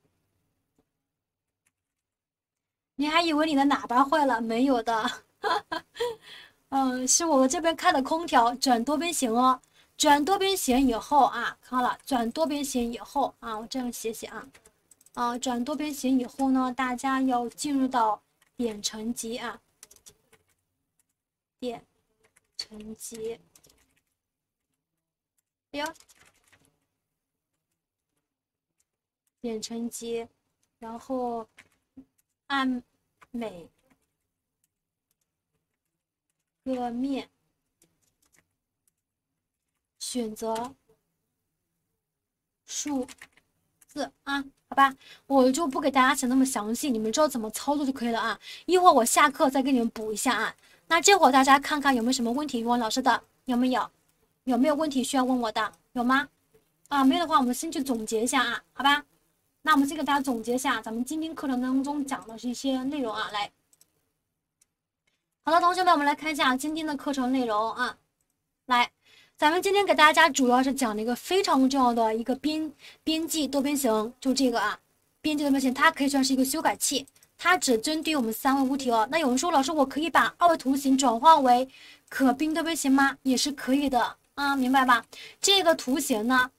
你还以为你的喇叭坏了？没有的，是我这边开的空调，转多边形哦。转多边形以后啊，看好了，转多边形以后啊，我这样写写啊，转多边形以后呢，大家要进入到点乘积啊，点乘积，哎呦，点乘积，然后按每个面选择数字啊，好吧，我就不给大家讲那么详细，你们知道怎么操作就可以了啊。一会儿我下课再给你们补一下啊。那这会儿大家看看有没有什么问题问老师的，有没有？有没有问题需要问我的？有吗？啊，没有的话，我们先去总结一下啊，好吧？那我们先给大家总结一下咱们今天课程当中讲的是一些内容啊，来。好的，同学们，我们来看一下今天的课程内容啊，来。咱们今天给大家主要是讲了一个非常重要的一个边际多边形，就这个啊，边际多边形，它可以算是一个修改器，它只针对我们3维物体哦。那有人说，老师，我可以把2维图形转化为可边多边形吗？也是可以的啊，明白吧？这个图形呢，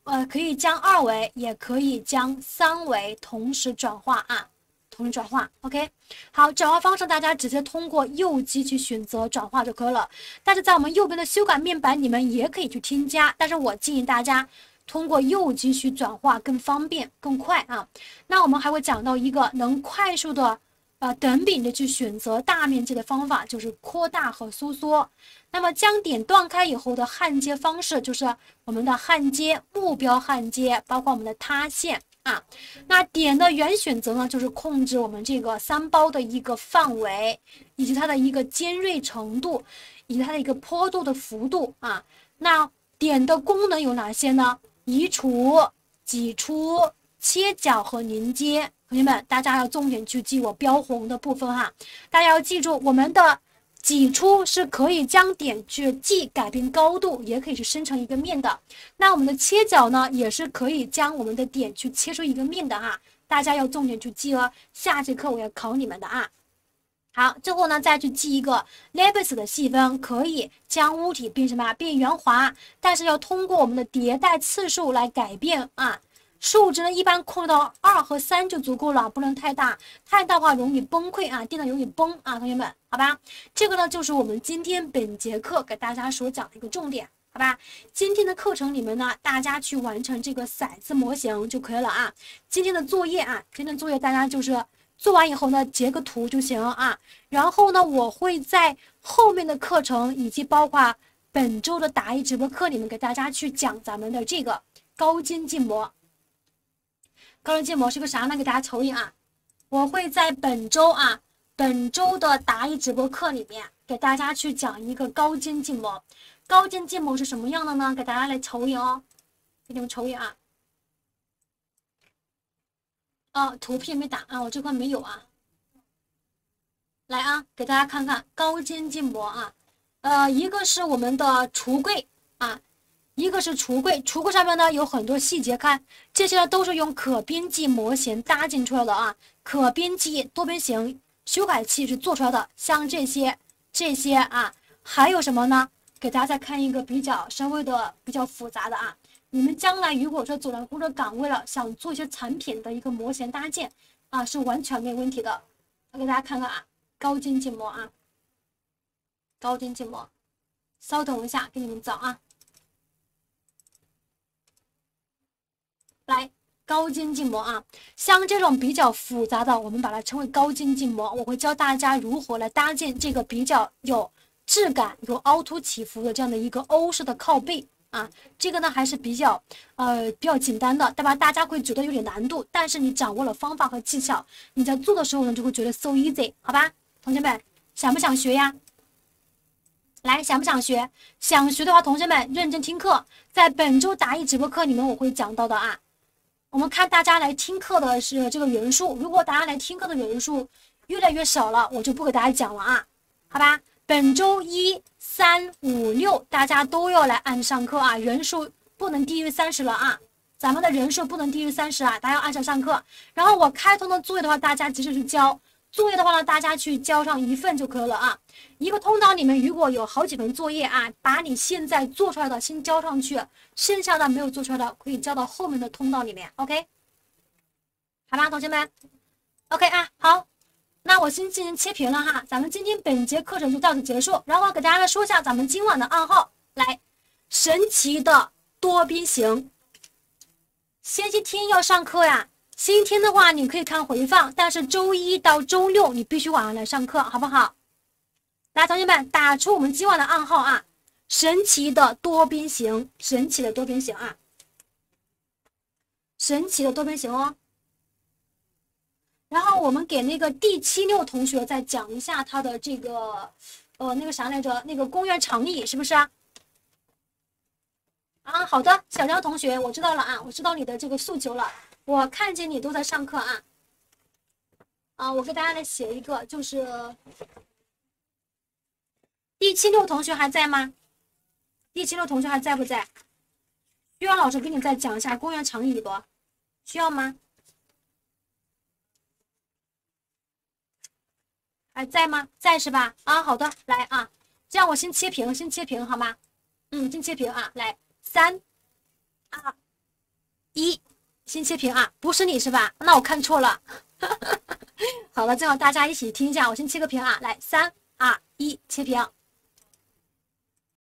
可以将2维，也可以将3维同时转化啊，同时转化。OK， 好，转化方式大家直接通过右击去选择转化就可以了。但是在我们右边的修改面板，你们也可以去添加，但是我建议大家通过右击去转化更方便、更快啊。那我们还会讲到一个能快速的等比的去选择大面积的方法，就是扩大和收缩。那么将点断开以后的焊接方式，就是我们的焊接、目标焊接，包括我们的塌陷啊。那点的原选择呢，就是控制我们这个3包的一个范围，以及它的一个尖锐程度，以及它的一个坡度的幅度啊。那点的功能有哪些呢？移除、挤出、切角和凝接。同学们，大家要重点去记我标红的部分哈。大家要记住，我们的挤出是可以将点去既改变高度，也可以去生成一个面的。那我们的切角呢，也是可以将我们的点去切出一个面的哈。大家要重点去记哦，下节课我要考你们的啊。好，最后呢再去记一个 Lebesgue 的细分，可以将物体变什么？变圆滑，但是要通过我们的迭代次数来改变啊。数值呢一般控制到2和3就足够了，不能太大，太大的话容易崩溃啊，电脑容易崩啊，同学们，好吧？这个呢就是我们今天本节课给大家所讲的一个重点，好吧？今天的课程里面呢，大家去完成这个骰子模型就可以了啊。今天的作业啊，今天的作业大家就是做完以后呢，截个图就行啊。然后呢，我会在后面的课程以及包括本周的答疑直播课里面给大家去讲咱们的这个高精进模。高精进模是个啥呢？给大家瞅一眼啊！我会在本周的答疑直播课里面给大家去讲一个高精进模。高精进模是什么样的呢？给大家来瞅一眼哦，给你们瞅一眼啊！图片没打啊，我这块没有啊。来啊，给大家看看高精进模啊，一个是我们的橱柜啊。一个是橱柜，橱柜上面呢有很多细节，看这些呢都是用可编辑模型搭建出来的啊，可编辑多边形修改器是做出来的，像这些啊，还有什么呢？给大家再看一个稍微比较复杂的啊，你们将来如果说走上工作岗位了，想做一些产品的一个模型搭建啊，是完全没有问题的。我给大家看看啊，高精进模啊，高精进模，稍等一下，给你们找啊。来，高精进模啊，像这种比较复杂的，我们把它称为高精进模。我会教大家如何来搭建这个比较有质感、有凹凸起伏的这样的一个欧式的靠背啊。这个呢还是比较简单的，对吧？大家会觉得有点难度，但是你掌握了方法和技巧，你在做的时候呢就会觉得 so easy， 好吧？同学们想不想学呀？来，想不想学？想学的话，同学们认真听课，在本周答疑直播课里面我会讲到的啊。我们看大家来听课的是这个人数，如果大家来听课的人数越来越少了，我就不给大家讲了啊，好吧？本周1、3、5、6大家都要来按时上课啊，人数不能低于30了啊，咱们的人数不能低于30啊，大家要按时上课。然后我开通的作业的话，大家及时去交。作业的话呢，大家去交上1份就可以了啊。一个通道里面如果有好几份作业啊，把你现在做出来的先交上去，剩下的没有做出来的可以交到后面的通道里面 ，OK？ 好吧，同学们 ，OK 啊，好，那我先进行切屏了哈，咱们今天本节课程就到此结束，然后给大家来说一下咱们今晚的暗号，来，神奇的多边形。星期天要上课呀。星期天的话，你可以看回放，但是周1到周6你必须晚上来上课，好不好？来，同学们打出我们今晚的暗号啊！神奇的多边形，神奇的多边形啊！神奇的多边形哦。然后我们给那个第76同学再讲一下他的这个那个啥来着，那个公园长椅是不是啊？啊，好的，小张同学，我知道了啊，我知道你的这个诉求了。我看见你都在上课啊，我给大家来写一个，就是第76同学还在吗？第76同学还在不在？需要老师给你再讲一下公园长椅不？需要吗？还在吗？在是吧？啊，好的，来啊，这样我先切屏好吗？先切屏啊，来，3、2、 1，先切屏啊，不是你是吧？那我看错了。好了，正好大家一起听一下，我先切个屏啊，来，3、2、1，切屏。